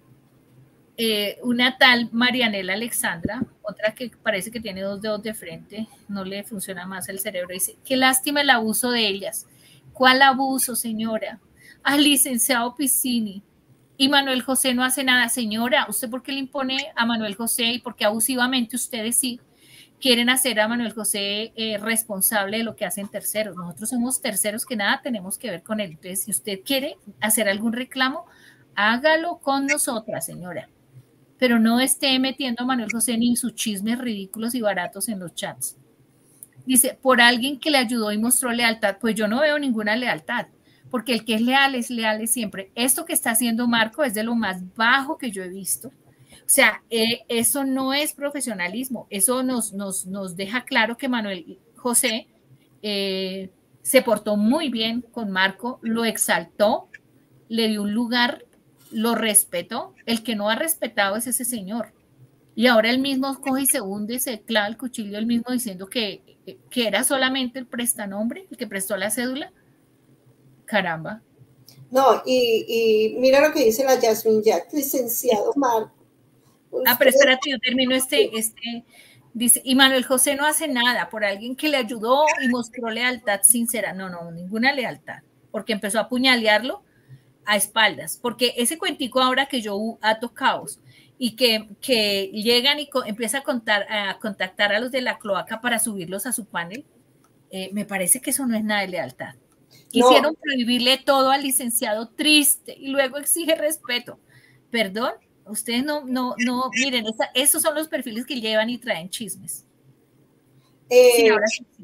una tal Marianela Alexandra, otra que parece que tiene 2 dedos de frente, no le funciona más el cerebro, dice: qué lástima el abuso de ellas. ¿Cuál abuso, señora? Al licenciado Piccini. Y Manuel José no hace nada. Señora, ¿usted por qué le impone a Manuel José y por qué abusivamente ustedes sí quieren hacer a Manuel José responsable de lo que hacen terceros? Nosotros somos terceros que nada tenemos que ver con él. Entonces, si usted quiere hacer algún reclamo, hágalo con nosotras, señora. Pero no esté metiendo a Manuel José ni sus chismes ridículos y baratos en los chats. Dice: por alguien que le ayudó y mostró lealtad. Pues yo no veo ninguna lealtad, porque el que es leal siempre. Esto que está haciendo Marco es de lo más bajo que yo he visto. O sea, eso no es profesionalismo. Eso nos deja claro que Manuel José se portó muy bien con Marco, lo exaltó, le dio un lugar, lo respetó. El que no ha respetado es ese señor. Y ahora él mismo coge y se hunde, se clava el cuchillo él mismo diciendo que era solamente el prestanombre, el que prestó la cédula. Caramba. No, y mira lo que dice la Jasmine Jack, licenciado Marco. Pero espérate, yo termino dice: y Manuel José no hace nada por alguien que le ayudó y mostró lealtad sincera. No, ninguna lealtad, porque empezó a apuñalearlo a espaldas, porque ese cuentico ahora que yo ato caos y que llegan y empieza a contactar a los de la cloaca para subirlos a su panel, me parece que eso no es nada de lealtad. Quisieron prohibirle todo al licenciado, triste, y luego exige respeto. Perdón, ustedes no, miren, esos son los perfiles que llevan y traen chismes. Sí,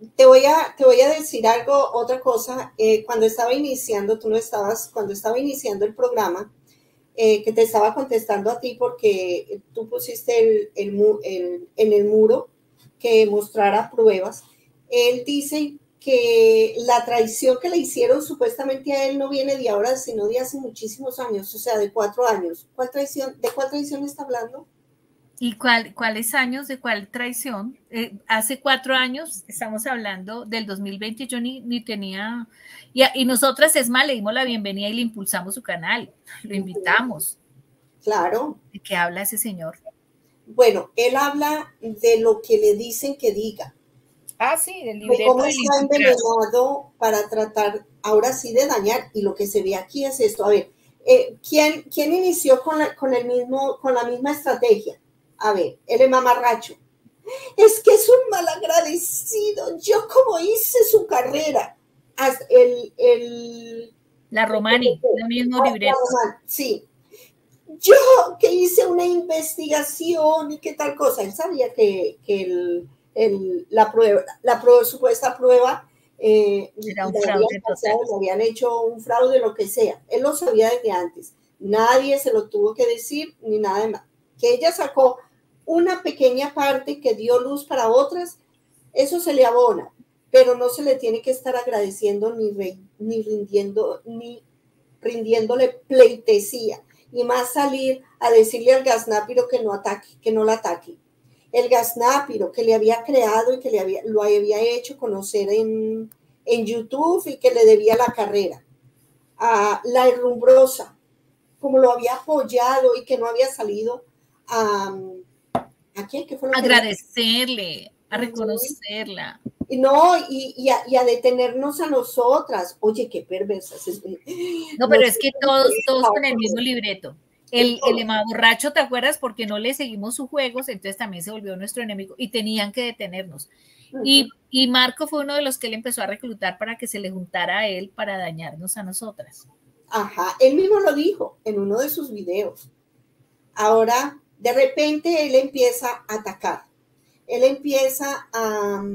te voy a decir algo, otra cosa. Cuando estaba iniciando, tú no estabas, cuando estaba iniciando el programa, que te estaba contestando a ti porque tú pusiste en el muro que mostrara pruebas. Él dice que la traición que le hicieron supuestamente a él no viene de ahora, sino de hace muchísimos años, o sea, de 4 años. ¿Cuál traición? ¿De cuál traición está hablando? ¿Y cuáles años de cuál traición? Hace 4 años, estamos hablando del 2020, yo ni tenía, y nosotras, es más, le dimos la bienvenida y le impulsamos su canal, lo invitamos. Claro. ¿De qué habla ese señor? Bueno, él habla de lo que le dicen que diga. Ah, sí, del De libreto. cómo está envenenado para tratar, ahora sí, de dañar, y lo que se ve aquí es esto. A ver, ¿quién inició con la misma estrategia? A ver, el mamarracho. Es que es un malagradecido. Yo como hice su carrera. La Romani, el mismo libreto. Sí. Yo que hice una investigación y qué tal cosa. Él sabía que la supuesta prueba era un fraude. Le habían hecho un fraude, lo que sea. Él lo sabía desde antes. Nadie se lo tuvo que decir ni nada de más. Que ella sacó una pequeña parte que dio luz para otras, eso se le abona, pero no se le tiene que estar agradeciendo ni rindiéndole pleitesía, y más salir a decirle al gaznápiro que no la ataque. El gaznápiro que le había creado y que lo había hecho conocer en YouTube y que le debía la carrera. A la herrumbrosa, como lo había apoyado y que no había salido ¿a quién? ¿Qué fue lo que agradecerle, a reconocerla. No, y a detenernos a nosotras. Oye, qué perversas. No, pero es que todos con el mismo libreto. El borracho, ¿te acuerdas? Porque no le seguimos sus juegos, entonces también se volvió nuestro enemigo y tenían que detenernos. Y Marco fue uno de los que él empezó a reclutar para que se le juntara a él para dañarnos a nosotras. Ajá, él mismo lo dijo en uno de sus videos. Ahora, de repente, él empieza a atacar. Él empieza a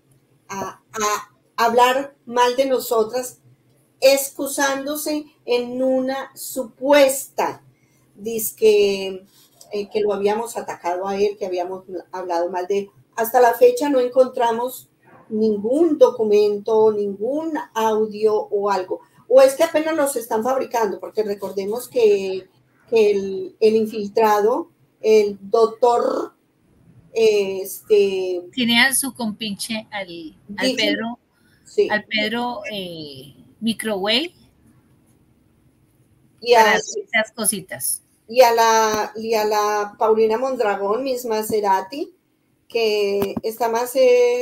hablar mal de nosotras, excusándose en una supuesta, que lo habíamos atacado a él, que habíamos hablado mal de él. Hasta la fecha no encontramos ningún documento, ningún audio o algo. O es que apenas los están fabricando, porque recordemos que el infiltrado, el doctor, tiene a su compinche al Pedro, sí. Al Pedro Microwave y a esas cositas. Y a la Paulina Mondragón, Miss Maserati, que está más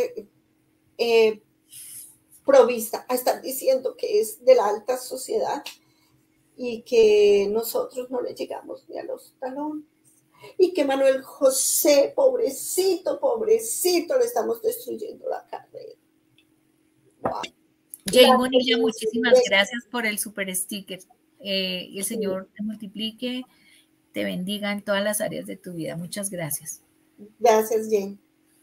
provista a estar diciendo que es de la alta sociedad y que nosotros no le llegamos ni a los talones. Y que Manuel José, pobrecito, le estamos destruyendo la carrera. Wow. Jane Bonilla, muchísimas gracias por el super sticker. Y el Señor te multiplique, te bendiga en todas las áreas de tu vida. Muchas gracias. Gracias, Jane.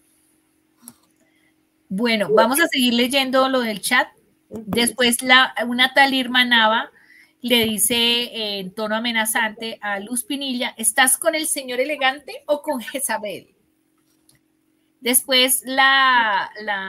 Bueno, vamos a seguir leyendo lo del chat. Después una tal Irma Nava le dice en tono amenazante a Luz Pinilla, ¿estás con el señor elegante o con Jezabel? Después la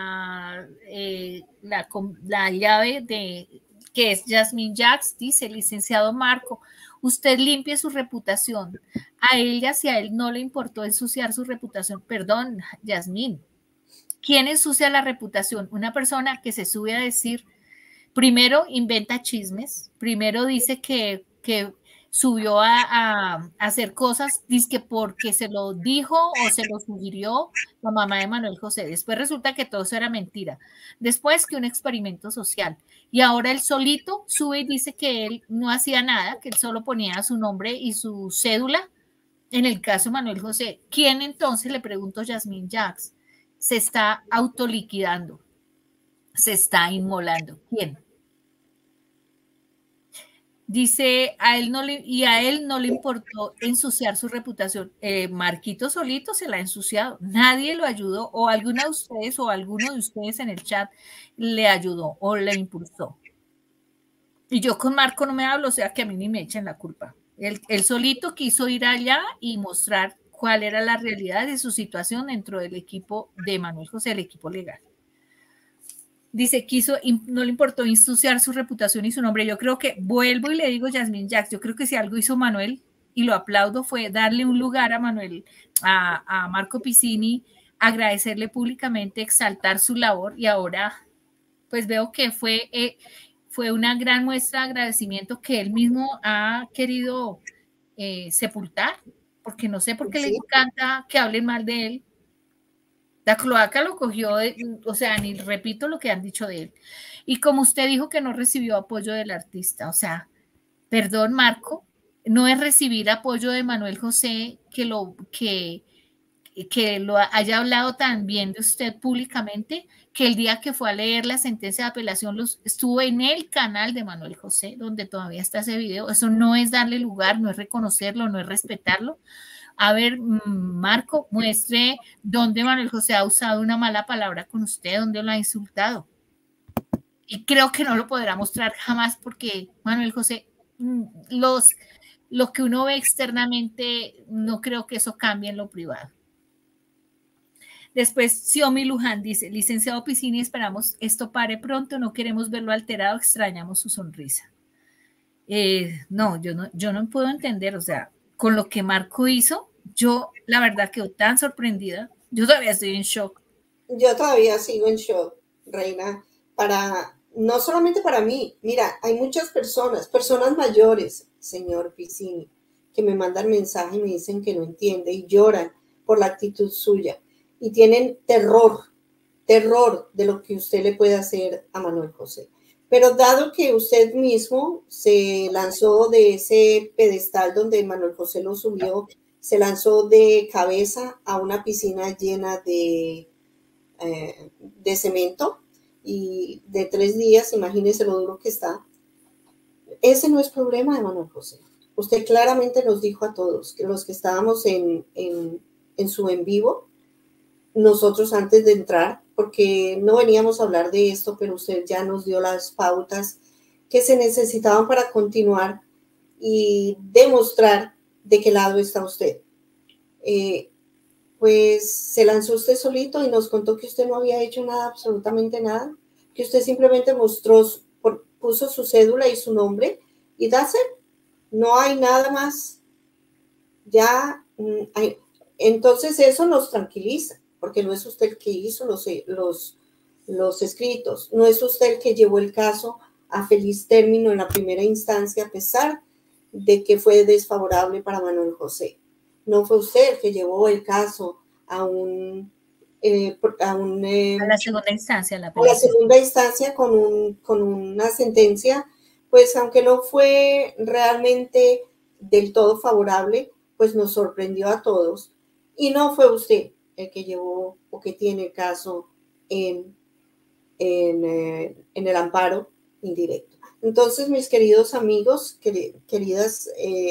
llave que es Yasmín Jax dice, licenciado Marco, usted limpie su reputación. A ella, si a él no le importó ensuciar su reputación, perdón, Yasmín, ¿quién ensucia la reputación? Una persona que se sube a decir, primero inventa chismes, primero dice que subió a hacer cosas, dice que porque se lo dijo o se lo sugirió la mamá de Manuel José. Después resulta que todo eso era mentira. Después que un experimento social. Y ahora él solito sube y dice que él no hacía nada, que él solo ponía su nombre y su cédula. En el caso de Manuel José, ¿quién entonces, le pregunto a Yasmín Jax, se está autoliquidando? Se está inmolando. ¿Quién? Dice, a él no le importó ensuciar su reputación. Marquito solito se la ha ensuciado. Nadie lo ayudó, o alguna de ustedes o alguno de ustedes en el chat le ayudó o le impulsó. Y yo con Marco no me hablo, o sea que a mí ni me echen la culpa. Él solito quiso ir allá y mostrar cuál era la realidad de su situación dentro del equipo de Manuel José, el equipo legal. Dice, no le importó ensuciar su reputación y su nombre. Yo creo que, vuelvo y le digo, Yasmín Jax, yo creo que si algo hizo Manuel, y lo aplaudo, fue darle un lugar a Manuel, a Marco Piscini, agradecerle públicamente, exaltar su labor, y ahora pues veo que fue una gran muestra de agradecimiento que él mismo ha querido sepultar, porque no sé por qué le encanta que hablen mal de él. La cloaca lo cogió, o sea, ni repito lo que han dicho de él. Y como usted dijo que no recibió apoyo del artista, o sea, perdón, Marco, no es recibir apoyo de Manuel José que lo haya hablado tan bien de usted públicamente, que el día que fue a leer la sentencia de apelación estuvo en el canal de Manuel José, donde todavía está ese video. Eso no es darle lugar, no es reconocerlo, no es respetarlo. A ver, Marco, muestre dónde Manuel José ha usado una mala palabra con usted, dónde lo ha insultado. Y creo que no lo podrá mostrar jamás, porque Manuel José, lo que uno ve externamente, no creo que eso cambie en lo privado. Después, Xiomi Luján dice, licenciado Piscini, esperamos esto pare pronto, no queremos verlo alterado, extrañamos su sonrisa. No, yo no puedo entender, o sea, con lo que Marco hizo, yo la verdad quedo tan sorprendida. Yo todavía estoy en shock. Yo todavía sigo en shock, Reina, no solamente para mí. Mira, hay muchas personas mayores, señor Piscini, que me mandan mensaje y me dicen que no entiende y lloran por la actitud suya y tienen terror de lo que usted le puede hacer a Manuel José. Pero dado que usted mismo se lanzó de ese pedestal donde Manuel José lo subió, se lanzó de cabeza a una piscina llena de cemento y de 3 días, imagínese lo duro que está. Ese no es problema de Manuel José. Usted claramente nos dijo a todos, que los que estábamos en su en vivo, nosotros antes de entrar, porque no veníamos a hablar de esto, pero usted ya nos dio las pautas que se necesitaban para continuar y demostrar de qué lado está usted. Pues se lanzó usted solito y nos contó que usted no había hecho nada, absolutamente nada, que usted simplemente puso su cédula y su nombre y no hay nada más. Ya, entonces eso nos tranquiliza, porque no es usted el que hizo los escritos, no es usted el que llevó el caso a feliz término en la primera instancia, a pesar de que fue desfavorable para Manuel José. No fue usted el que llevó el caso a la segunda instancia. A la segunda instancia con una sentencia, pues aunque no fue realmente del todo favorable, pues nos sorprendió a todos. Y no fue usted el que llevó o que tiene el caso en el amparo indirecto. Entonces, mis queridos amigos, queridas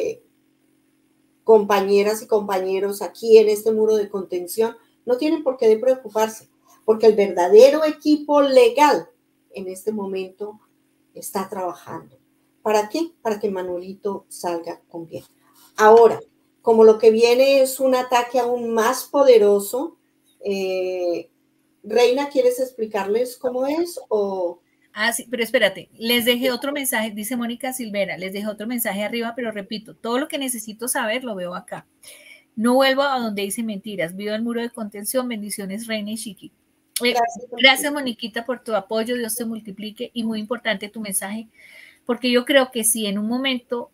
compañeras y compañeros aquí en este muro de contención, no tienen por qué preocuparse, porque el verdadero equipo legal en este momento está trabajando. ¿Para qué? Para que Manuelito salga con bien. Ahora, como lo que viene es un ataque aún más poderoso, Reina, ¿quieres explicarles cómo es? Sí, pero espérate, les dejé otro mensaje, dice Mónica Silvera, les dejé otro mensaje arriba, pero repito, todo lo que necesito saber lo veo acá. No vuelvo a donde dice mentiras, vivo el muro de contención, bendiciones Reina y Chiqui. Gracias Moniquita por tu apoyo, Dios te multiplique, y muy importante tu mensaje, porque yo creo que si en un momento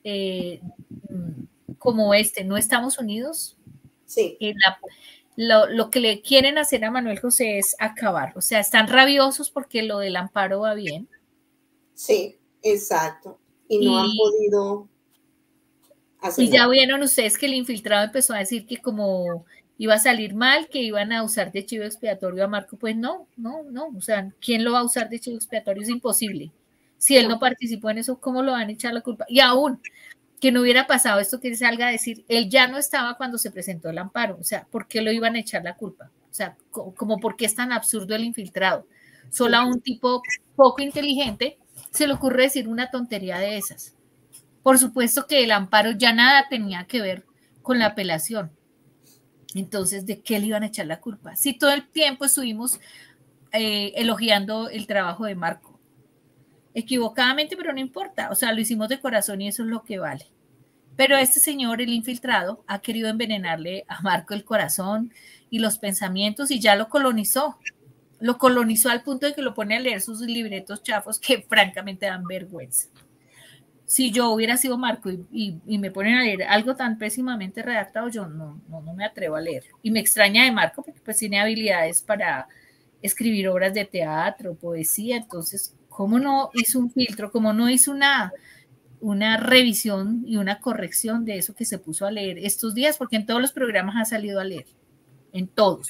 como este no estamos unidos, sí. Lo que le quieren hacer a Manuel José es acabar, o sea, están rabiosos porque lo del amparo va bien. Sí, exacto, y no han podido hacer y ya vieron ustedes que el infiltrado empezó a decir que como iba a salir mal, que iban a usar de chivo expiatorio a Marco. Pues no, o sea, ¿quién lo va a usar de chivo expiatorio? Es imposible. Si él no participó en eso, ¿cómo lo van a echar la culpa? Y aún que no hubiera pasado esto que salga a decir, él ya no estaba cuando se presentó el amparo, o sea, ¿por qué lo iban a echar la culpa? O sea, como ¿por qué es tan absurdo el infiltrado? Solo a un tipo poco inteligente se le ocurre decir una tontería de esas. Por supuesto que el amparo ya nada tenía que ver con la apelación. Entonces, ¿de qué le iban a echar la culpa? Si todo el tiempo estuvimos elogiando el trabajo de Marco. Equivocadamente, pero no importa. O sea, lo hicimos de corazón y eso es lo que vale. Pero este señor, el infiltrado, ha querido envenenarle a Marco el corazón y los pensamientos y ya lo colonizó. Lo colonizó al punto de que lo pone a leer sus libretos chafos que francamente dan vergüenza. Si yo hubiera sido Marco y me ponen a leer algo tan pésimamente redactado, yo no me atrevo a leer. Y me extraña de Marco porque pues tiene habilidades para escribir obras de teatro, poesía, entonces, ¿cómo no hizo un filtro? ¿Cómo no hizo una revisión y una corrección de eso que se puso a leer estos días? Porque en todos los programas ha salido a leer, en todos.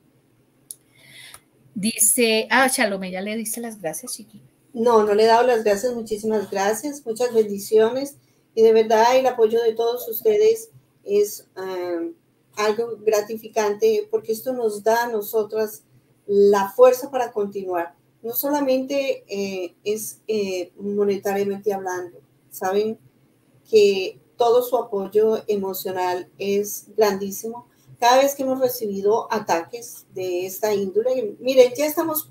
Dice, Chalome, ya le diste las gracias, Chiqui. No le he dado las gracias, muchísimas gracias, muchas bendiciones y de verdad el apoyo de todos ustedes es algo gratificante porque esto nos da a nosotras la fuerza para continuar. No solamente es monetariamente hablando, saben que todo su apoyo emocional es grandísimo. Cada vez que hemos recibido ataques de esta índole, miren, ya estamos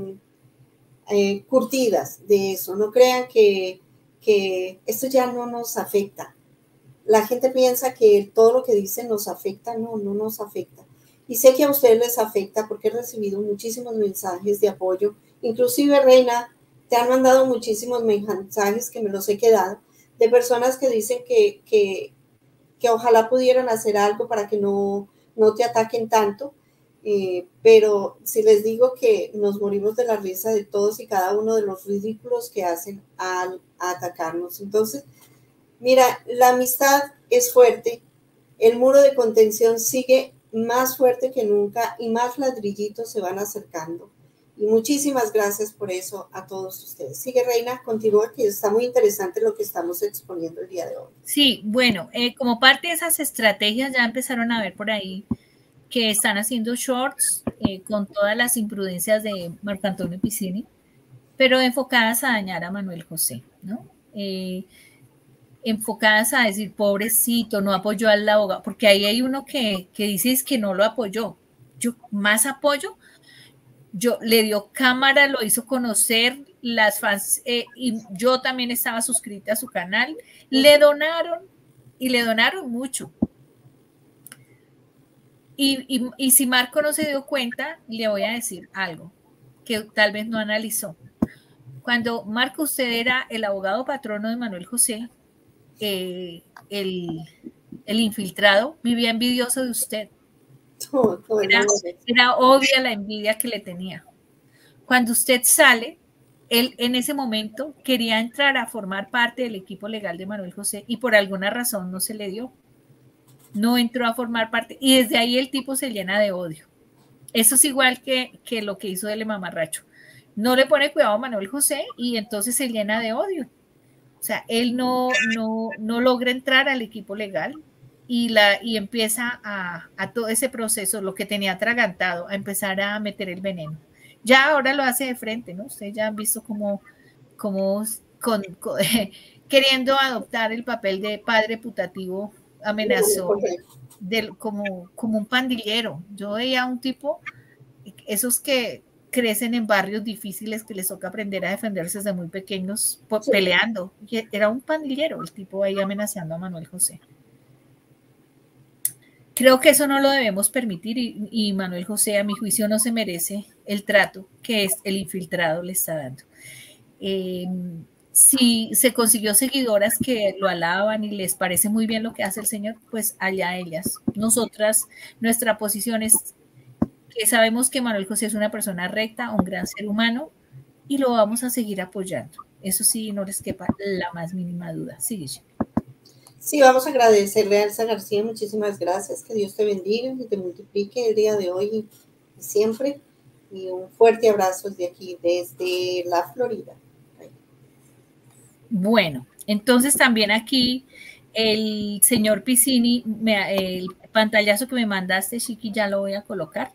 curtidas de eso, no crean que esto ya no nos afecta. La gente piensa que todo lo que dicen nos afecta, no nos afecta. Y sé que a ustedes les afecta porque he recibido muchísimos mensajes de apoyo, inclusive Reina, te han mandado muchísimos mensajes que me los he quedado, de personas que dicen que ojalá pudieran hacer algo para que no te ataquen tanto. Pero si les digo que nos morimos de la risa de todos y cada uno de los ridículos que hacen al atacarnos. Entonces, mira, la amistad es fuerte, el muro de contención sigue más fuerte que nunca y más ladrillitos se van acercando. Y muchísimas gracias por eso a todos ustedes. Sigue, Reina, continúa, que está muy interesante lo que estamos exponiendo el día de hoy. Sí, bueno, como parte de esas estrategias ya empezaron a ver por ahí que están haciendo shorts con todas las imprudencias de Marco Antonio Piscini, pero enfocadas a dañar a Manuel José, ¿no? Enfocadas a decir, pobrecito, no apoyó al abogado, porque ahí hay uno que dice es que no lo apoyó. Yo más apoyo, le dio cámara, lo hizo conocer, las fans, y yo también estaba suscrita a su canal, le donaron, y le donaron mucho. Y si Marco no se dio cuenta, le voy a decir algo que tal vez no analizó. Cuando Marco, usted era el abogado patrono de Manuel José, el infiltrado vivía envidioso de usted. Era obvia la envidia que le tenía. Cuando usted sale, él en ese momento quería entrar a formar parte del equipo legal de Manuel José y por alguna razón no se le dio. No entró a formar parte y desde ahí el tipo se llena de odio. Eso es igual que lo que hizo el mamarracho. No le pone cuidado a Manuel José y entonces se llena de odio. O sea, él no logra entrar al equipo legal y empieza a todo ese proceso, lo que tenía atragantado, a empezar a meter el veneno. Ya ahora lo hace de frente, ¿no? Ustedes ya han visto cómo queriendo adoptar el papel de padre putativo, amenazó como un pandillero. Yo veía a un tipo, esos que crecen en barrios difíciles, que les toca aprender a defenderse desde muy pequeños, peleando. Era un pandillero, el tipo ahí amenazando a Manuel José. Creo que eso no lo debemos permitir y Manuel José, a mi juicio, no se merece el trato que el infiltrado le está dando. Si se consiguió seguidoras que lo alaban y les parece muy bien lo que hace el señor, pues allá ellas. Nosotras, nuestra posición es que sabemos que Manuel José es una persona recta, un gran ser humano, y lo vamos a seguir apoyando. Eso sí, no les quepa la más mínima duda. Sigue. Sí, vamos a agradecerle a Elsa García, muchísimas gracias, que Dios te bendiga y te multiplique el día de hoy y siempre. Y un fuerte abrazo desde aquí, desde la Florida. Bueno, entonces también aquí el señor Piscini, el pantallazo que me mandaste, Chiqui, ya lo voy a colocar.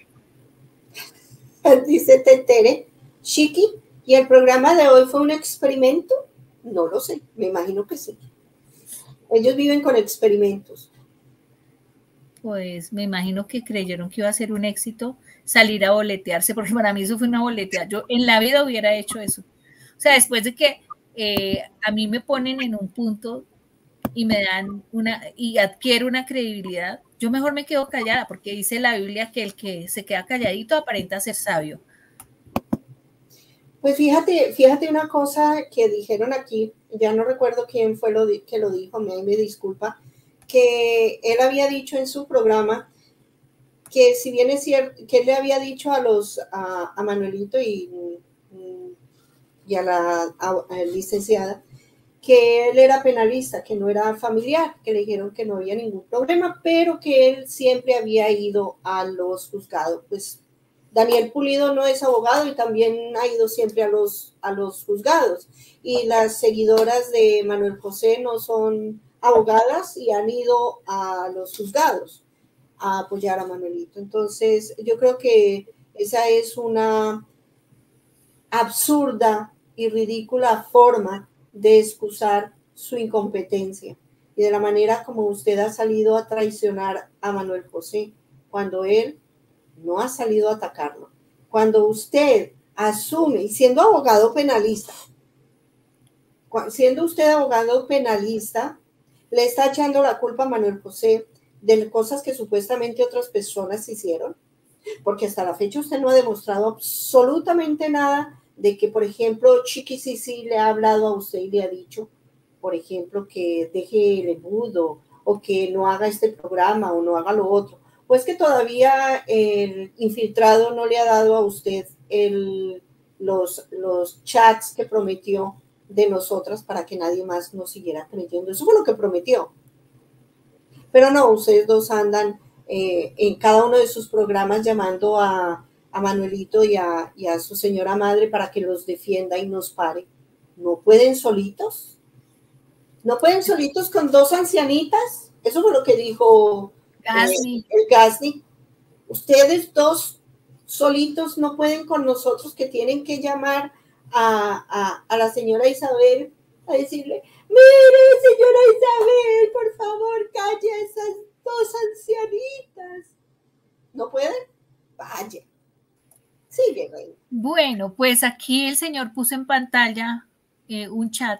Dice Tetere, Chiqui, ¿y el programa de hoy fue un experimento? No lo sé, me imagino que sí. Ellos viven con experimentos. Pues me imagino que creyeron que iba a ser un éxito salir a boletearse, porque para mí eso fue una boletea. Yo en la vida hubiera hecho eso. O sea, después de que a mí me ponen en un punto y me dan y adquiero una credibilidad, yo mejor me quedo callada, porque dice la Biblia que el que se queda calladito aparenta ser sabio. Pues fíjate una cosa que dijeron aquí, ya no recuerdo quién fue que lo dijo, me disculpa, que él había dicho en su programa que si bien es cierto, que él le había dicho a Manuelito y a la licenciada, que él era penalista, que no era familiar, que le dijeron que no había ningún problema, pero que él siempre había ido a los juzgados. Pues Daniel Pulido no es abogado y también ha ido siempre a los juzgados. Y las seguidoras de Manuel José no son abogadas y han ido a los juzgados a apoyar a Manuelito. Entonces, yo creo que esa es una absurda y ridícula forma de excusar su incompetencia y de la manera como usted ha salido a traicionar a Manuel José cuando él no ha salido a atacarlo. Cuando usted asume, y siendo usted abogado penalista, le está echando la culpa a Manuel José de cosas que supuestamente otras personas hicieron, porque hasta la fecha usted no ha demostrado absolutamente nada de que, por ejemplo, Chiqui sí le ha hablado a usted y le ha dicho, por ejemplo, que deje el embudo o que no haga este programa o no haga lo otro. Pues que todavía el infiltrado no le ha dado a usted los chats que prometió de nosotras para que nadie más nos siguiera creyendo. Eso fue lo que prometió. Pero no, ustedes dos andan en cada uno de sus programas llamando a Manuelito y a su señora madre para que los defienda y nos pare. ¿No pueden solitos? ¿No pueden solitos con dos ancianitas? Eso fue lo que dijo el Gasni. Ustedes dos solitos no pueden con nosotros, que tienen que llamar a la señora Isabel a decirle, mire, señora Isabel, por favor, calle a esas dos ancianitas. ¿No pueden? Vaya. Sigue, Reina. Bueno, pues aquí el señor puso en pantalla un chat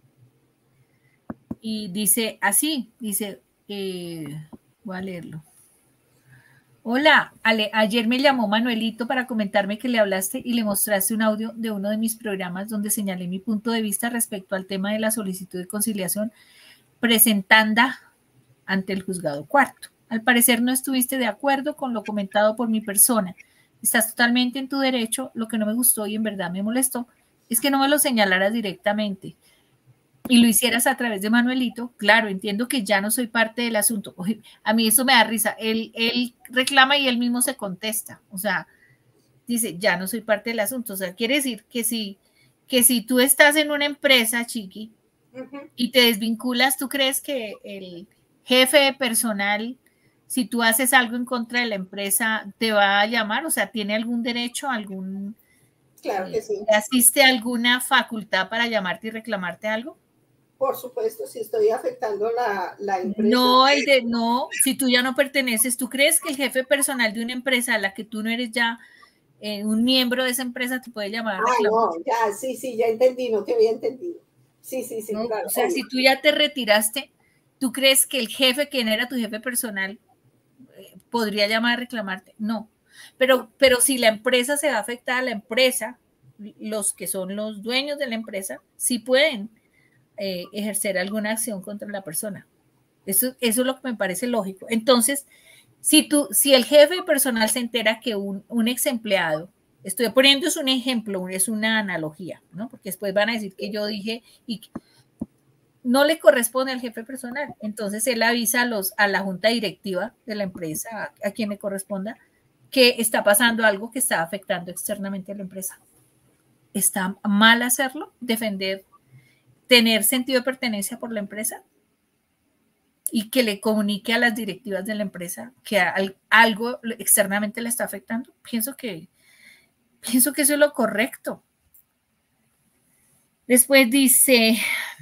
y dice así, dice, voy a leerlo. Hola, ayer me llamó Manuelito para comentarme que le hablaste y le mostraste un audio de uno de mis programas donde señalé mi punto de vista respecto al tema de la solicitud de conciliación presentada ante el juzgado cuarto. Al parecer no estuviste de acuerdo con lo comentado por mi persona. Estás totalmente en tu derecho. Lo que no me gustó y en verdad me molestó es que no me lo señalaras directamente y lo hicieras a través de Manuelito. Claro, entiendo que ya no soy parte del asunto. Oye, a mí eso me da risa. Él reclama y él mismo se contesta. O sea, dice, ya no soy parte del asunto. O sea, quiere decir que si tú estás en una empresa, Chiqui, y te desvinculas, ¿tú crees que el jefe de personal, si tú haces algo en contra de la empresa, te va a llamar? O sea, ¿tiene algún derecho, Claro que sí. ¿Asiste alguna facultad para llamarte y reclamarte algo? Por supuesto, si estoy afectando la empresa. No, si tú ya no perteneces, ¿tú crees que el jefe personal de una empresa a la que tú no eres ya un miembro de esa empresa te puede llamar? No, ya, sí, ya entendí, no te había entendido. Sí, ¿no? Claro. O sea, obvio. Si tú ya te retiraste, ¿tú crees que el jefe, quien era tu jefe personal, podría llamar a reclamarte? No. Pero si la empresa se va a afectar a la empresa, los que son los dueños de la empresa, sí pueden ejercer alguna acción contra la persona. Eso es lo que me parece lógico. Entonces, si el jefe personal se entera que un ex empleado, estoy poniendo es un ejemplo, es una analogía, ¿no? Porque después van a decir que yo dije y no le corresponde al jefe personal. Entonces él avisa a la junta directiva de la empresa, a quien le corresponda, que está pasando algo que está afectando externamente a la empresa. ¿Está mal hacerlo? tener sentido de pertenencia por la empresa y que le comunique a las directivas de la empresa que algo externamente le está afectando. Pienso que eso es lo correcto. Después dice,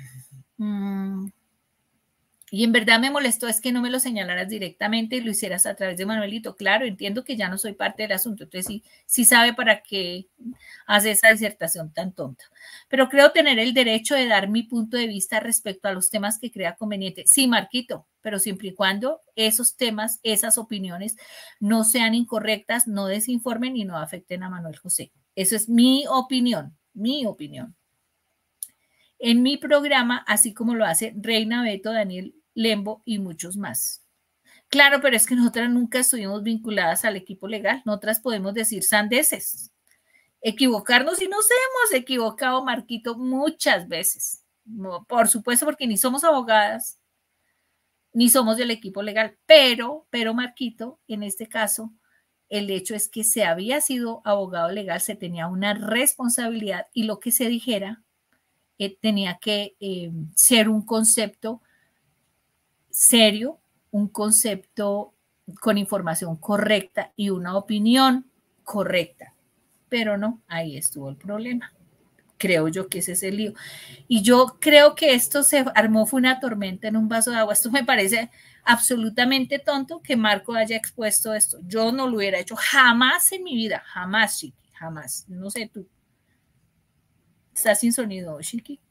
y en verdad me molestó es que no me lo señalaras directamente y lo hicieras a través de Manuelito. Claro, entiendo que ya no soy parte del asunto, entonces sí sabe para qué hace esa disertación tan tonta. Pero creo tener el derecho de dar mi punto de vista respecto a los temas que crea conveniente. Sí, Marquito, pero siempre y cuando esos temas, esas opiniones no sean incorrectas, no desinformen y no afecten a Manuel José. Eso es mi opinión, mi opinión. En mi programa, así como lo hace Reina Beto, Daniel Lembo y muchos más. Claro, pero es que nosotras nunca estuvimos vinculadas al equipo legal. Nosotras podemos decir sandeces. Equivocarnos y nos hemos equivocado, Marquito, muchas veces. No, por supuesto, porque ni somos abogadas, ni somos del equipo legal. Pero, Marquito, en este caso, el hecho es que se había sido abogado legal, se tenía una responsabilidad y lo que se dijera tenía que ser un concepto serio, un concepto con información correcta y una opinión correcta. Pero no, ahí estuvo el problema. Creo yo que ese es el lío. Y yo creo que esto se armó, fue una tormenta en un vaso de agua. Esto me parece absolutamente tonto que Marco haya expuesto esto. Yo no lo hubiera hecho jamás en mi vida, jamás, Chiqui, jamás. No sé tú. ¿Estás sin sonido, Chiqui?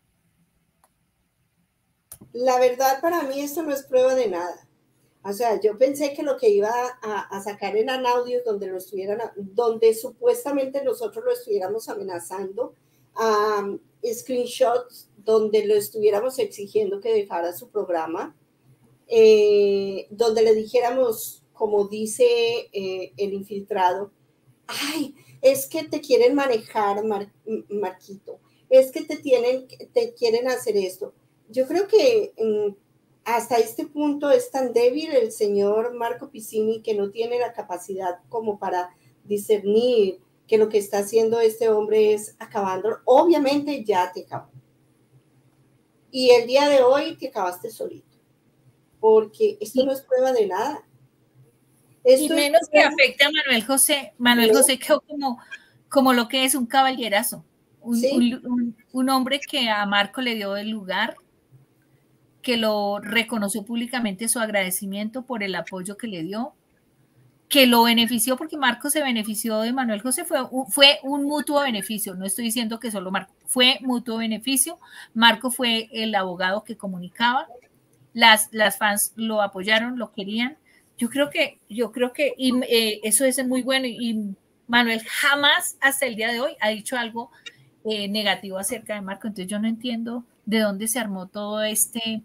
La verdad, para mí esto no es prueba de nada. O sea, yo pensé que lo que iba a sacar eran audios donde supuestamente nosotros lo estuviéramos amenazando, screenshots donde lo estuviéramos exigiendo que dejara su programa, donde le dijéramos, como dice el infiltrado, ay, es que te quieren manejar, Marquito, es que te quieren hacer esto. Yo creo que hasta este punto es tan débil el señor Marco Piscini que no tiene la capacidad como para discernir que lo que está haciendo este hombre es acabando. Obviamente ya te acabó. Y el día de hoy te acabaste solito, porque esto no es prueba de nada. Y menos que afecte a Manuel José. Manuel José quedó como lo que es un caballerazo, un hombre que a Marco le dio el lugar, que lo reconoció públicamente su agradecimiento por el apoyo que le dio, que lo benefició porque Marco se benefició de Manuel José, fue un mutuo beneficio, no estoy diciendo que solo Marco, fue mutuo beneficio. Marco fue el abogado que comunicaba, las fans lo apoyaron, lo querían. Yo creo que eso es muy bueno y Manuel jamás hasta el día de hoy ha dicho algo negativo acerca de Marco, entonces yo no entiendo de dónde se armó todo este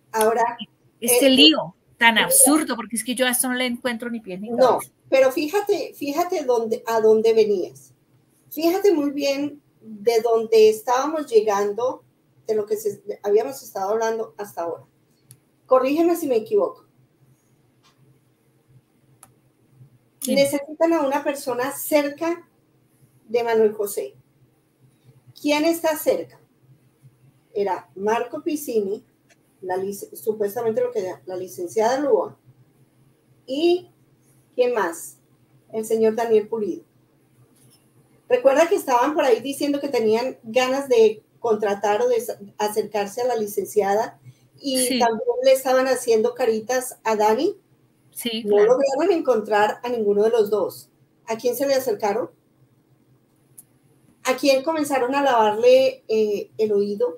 lío tan absurdo, porque es que yo a esto no le encuentro ni pies ni cabeza. No, pero fíjate a dónde venías. Fíjate muy bien de dónde estábamos llegando, de lo que habíamos estado hablando hasta ahora. Corrígeme si me equivoco. Sí. Necesitan a una persona cerca de Manuel José. ¿Quién está cerca? Era Marco Piscini, supuestamente la licenciada Lua, y ¿quién más? El señor Daniel Pulido. Recuerda que estaban por ahí diciendo que tenían ganas de contratar o de acercarse a la licenciada y también le estaban haciendo caritas a Dani. Sí, no lograron encontrar a ninguno de los dos. ¿A quién se le acercaron? ¿A quién comenzaron a lavarle el oído?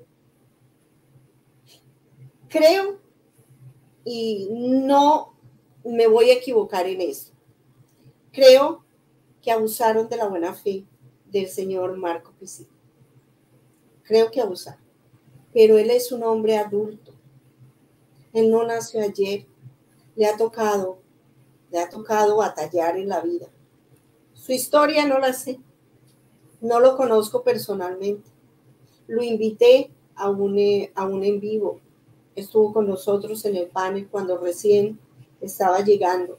Creo, y no me voy a equivocar en esto, creo que abusaron de la buena fe del señor Marco Piscini. Creo que abusaron. Pero él es un hombre adulto. Él no nació ayer. Le ha tocado batallar en la vida. Su historia no la sé. No lo conozco personalmente. Lo invité a un en vivo. Estuvo con nosotros en el panel cuando recién estaba llegando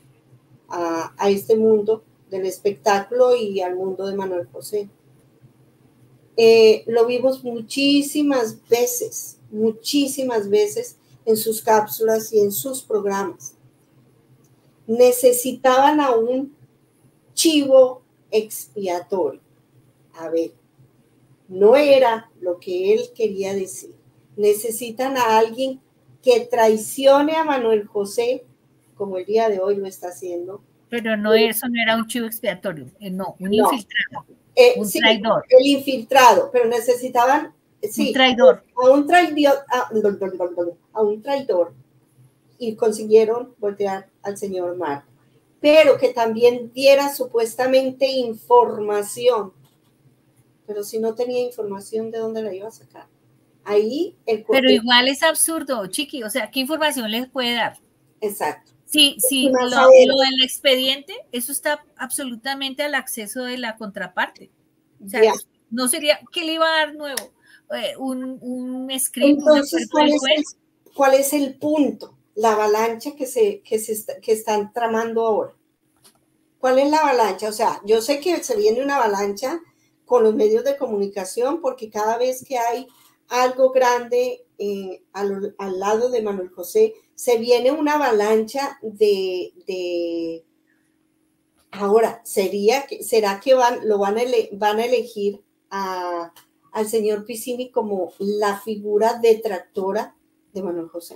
a este mundo del espectáculo y al mundo de Manuel José. Lo vimos muchísimas veces en sus cápsulas y en sus programas. Necesitaban a un chivo expiatorio. A ver, no era lo que él quería decir. Necesitan a alguien que traicione a Manuel José, como el día de hoy lo está haciendo. Pero no, eso no era un chivo expiatorio, no, un infiltrado, un sí, traidor. El infiltrado, pero necesitaban sí, un traidor. A un traidor, y consiguieron voltear al señor Marco, pero que también diera supuestamente información. Pero si no tenía información, ¿de dónde la iba a sacar? Ahí pero igual es absurdo, Chiqui, o sea, ¿qué información les puede dar? Exacto. Sí, lo del expediente, eso está absolutamente al acceso de la contraparte. O sea, no sería, ¿qué le iba a dar nuevo? Un escrito. Entonces, ¿cuál es el punto? La avalancha que están tramando ahora. ¿Cuál es la avalancha? O sea, yo sé que se viene una avalancha con los medios de comunicación, porque cada vez que hay algo grande al lado de Manuel José, se viene una avalancha de ahora, ¿será que van a elegir al señor Piscini como la figura detractora de Manuel José?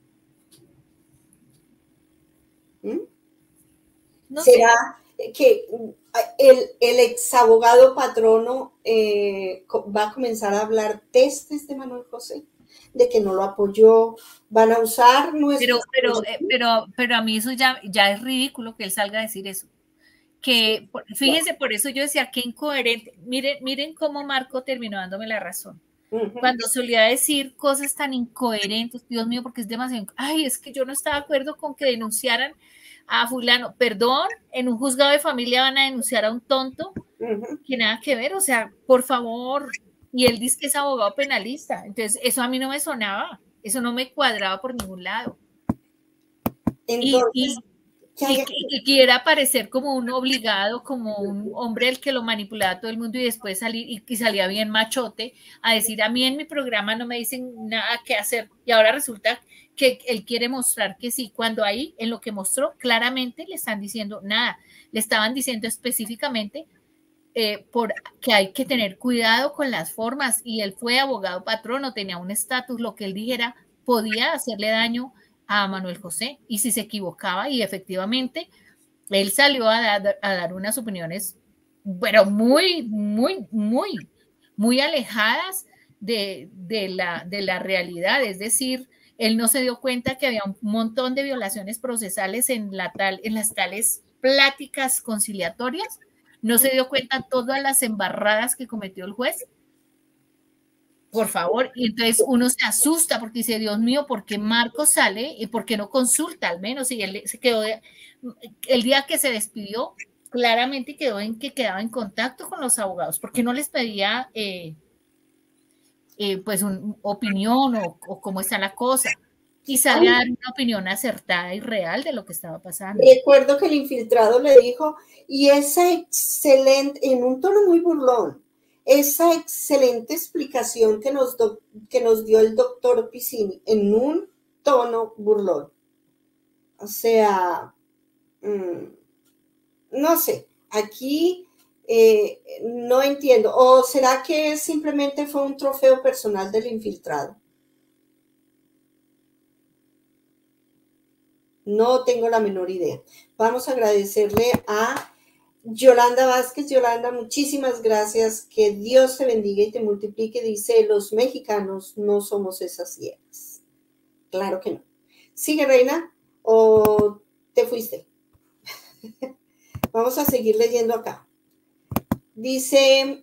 No ¿Será que el ex abogado patrono va a comenzar a hablar pestes de Manuel José? De que no lo apoyó, van a usar nuestro... Pero a mí eso ya es ridículo que él salga a decir eso. Que, fíjense, por eso yo decía, qué incoherente. Miren cómo Marco terminó dándome la razón. Cuando solía decir cosas tan incoherentes, Dios mío, porque es demasiado... Ay, es que yo no estaba de acuerdo con que denunciaran a fulano. Perdón, en un juzgado de familia van a denunciar a un tonto que nada que ver, o sea, por favor... Y él dice que es abogado penalista. Entonces, eso a mí no me sonaba. Eso no me cuadraba por ningún lado. Entonces, y quiera parecer como un obligado, como un hombre el que lo manipulaba a todo el mundo y después salir y salía bien machote a decir, a mí en mi programa no me dicen nada que hacer. Y ahora resulta que él quiere mostrar que sí, cuando ahí en lo que mostró claramente le están diciendo nada. Le estaban diciendo específicamente que hay que tener cuidado con las formas, y él fue abogado patrono, tenía un estatus, lo que él dijera podía hacerle daño a Manuel José, y si se equivocaba, y efectivamente él salió a dar unas opiniones, pero muy alejadas de la realidad, es decir, él no se dio cuenta que había un montón de violaciones procesales en las tales pláticas conciliatorias. ¿No se dio cuenta todas las embarradas que cometió el juez? Por favor, y entonces uno se asusta porque dice, Dios mío, ¿por qué Marco sale y por qué no consulta al menos? Y él se quedó, el día que se despidió, claramente quedó en que quedaba en contacto con los abogados, porque no les pedía pues una opinión o cómo está la cosa. Y sale a dar una opinión acertada y real de lo que estaba pasando. Recuerdo que el infiltrado le dijo, y esa excelente, en un tono muy burlón, esa excelente explicación que nos dio el doctor Piscini, en un tono burlón. O sea, no sé, aquí no entiendo. ¿O será que simplemente fue un trofeo personal del infiltrado? No tengo la menor idea. Vamos a agradecerle a Yolanda Vázquez. Yolanda, muchísimas gracias. Que Dios te bendiga y te multiplique. Dice, los mexicanos no somos esas hienas. Claro que no. ¿Sigue, Reina? ¿O te fuiste? Vamos a seguir leyendo acá. Dice,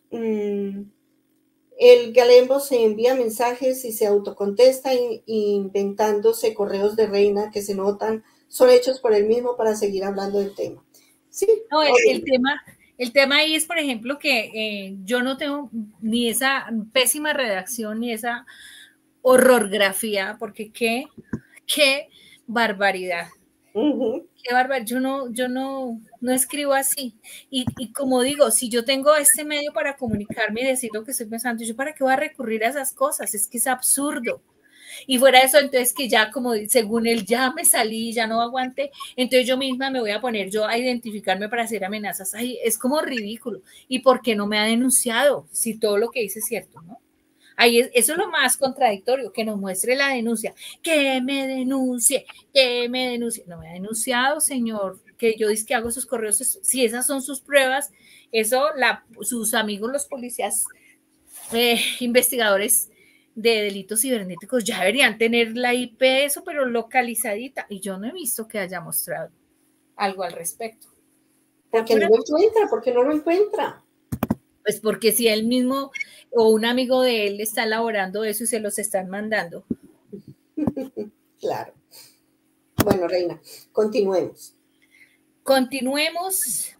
el Galembo se envía mensajes y se autocontesta inventándose correos de Reina que se notan, son hechos por él mismo para seguir hablando del tema. Sí. No, el tema ahí es, por ejemplo, que yo no tengo ni esa pésima redacción ni esa horrorgrafía, porque qué barbaridad. Qué bárbaro, yo no escribo así. Y como digo, si yo tengo este medio para comunicarme y decir lo que estoy pensando, ¿yo para qué voy a recurrir a esas cosas? Es que es absurdo. Y fuera de eso, entonces que ya como según él ya me salí, ya no aguante, entonces yo misma me voy a poner yo a identificarme para hacer amenazas. Ay, es como ridículo. ¿Y por qué no me ha denunciado? Si todo lo que dice es cierto, ¿no? Ahí eso es lo más contradictorio, que nos muestre la denuncia. Que me denuncie, que me denuncie. No me ha denunciado, señor, que yo dice que hago esos correos. Si esas son sus pruebas, eso sus amigos, los policías investigadores de delitos cibernéticos ya deberían tener la IP eso, pero localizadita. Y yo no he visto que haya mostrado algo al respecto. Porque no lo encuentra, porque no lo encuentra. Pues porque si él mismo o un amigo de él está elaborando eso y se los están mandando. Claro. Bueno, Reina, continuemos. Continuemos.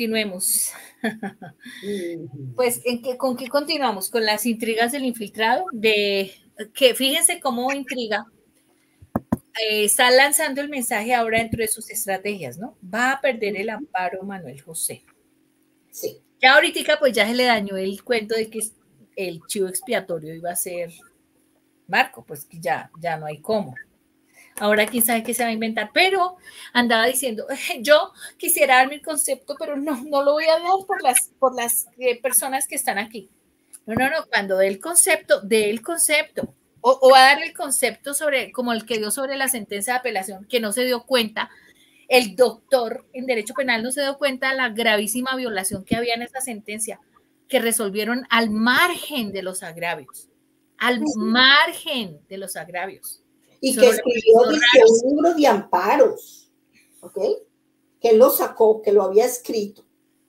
Pues, ¿con qué continuamos? Con las intrigas del infiltrado, que fíjense cómo intriga. Está lanzando el mensaje ahora dentro de sus estrategias, ¿no? Va a perder el amparo Manuel José. Sí. Ya ahorita pues ya se le dañó el cuento de que el chivo expiatorio iba a ser Marco, pues que ya no hay cómo. Ahora quién sabe qué se va a inventar, pero andaba diciendo, yo quisiera dar mi concepto, pero no lo voy a dar por las personas que están aquí. No, cuando dé el concepto, o va a dar el concepto sobre, como el que dio sobre la sentencia de apelación, que no se dio cuenta. El doctor en Derecho Penal no se dio cuenta de la gravísima violación que había en esa sentencia, que resolvieron al margen de los agravios. Al margen de los agravios. Y que escribió un libro de amparos, ¿ok? Que lo sacó, que lo había escrito.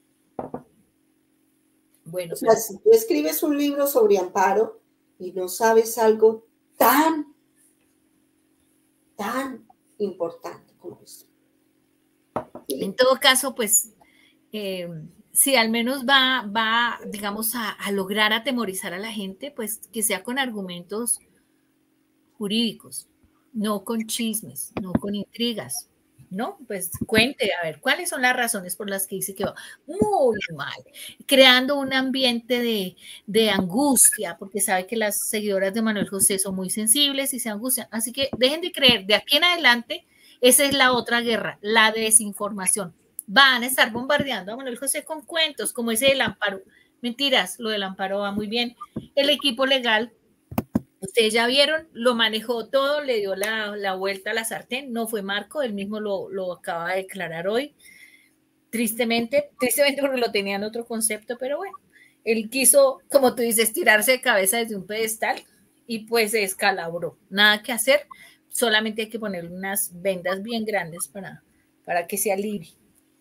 Bueno, o sea, si tú escribes un libro sobre amparo y no sabes algo tan importante como esto. En todo caso, pues, si al menos va digamos, a lograr atemorizar a la gente, pues que sea con argumentos jurídicos, no con chismes, no con intrigas, ¿no? Pues cuente, a ver, ¿cuáles son las razones por las que dice que va muy mal? Creando un ambiente de angustia, porque sabe que las seguidoras de Manuel José son muy sensibles y se angustian. Así que dejen de creer, de aquí en adelante, esa es la otra guerra, la desinformación. Van a estar bombardeando a Manuel José con cuentos como ese del amparo. Mentiras, lo del amparo va muy bien. El equipo legal, ustedes ya vieron, lo manejó todo, le dio la vuelta a la sartén. No fue Marco, él mismo lo acaba de declarar hoy. Tristemente porque lo tenían otro concepto, pero bueno, él quiso, como tú dices, tirarse de cabeza desde un pedestal y pues se escalabró. Nada que hacer, solamente hay que ponerle unas vendas bien grandes para que se alivie.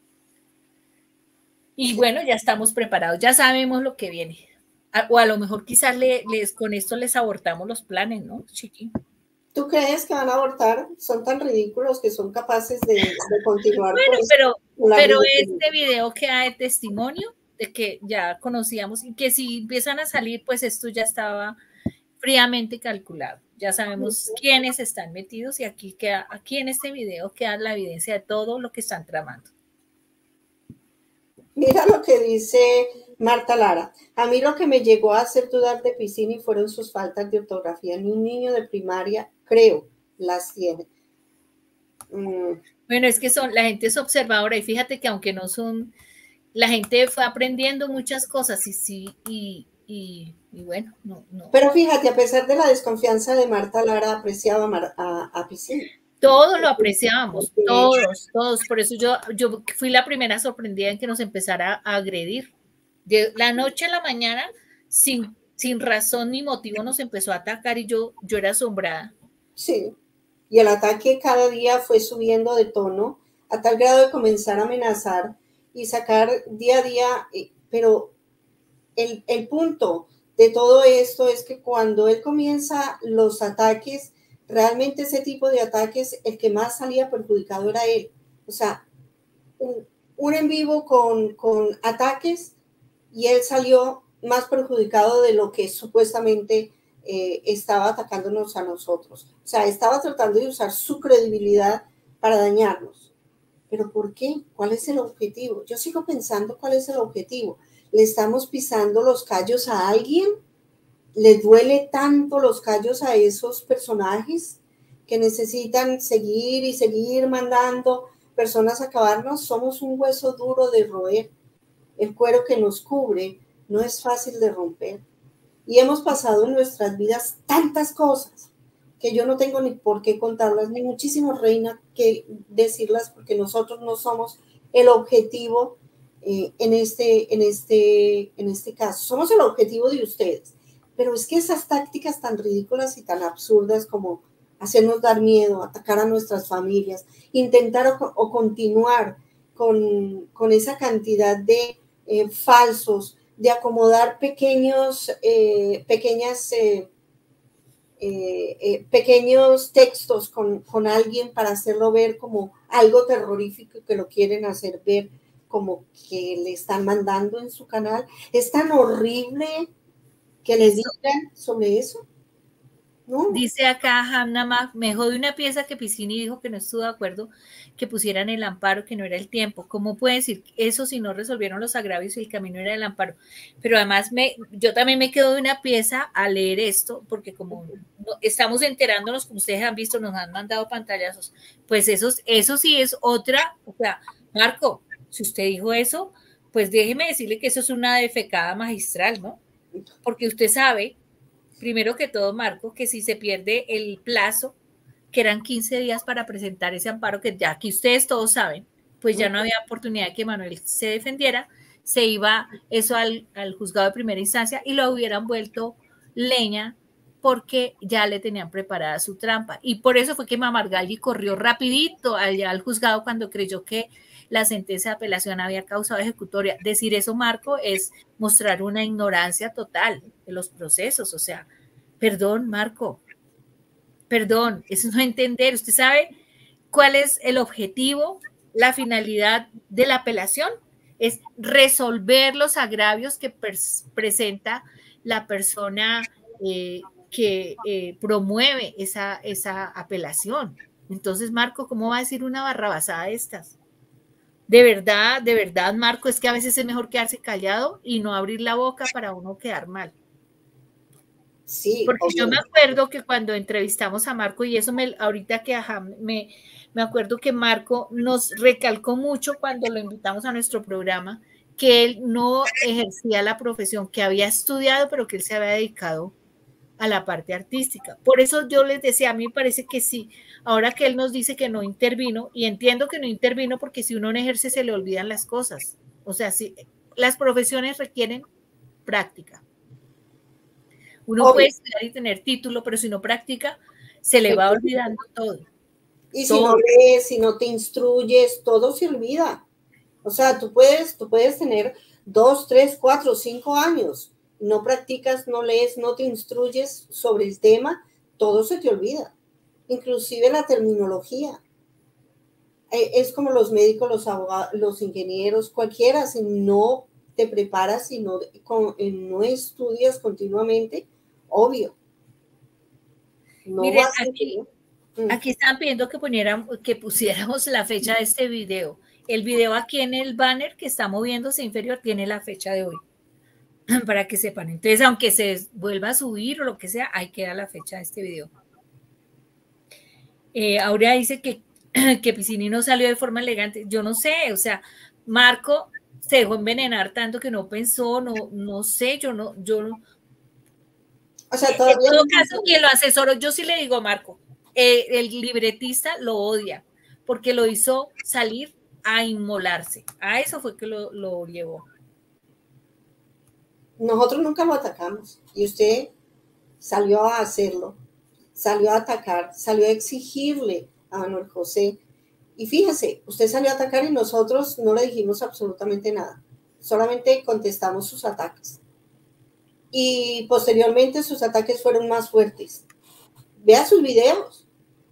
Y bueno, ya estamos preparados, ya sabemos lo que viene. O a lo mejor quizás con esto les abortamos los planes, ¿no, Chiqui? ¿Tú crees que van a abortar? Son tan ridículos que son capaces de continuar. Bueno, pero este video queda de testimonio de que ya conocíamos y que si empiezan a salir, pues esto ya estaba fríamente calculado. Ya sabemos quiénes están metidos y aquí en este video queda la evidencia de todo lo que están tramando. Mira lo que dice Marta Lara. A mí lo que me llegó a hacer dudar de Piscini fueron sus faltas de ortografía. Ni un niño de primaria, creo, las tiene. Bueno, es que la gente es observadora y fíjate que aunque no son, la gente fue aprendiendo muchas cosas y bueno, no. Pero fíjate, a pesar de la desconfianza de Marta Lara, apreciaba a Piscini. Todos lo apreciábamos, todos. Por eso yo fui la primera sorprendida en que nos empezara a agredir. De la noche a la mañana, sin razón ni motivo, nos empezó a atacar y yo era asombrada. Sí, y el ataque cada día fue subiendo de tono a tal grado de comenzar a amenazar y sacar día a día, pero el punto de todo esto es que cuando él comienza los ataques, realmente ese tipo de ataques, el que más salía perjudicado era él. O sea, un en vivo con ataques y él salió más perjudicado de lo que supuestamente estaba atacándonos a nosotros. O sea, estaba tratando de usar su credibilidad para dañarnos. ¿Pero por qué? ¿Cuál es el objetivo? Yo sigo pensando cuál es el objetivo. ¿Le estamos pisando los callos a alguien? ¿Les duele tanto los callos a esos personajes que necesitan seguir y seguir mandando personas a acabarnos? Somos un hueso duro de roer. El cuero que nos cubre no es fácil de romper. Y hemos pasado en nuestras vidas tantas cosas que yo no tengo ni por qué contarlas, ni muchísimo, Reina, que decirlas, porque nosotros no somos el objetivo en este caso. Somos el objetivo de ustedes. Pero es que esas tácticas tan ridículas y tan absurdas como hacernos dar miedo, atacar a nuestras familias, intentar o continuar con esa cantidad de falsos, de acomodar pequeños textos con alguien para hacerlo ver como algo terrorífico, que lo quieren hacer ver como que le están mandando en su canal. Es tan horrible que les digan sobre eso. ¿No? Dice acá Hamna, me jode una pieza que Piscini dijo que no estuvo de acuerdo que pusieran el amparo, que no era el tiempo. ¿Cómo puede decir eso si no resolvieron los agravios y el camino era el amparo? Pero además yo también me quedo de una pieza a leer esto, porque como estamos enterándonos, como ustedes han visto, nos han mandado pantallazos, pues eso sí es otra. O sea, Marco, si usted dijo eso, pues déjeme decirle que eso es una defecada magistral, ¿no? Porque usted sabe, primero que todo, Marco, que si se pierde el plazo, que eran 15 días para presentar ese amparo, que ya aquí ustedes todos saben, pues ya no había oportunidad de que Manuel se defendiera, se iba eso al juzgado de primera instancia y lo hubieran vuelto leña porque ya le tenían preparada su trampa. Y por eso fue que Mamargalli corrió rapidito allá al juzgado cuando creyó que la sentencia de apelación había causado ejecutoria. Decir eso, Marco, es mostrar una ignorancia total de los procesos. O sea, perdón, Marco, perdón, eso no entender. ¿Usted sabe cuál es el objetivo, la finalidad de la apelación? Es resolver los agravios que presenta la persona que promueve esa apelación. Entonces, Marco, ¿cómo va a decir una barrabasada de estas? De verdad, Marco, es que a veces es mejor quedarse callado y no abrir la boca para uno quedar mal. Sí, porque yo me acuerdo que cuando entrevistamos a Marco, y eso ahorita que me acuerdo que Marco nos recalcó mucho cuando lo invitamos a nuestro programa, que él no ejercía la profesión, que había estudiado, pero que él se había dedicado a la parte artística. Por eso yo les decía, a mí me parece que sí, ahora que él nos dice que no intervino, y entiendo que no intervino porque si uno no ejerce se le olvidan las cosas. O sea, sí, las profesiones requieren práctica. Uno puede estudiar y tener título, pero si no practica, se le va olvidando todo. Y si no lees, si no te instruyes, todo se olvida. O sea, tú puedes tener 2, 3, 4, 5 años, no practicas, no lees, no te instruyes sobre el tema, todo se te olvida. Inclusive la terminología. Es como los médicos, los abogados, los ingenieros, cualquiera, si no te preparas y no estudias continuamente, obvio. No. Miren, aquí están pidiendo que pusiéramos la fecha de este video. El video aquí en el banner que está moviéndose inferior tiene la fecha de hoy, para que sepan. Entonces, aunque se vuelva a subir o lo que sea, ahí queda la fecha de este video. Aurea dice que Piscini no salió de forma elegante. Yo no sé, o sea, Marco se dejó envenenar tanto que no pensó, no sé, yo no. O sea, en todo caso, quien lo asesoró, yo sí le digo a Marco, el libretista lo odia, porque lo hizo salir a inmolarse. A eso fue que lo llevó. Nosotros nunca lo atacamos, y usted salió a hacerlo, salió a atacar, salió a exigirle a Manuel José. Y fíjese, usted salió a atacar y nosotros no le dijimos absolutamente nada, solamente contestamos sus ataques. Y posteriormente sus ataques fueron más fuertes. Vea sus videos.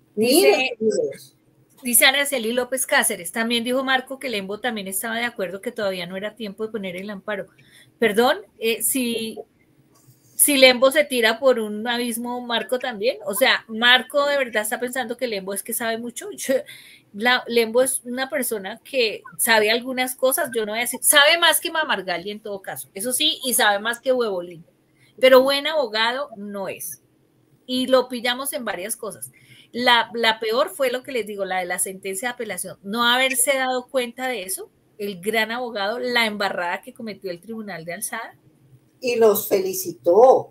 Dice Araceli López Cáceres, también dijo Marco que Lembo también estaba de acuerdo que todavía no era tiempo de poner el amparo. Perdón, si si Lembo se tira por un abismo, Marco también. O sea, Marco de verdad está pensando que Lembo es que sabe mucho. Lembo es una persona que sabe algunas cosas, yo no voy a decir, sabe más que Mamargalli en todo caso, eso sí, y sabe más que Huevolín, pero buen abogado no es. Y lo pillamos en varias cosas. La peor fue lo que les digo, la de la sentencia de apelación. No haberse dado cuenta de eso, el gran abogado, la embarrada que cometió el Tribunal de Alzada. Y los felicitó.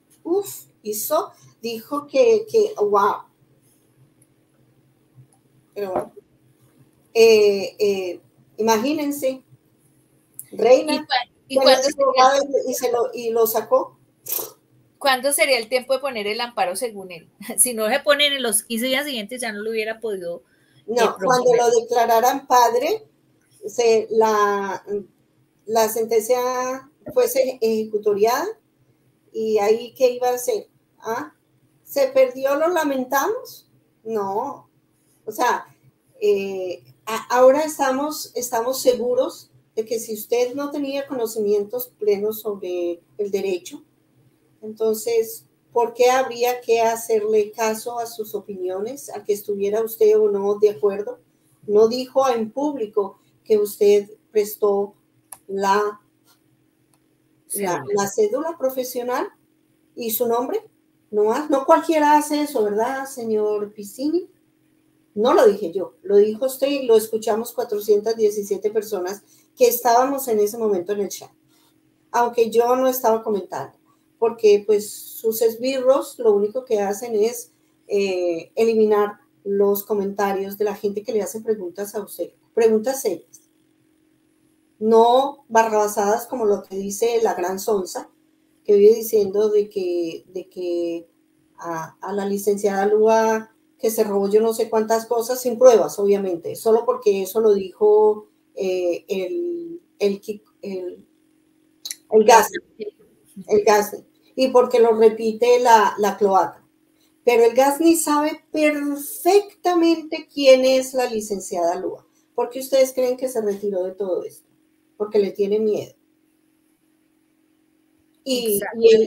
Dijo que wow. Pero bueno. Imagínense, Reina, y lo sacó. ¿Cuándo sería el tiempo de poner el amparo según él? Si no se ponen en los 15 días siguientes, ya no lo hubiera podido. No, cuando lo declararan padre, la sentencia fuese ejecutoriada, y ahí ¿qué iba a hacer? ¿Ah? ¿Se perdió, lo lamentamos? No. O sea, ahora estamos seguros de que si usted no tenía conocimientos plenos sobre el derecho, entonces, ¿por qué habría que hacerle caso a sus opiniones, a que estuviera usted o no de acuerdo? No dijo en público que usted prestó la cédula profesional y su nombre. No cualquiera hace eso, ¿verdad, señor Piscini? No lo dije yo, lo dijo usted y lo escuchamos 417 personas que estábamos en ese momento en el chat, aunque yo no estaba comentando, porque pues sus esbirros lo único que hacen es eliminar los comentarios de la gente que le hace preguntas a usted, preguntas serias, no barrabasadas como lo que dice la gran Sonsa, que vive diciendo de que a la licenciada Lua que se robó yo no sé cuántas cosas sin pruebas, obviamente, solo porque eso lo dijo el Gasni, y porque lo repite la cloaca. Pero el Gasni sabe perfectamente quién es la licenciada Lua. ¿Por qué ustedes creen que se retiró de todo esto? Porque le tiene miedo. Y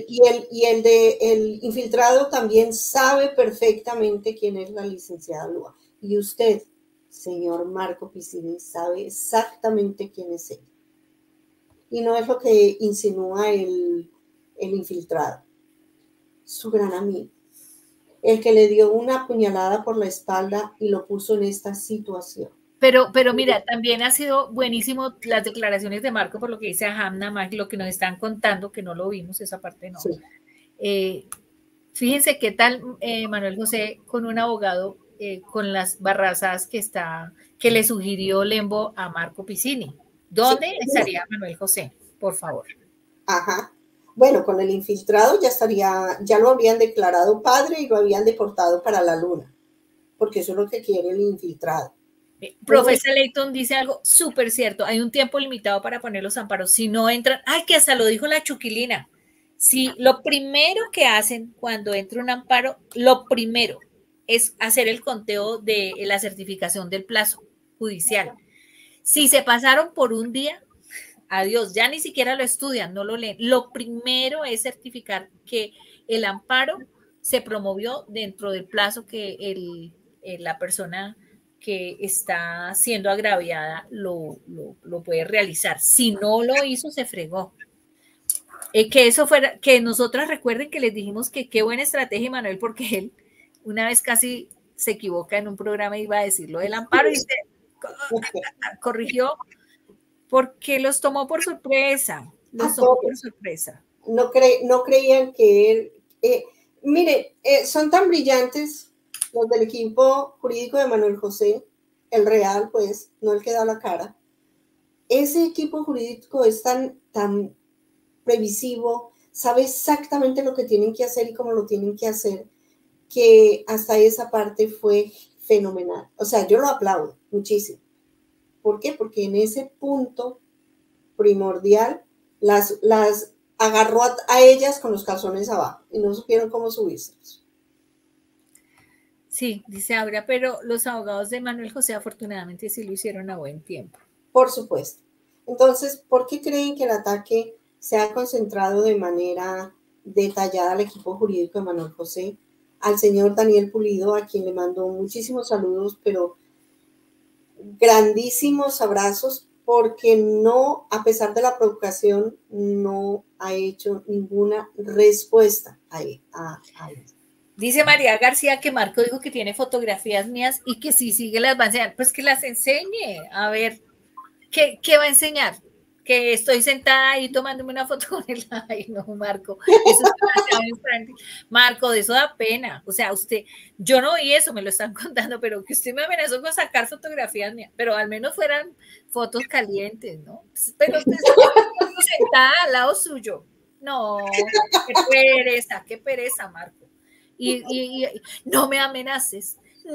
el infiltrado también sabe perfectamente quién es la licenciada Lua. Y usted, señor Marco Piscini, sabe exactamente quién es él. Y no es lo que insinúa el infiltrado. Su gran amigo. El que le dio una puñalada por la espalda y lo puso en esta situación. Pero mira, también ha sido buenísimo las declaraciones de Marco por lo que dice a Hamna Mag, lo que nos están contando, que no lo vimos, esa parte no. Sí. Fíjense qué tal Manuel José con un abogado con las barrazadas que le sugirió Lembo a Marco Piscini. ¿Dónde estaría Manuel José? Por favor. Ajá. Bueno, con el infiltrado ya lo habrían declarado padre y lo habían deportado para la luna, porque eso es lo que quiere el infiltrado. Profesor Leighton dice algo súper cierto. Hay un tiempo limitado para poner los amparos. Si no entran, que hasta lo dijo la Chuquilina. Si lo primero que hacen cuando entra un amparo, lo primero es hacer el conteo de la certificación del plazo judicial. Si se pasaron por un día, adiós, ya ni siquiera lo estudian, no lo leen. Lo primero es certificar que el amparo se promovió dentro del plazo que la persona que está siendo agraviada lo puede realizar. Si no lo hizo, se fregó. Que eso fuera, que nosotras recuerden que les dijimos que qué buena estrategia, Manuel, porque él una vez casi se equivoca en un programa y iba a decir lo del amparo y se corrigió porque los tomó por sorpresa. No creían que él... mire, son tan brillantes los del equipo jurídico de Manuel José, el real, pues, no el que da la cara. Ese equipo jurídico es tan previsivo, sabe exactamente lo que tienen que hacer y cómo lo tienen que hacer, que hasta esa parte fue fenomenal. O sea, yo lo aplaudo muchísimo. ¿Por qué? Porque en ese punto primordial las agarró a ellas con los calzones abajo y no supieron cómo subírselos. Sí, dice Aura, pero los abogados de Manuel José afortunadamente sí lo hicieron a buen tiempo. Por supuesto. Entonces, ¿por qué creen que el ataque se ha concentrado de manera detallada al equipo jurídico de Manuel José, al señor Daniel Pulido, a quien le mando muchísimos saludos, pero grandísimos abrazos, porque no, a pesar de la provocación, no ha hecho ninguna respuesta a él. Dice María García que Marco dijo que tiene fotografías mías y que si sigue las va a enseñar. Pues que las enseñe. A ver, ¿qué va a enseñar? Que estoy sentada ahí tomándome una foto con él. Ay, no, Marco. Eso es demasiado infantil. Marco, de eso da pena. O sea, usted, yo no oí eso, me lo están contando, pero que usted me amenazó con sacar fotografías mías, pero al menos fueran fotos calientes, ¿no? Pero usted está sentada al lado suyo. No, qué pereza, Marco. Y no me amenaces,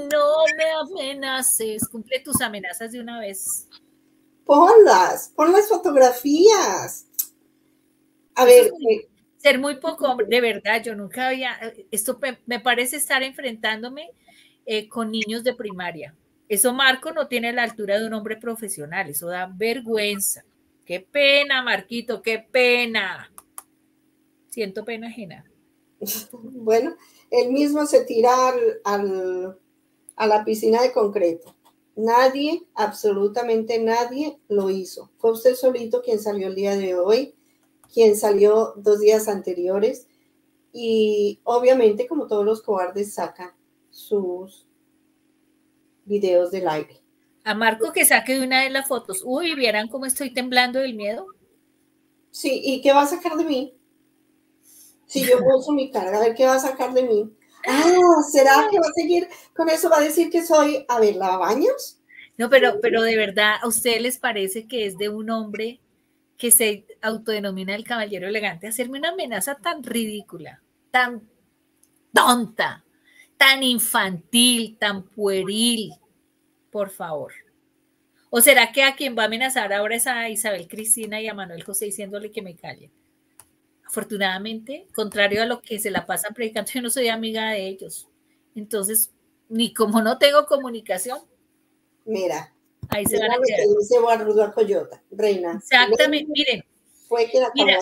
cumple tus amenazas de una vez. Pon las fotografías. A ver. Ser muy poco hombre, de verdad, yo nunca había, esto me parece estar enfrentándome con niños de primaria. Eso, Marco, no tiene la altura de un hombre profesional, eso da vergüenza. Qué pena, Marquito, qué pena. Siento pena ajena. Bueno, él mismo se tira a la piscina de concreto. Nadie, absolutamente nadie lo hizo. Fue usted solito quien salió el día de hoy, quien salió 2 días anteriores, y obviamente, como todos los cobardes, saca sus videos del aire. A Marco que saque de una de las fotos. Uy, ¿vieran cómo estoy temblando del miedo? Sí, ¿y qué va a sacar de mí? Si yo uso mi cara, a ver qué va a sacar de mí. ¿Será que va a seguir con eso? ¿Va a decir que soy, a ver, lavabaños? No, pero de verdad, ¿a ustedes les parece que es de un hombre que se autodenomina el caballero elegante hacerme una amenaza tan ridícula, tan tonta, tan infantil, tan pueril? Por favor. ¿O será que a quien va a amenazar ahora es a Isabel Cristina y a Manuel José diciéndole que me callen? Afortunadamente, contrario a lo que se la pasan predicando, yo no soy amiga de ellos. Entonces, ni como no tengo comunicación. Mira, ahí se van a quedar. Dice Guarrudo Coyota, reina. Exactamente, miren. Fue que la mira,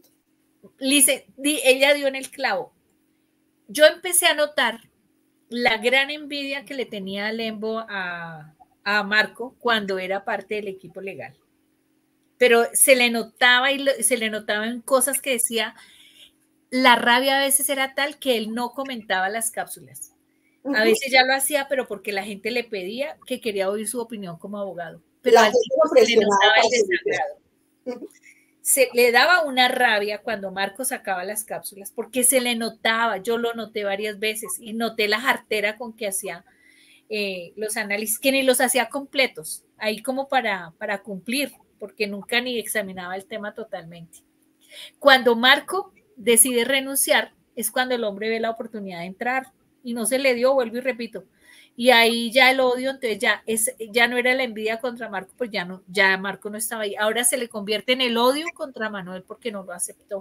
ella dio en el clavo. Yo empecé a notar la gran envidia que le tenía Lembo a Marco cuando era parte del equipo legal. Pero se le notaba se le notaba en cosas que decía, la rabia a veces era tal que él no comentaba las cápsulas. A veces ya lo hacía, pero porque la gente le pedía que quería oír su opinión como abogado. Pero al tipo se le notaba el desagrado. Se le daba una rabia cuando Marco sacaba las cápsulas, porque se le notaba, yo lo noté varias veces, y noté la jartera con que hacía los análisis, que ni los hacía completos, ahí como para cumplir, porque nunca ni examinaba el tema totalmente. Cuando Marco decide renunciar, es cuando el hombre ve la oportunidad de entrar, y no se le dio, vuelvo y repito, y ahí ya el odio, entonces ya no era la envidia contra Marco, pues ya Marco no estaba ahí, ahora se le convierte en el odio contra Manuel porque no lo aceptó,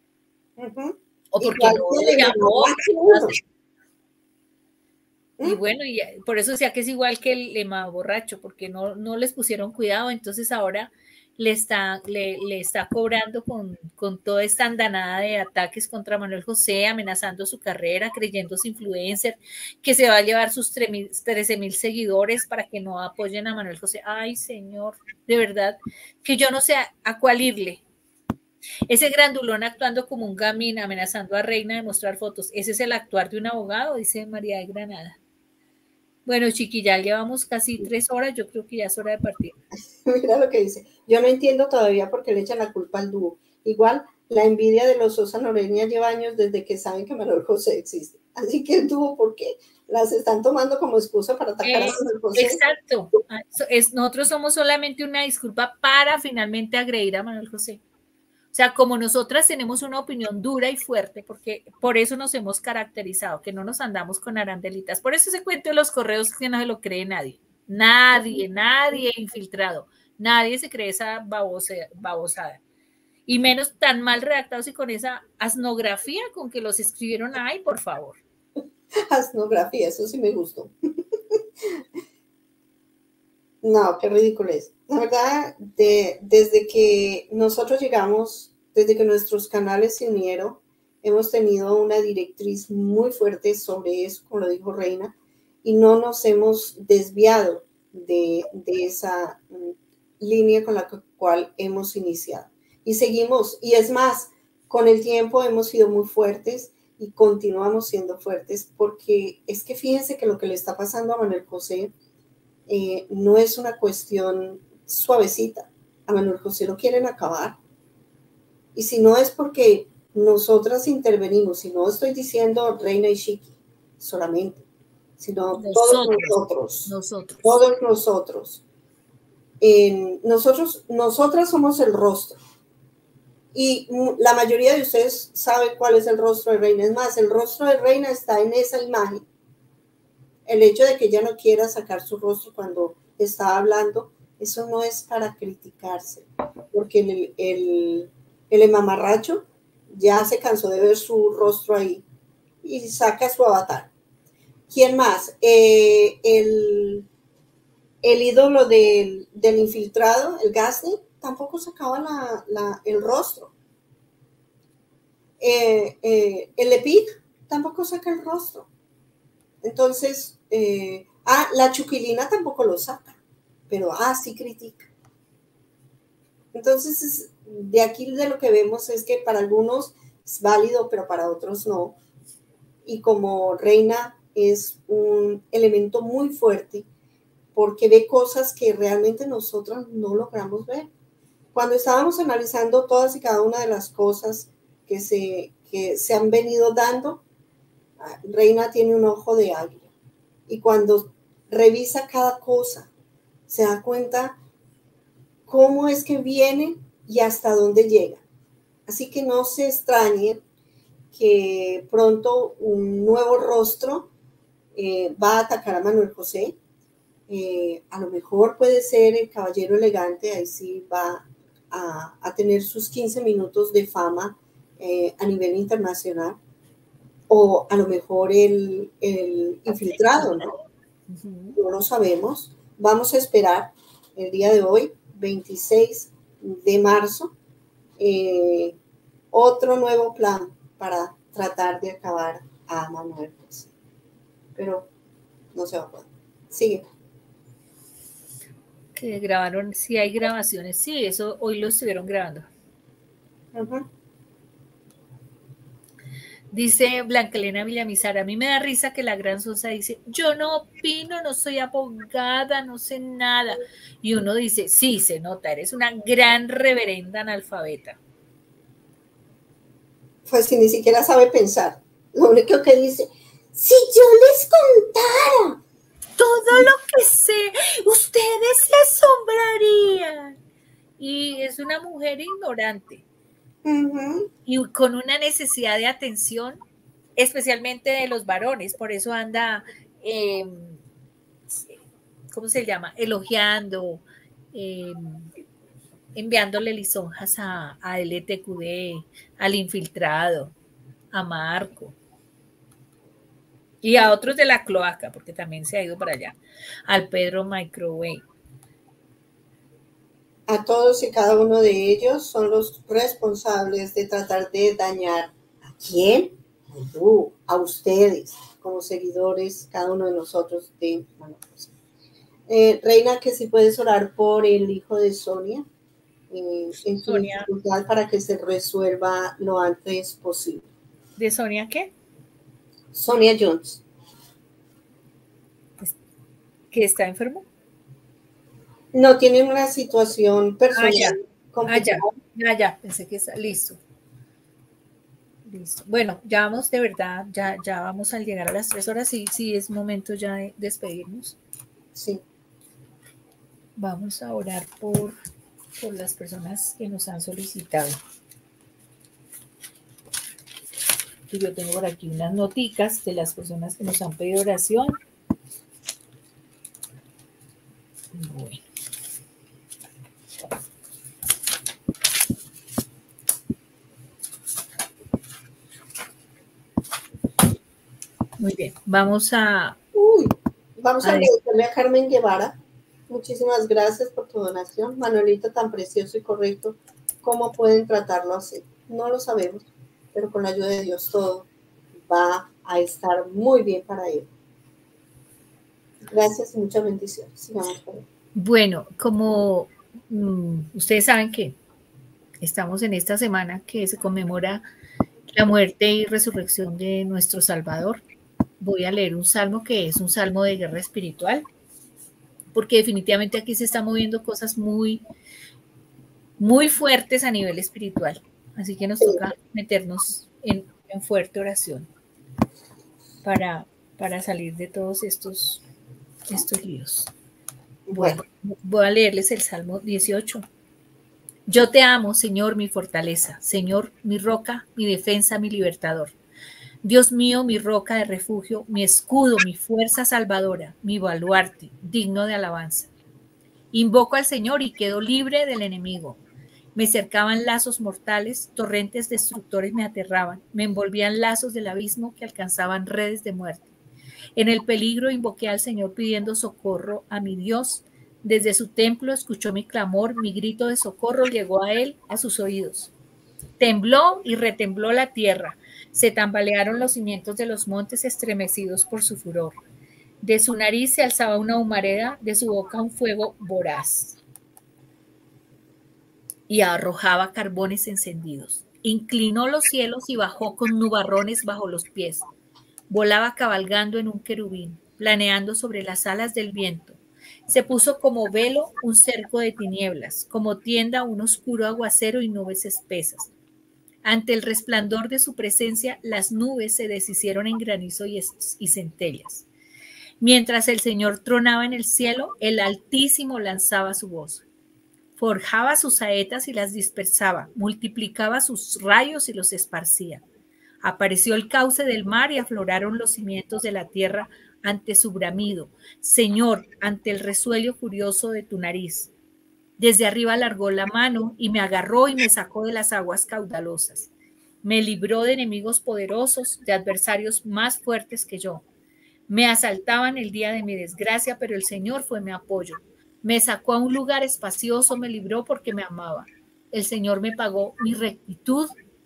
o porque no le llamó, y bueno, y por eso decía que es igual que el lema borracho, porque no les pusieron cuidado, entonces ahora le está cobrando con toda esta andanada de ataques contra Manuel José, amenazando su carrera, creyéndose influencer, que se va a llevar sus 13,000 seguidores para que no apoyen a Manuel José. Ay, señor, de verdad, que yo no sé a cuál irle. Ese grandulón actuando como un gamín, amenazando a Reina de mostrar fotos, ¿ese es el actuar de un abogado? Dice María de Granada. Bueno, chiquilla, llevamos casi 3 horas, yo creo que ya es hora de partir. Mira lo que dice, yo no entiendo todavía por qué le echan la culpa al dúo. Igual, la envidia de los Sosa Noreña lleva años desde que saben que Manuel José existe. Así que el dúo, ¿por qué? Las están tomando como excusa para atacar a Manuel José. Exacto. Nosotros somos solamente una disculpa para finalmente agredir a Manuel José. O sea, como nosotras tenemos una opinión dura y fuerte, porque por eso nos hemos caracterizado, que no nos andamos con arandelitas. Por eso ese cuento de los correos que no se lo cree nadie. Nadie infiltrado. Nadie se cree esa babosada. Y menos tan mal redactados y con esa asnografía con que los escribieron. Ay, por favor. Asnografía, eso sí me gustó. No, qué ridículo es. La verdad, desde que nosotros llegamos, desde que nuestros canales se unieron, hemos tenido una directriz muy fuerte sobre eso, como lo dijo Reina, y no nos hemos desviado de esa línea con la cual hemos iniciado. Y seguimos, y es más, con el tiempo hemos sido muy fuertes y continuamos siendo fuertes, porque es que fíjense que lo que le está pasando a Manuel José no es una cuestión suavecita. A Manuel José lo quieren acabar. Y si no es porque nosotras intervenimos, y no estoy diciendo Reina y Chiqui solamente, sino todos nosotros. Nosotras somos el rostro. Y la mayoría de ustedes sabe cuál es el rostro de Reina. Es más, el rostro de Reina está en esa imagen. El hecho de que ella no quiera sacar su rostro cuando está hablando, eso no es para criticarse, porque el mamarracho ya se cansó de ver su rostro ahí y saca su avatar. ¿Quién más? El ídolo del infiltrado, el Gasly, tampoco sacaba el rostro. El Epic tampoco saca el rostro. Entonces, la Chuquilina tampoco lo saca, pero sí critica. Entonces, de aquí de lo que vemos es que para algunos es válido, pero para otros no. Y como Reina es un elemento muy fuerte, porque ve cosas que realmente nosotros no logramos ver. Cuando estábamos analizando todas y cada una de las cosas que se han venido dando, Reina tiene un ojo de águila. Y cuando revisa cada cosa, se da cuenta cómo es que viene y hasta dónde llega. Así que no se extrañen que pronto un nuevo rostro va a atacar a Manuel José. A lo mejor puede ser el caballero elegante, ahí sí va a tener sus 15 minutos de fama a nivel internacional, o a lo mejor el infiltrado, ¿no? No lo sabemos. Vamos a esperar el día de hoy, 26 de marzo, otro nuevo plan para tratar de acabar a Manuel José. Pero no se va a poder. Sigue. Que grabaron, sí hay grabaciones, sí, eso hoy lo estuvieron grabando. Dice Blanca Elena Villamizar, a mí me da risa que la gran Sosa dice, yo no opino, no soy abogada, no sé nada. Y uno dice, sí, se nota, eres una gran reverenda analfabeta. Pues si ni siquiera sabe pensar. Lo único que dice, si yo les contara todo lo que sé, ustedes se asombrarían. Y es una mujer ignorante. Y con una necesidad de atención, especialmente de los varones. Por eso anda, ¿cómo se llama? Elogiando, enviándole lisonjas a LTQD, al infiltrado, a Marco. Y a otros de la cloaca, porque también se ha ido para allá, al Pedro Microwave. A todos y cada uno de ellos son los responsables de tratar de dañar. ¿A quién? A ustedes, como seguidores, cada uno de nosotros de Manuel José. Reina, que si puedes orar por el hijo de Sonia, en su dificultad para que se resuelva lo antes posible. ¿De Sonia qué? Sonia Jones. ¿Que está enfermo? No, tiene una situación personal. Ya, pensé que está listo. Listo. Bueno, ya vamos de verdad, ya vamos al llegar a las 3 horas, sí es momento ya de despedirnos. Sí. Vamos a orar por las personas que nos han solicitado. Y yo tengo por aquí unas noticas de las personas que nos han pedido oración. Bueno. Muy bien, vamos a agradecerle a Carmen Guevara. Muchísimas gracias por tu donación. Manuelito tan precioso y correcto. ¿Cómo pueden tratarlo así? No lo sabemos. pero con la ayuda de Dios todo va a estar muy bien para él. Gracias y muchas bendiciones. Sigamos por ahí. Bueno, como ustedes saben que estamos en esta semana que se conmemora la muerte y resurrección de nuestro Salvador, voy a leer un salmo que es un salmo de guerra espiritual, porque definitivamente aquí se están moviendo cosas muy, muy fuertes a nivel espiritual. Así que nos toca meternos en fuerte oración para salir de todos estos líos. Bueno, voy a leerles el Salmo 18. Yo te amo, Señor, mi fortaleza, Señor, mi roca, mi defensa, mi libertador. Dios mío, mi roca de refugio, mi escudo, mi fuerza salvadora, mi baluarte, digno de alabanza. Invoco al Señor y quedo libre del enemigo. Me cercaban lazos mortales, torrentes destructores me aterraban, me envolvían lazos del abismo que alcanzaban redes de muerte. En el peligro invoqué al Señor pidiendo socorro a mi Dios. Desde su templo escuchó mi clamor, mi grito de socorro llegó a él, a sus oídos. Tembló y retembló la tierra, se tambalearon los cimientos de los montes estremecidos por su furor. De su nariz se alzaba una humareda, de su boca un fuego voraz. Y arrojaba carbones encendidos. Inclinó los cielos y bajó con nubarrones bajo los pies. Volaba cabalgando en un querubín, planeando sobre las alas del viento. Se puso como velo un cerco de tinieblas, como tienda un oscuro aguacero y nubes espesas. Ante el resplandor de su presencia, las nubes se deshicieron en granizo y centellas. Mientras el Señor tronaba en el cielo, el Altísimo lanzaba su voz. Forjaba sus saetas y las dispersaba, multiplicaba sus rayos y los esparcía. Apareció el cauce del mar y afloraron los cimientos de la tierra ante su bramido. Señor, ante el resuello furioso de tu nariz. Desde arriba alargó la mano y me agarró y me sacó de las aguas caudalosas. Me libró de enemigos poderosos, de adversarios más fuertes que yo. Me asaltaban el día de mi desgracia, pero el Señor fue mi apoyo. Me sacó a un lugar espacioso, me libró porque me amaba. El Señor me pagó mi rectitud,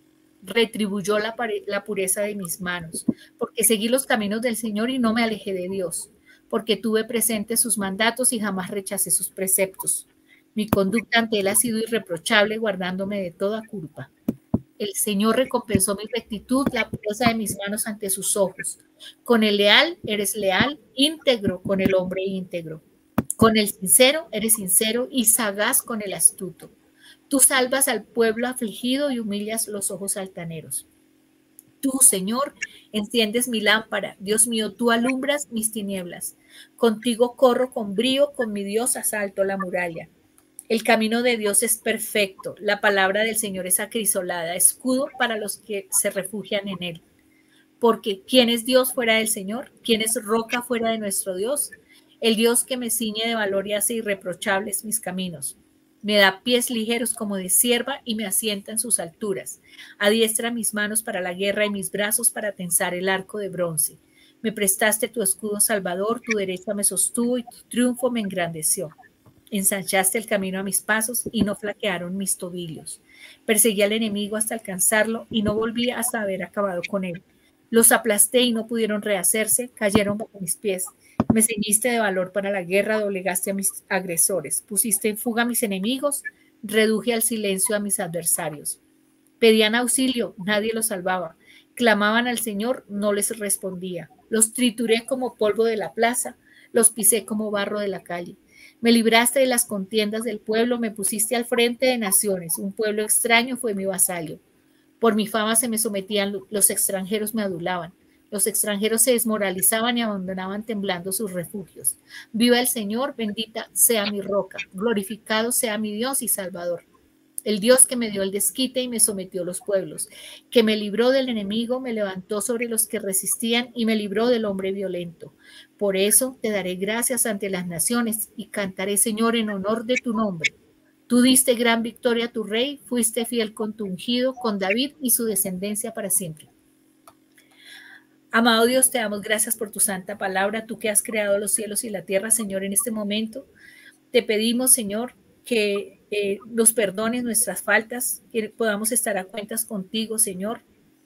retribuyó la pureza de mis manos, porque seguí los caminos del Señor y no me alejé de Dios, porque tuve presentes sus mandatos y jamás rechacé sus preceptos. Mi conducta ante él ha sido irreprochable, guardándome de toda culpa. El Señor recompensó mi rectitud, la pureza de mis manos ante sus ojos. Con el leal eres leal, íntegro con el hombre íntegro. Con el sincero eres sincero y sagaz con el astuto. Tú salvas al pueblo afligido y humillas los ojos altaneros. Tú, Señor, enciendes mi lámpara. Dios mío, tú alumbras mis tinieblas. Contigo corro con brío, con mi Dios asalto la muralla. El camino de Dios es perfecto. La palabra del Señor es acrisolada, escudo para los que se refugian en él. Porque ¿quién es Dios fuera del Señor? ¿Quién es roca fuera de nuestro Dios? El Dios que me ciñe de valor y hace irreprochables mis caminos. Me da pies ligeros como de cierva y me asienta en sus alturas. Adiestra mis manos para la guerra y mis brazos para tensar el arco de bronce. Me prestaste tu escudo salvador, tu derecha me sostuvo y tu triunfo me engrandeció. Ensanchaste el camino a mis pasos y no flaquearon mis tobillos. Perseguí al enemigo hasta alcanzarlo y no volví hasta haber acabado con él. Los aplasté y no pudieron rehacerse, cayeron bajo mis pies. Me ceñiste de valor para la guerra, doblegaste a mis agresores, pusiste en fuga a mis enemigos, reduje al silencio a mis adversarios. Pedían auxilio, nadie los salvaba. Clamaban al Señor, no les respondía. Los trituré como polvo de la plaza, los pisé como barro de la calle. Me libraste de las contiendas del pueblo, me pusiste al frente de naciones. Un pueblo extraño fue mi vasallo. Por mi fama se me sometían, los extranjeros me adulaban. Los extranjeros se desmoralizaban y abandonaban temblando sus refugios. Viva el Señor, bendita sea mi roca, glorificado sea mi Dios y Salvador. El Dios que me dio el desquite y me sometió a los pueblos, que me libró del enemigo, me levantó sobre los que resistían y me libró del hombre violento. Por eso te daré gracias ante las naciones y cantaré, Señor, en honor de tu nombre. Tú diste gran victoria a tu rey, fuiste fiel con tu ungido, con David y su descendencia para siempre. Amado Dios, te damos gracias por tu santa palabra, tú que has creado los cielos y la tierra, Señor, en este momento. Te pedimos, Señor, que nos perdones nuestras faltas, que podamos estar a cuentas contigo, Señor,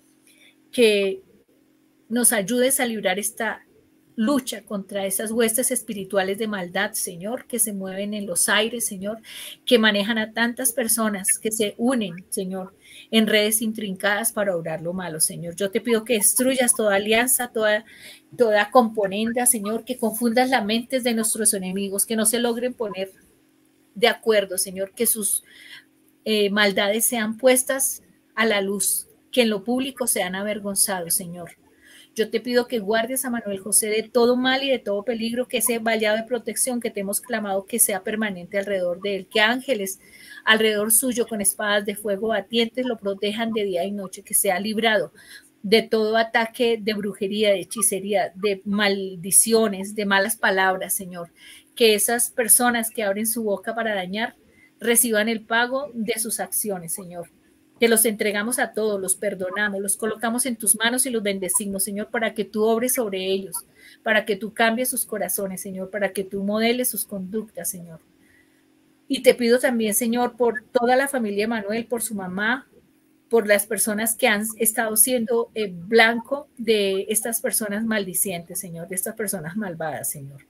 que nos ayudes a librar esta lucha contra esas huestes espirituales de maldad, Señor, que se mueven en los aires, Señor, que manejan a tantas personas que se unen, Señor, en redes intrincadas para obrar lo malo, Señor. Yo te pido que destruyas toda alianza, toda componenda, Señor, que confundas las mentes de nuestros enemigos, que no se logren poner de acuerdo, Señor, que sus maldades sean puestas a la luz, que en lo público sean avergonzados, Señor. Yo te pido que guardes a Manuel José de todo mal y de todo peligro, que ese vallado de protección que te hemos clamado que sea permanente alrededor de él, que ángeles alrededor suyo con espadas de fuego batientes lo protejan de día y noche, que sea librado de todo ataque de brujería, de hechicería, de maldiciones, de malas palabras, Señor. Que esas personas que abren su boca para dañar reciban el pago de sus acciones, Señor. Te los entregamos a todos, los perdonamos, los colocamos en tus manos y los bendecimos, Señor, para que tú obres sobre ellos, para que tú cambies sus corazones, Señor, para que tú modeles sus conductas, Señor. Y te pido también, Señor, por toda la familia de Manuel, por su mamá, por las personas que han estado siendo blanco de estas personas maldicientes, Señor, de estas personas malvadas, Señor.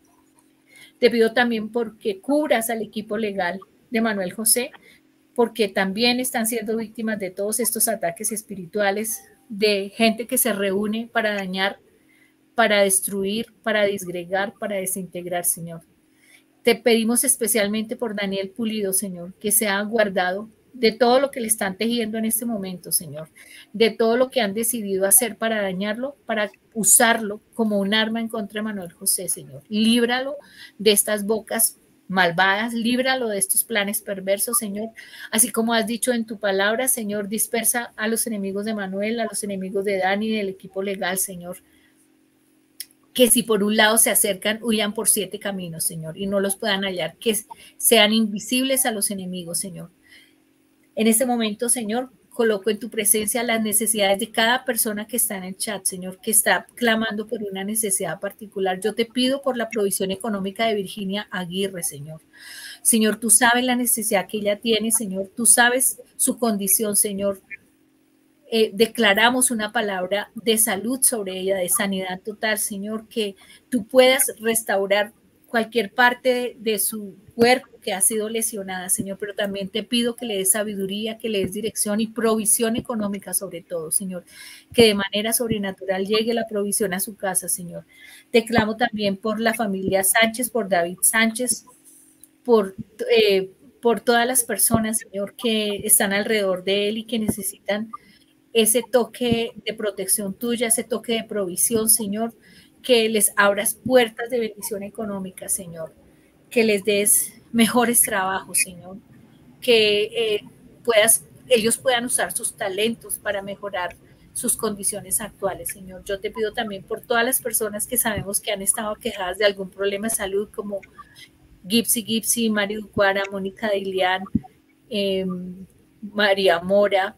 Te pido también porque cubras al equipo legal de Manuel José, porque también están siendo víctimas de todos estos ataques espirituales, de gente que se reúne para dañar, para destruir, para disgregar, para desintegrar, Señor. Te pedimos especialmente por Daniel Pulido, Señor, que sea guardado de todo lo que le están tejiendo en este momento, Señor, de todo lo que han decidido hacer para dañarlo, para usarlo como un arma en contra de Manuel José, Señor. Líbralo de estas bocas malvadas, líbralo de estos planes perversos, Señor, así como has dicho en tu palabra, Señor, dispersa a los enemigos de Manuel, a los enemigos de Dani y del equipo legal, Señor, que si por un lado se acercan, huyan por 7 caminos, Señor, y no los puedan hallar, que sean invisibles a los enemigos, Señor. En este momento, Señor, coloco en tu presencia las necesidades de cada persona que está en el chat, Señor, que está clamando por una necesidad particular. Yo te pido por la provisión económica de Virginia Aguirre, Señor. Señor, tú sabes la necesidad que ella tiene, Señor. Tú sabes su condición, Señor. Declaramos una palabra de salud sobre ella, de sanidad total, Señor, que tú puedas restaurar cualquier parte de su cuerpo que ha sido lesionada, Señor, pero también te pido que le des sabiduría, que le des dirección y provisión económica sobre todo, Señor, que de manera sobrenatural llegue la provisión a su casa, Señor. Te clamo también por la familia Sánchez, por David Sánchez, por todas las personas, Señor, que están alrededor de él y que necesitan ese toque de protección tuya, ese toque de provisión, Señor, que les abras puertas de bendición económica, Señor, que les des mejores trabajos, Señor, que ellos puedan usar sus talentos para mejorar sus condiciones actuales, Señor. Yo te pido también por todas las personas que sabemos que han estado quejadas de algún problema de salud, como Gipsy, Mari Ducuara, Mónica Dilian, María Mora,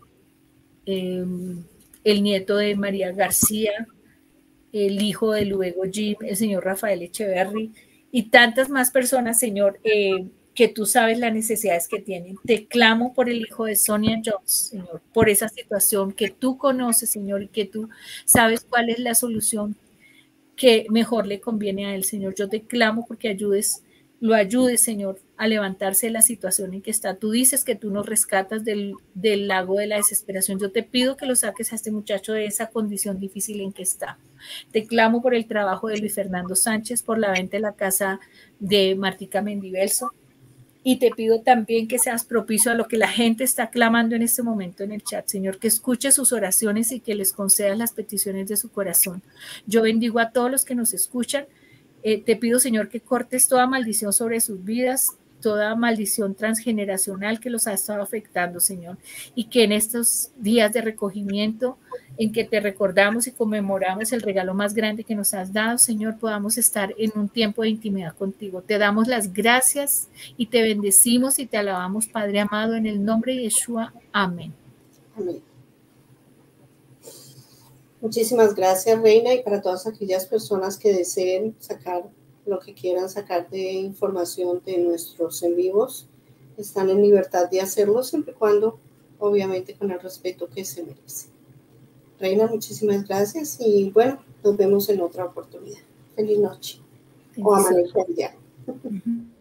el nieto de María García, el hijo de Luego Jim, el señor Rafael Echeverry y tantas más personas, Señor, que tú sabes las necesidades que tienen. Te clamo por el hijo de Sonia Jones, Señor, por esa situación que tú conoces, Señor, y que tú sabes cuál es la solución que mejor le conviene a él, Señor. Yo te clamo porque lo ayudes, Señor, a levantarse de la situación en que está. Tú dices que tú nos rescatas del lago de la desesperación. Yo te pido que lo saques a este muchacho de esa condición difícil en que está. Te clamo por el trabajo de Luis Fernando Sánchez, por la venta de la casa de Martica Mendivelso. Y te pido también que seas propicio a lo que la gente está clamando en este momento en el chat, Señor, que escuche sus oraciones y que les concedas las peticiones de su corazón. Yo bendigo a todos los que nos escuchan. Te pido, Señor, que cortes toda maldición sobre sus vidas, toda maldición transgeneracional que los ha estado afectando, Señor, y que en estos días de recogimiento, en que te recordamos y conmemoramos el regalo más grande que nos has dado, Señor, podamos estar en un tiempo de intimidad contigo. Te damos las gracias y te bendecimos y te alabamos, Padre amado, en el nombre de Yeshua. Amén. Amén. Muchísimas gracias, Reina, y para todas aquellas personas que deseen sacar lo que quieran sacar de información de nuestros en vivos, están en libertad de hacerlo, siempre y cuando, obviamente, con el respeto que se merece. Reina, muchísimas gracias y bueno, nos vemos en otra oportunidad. Feliz noche. O amanecer ya.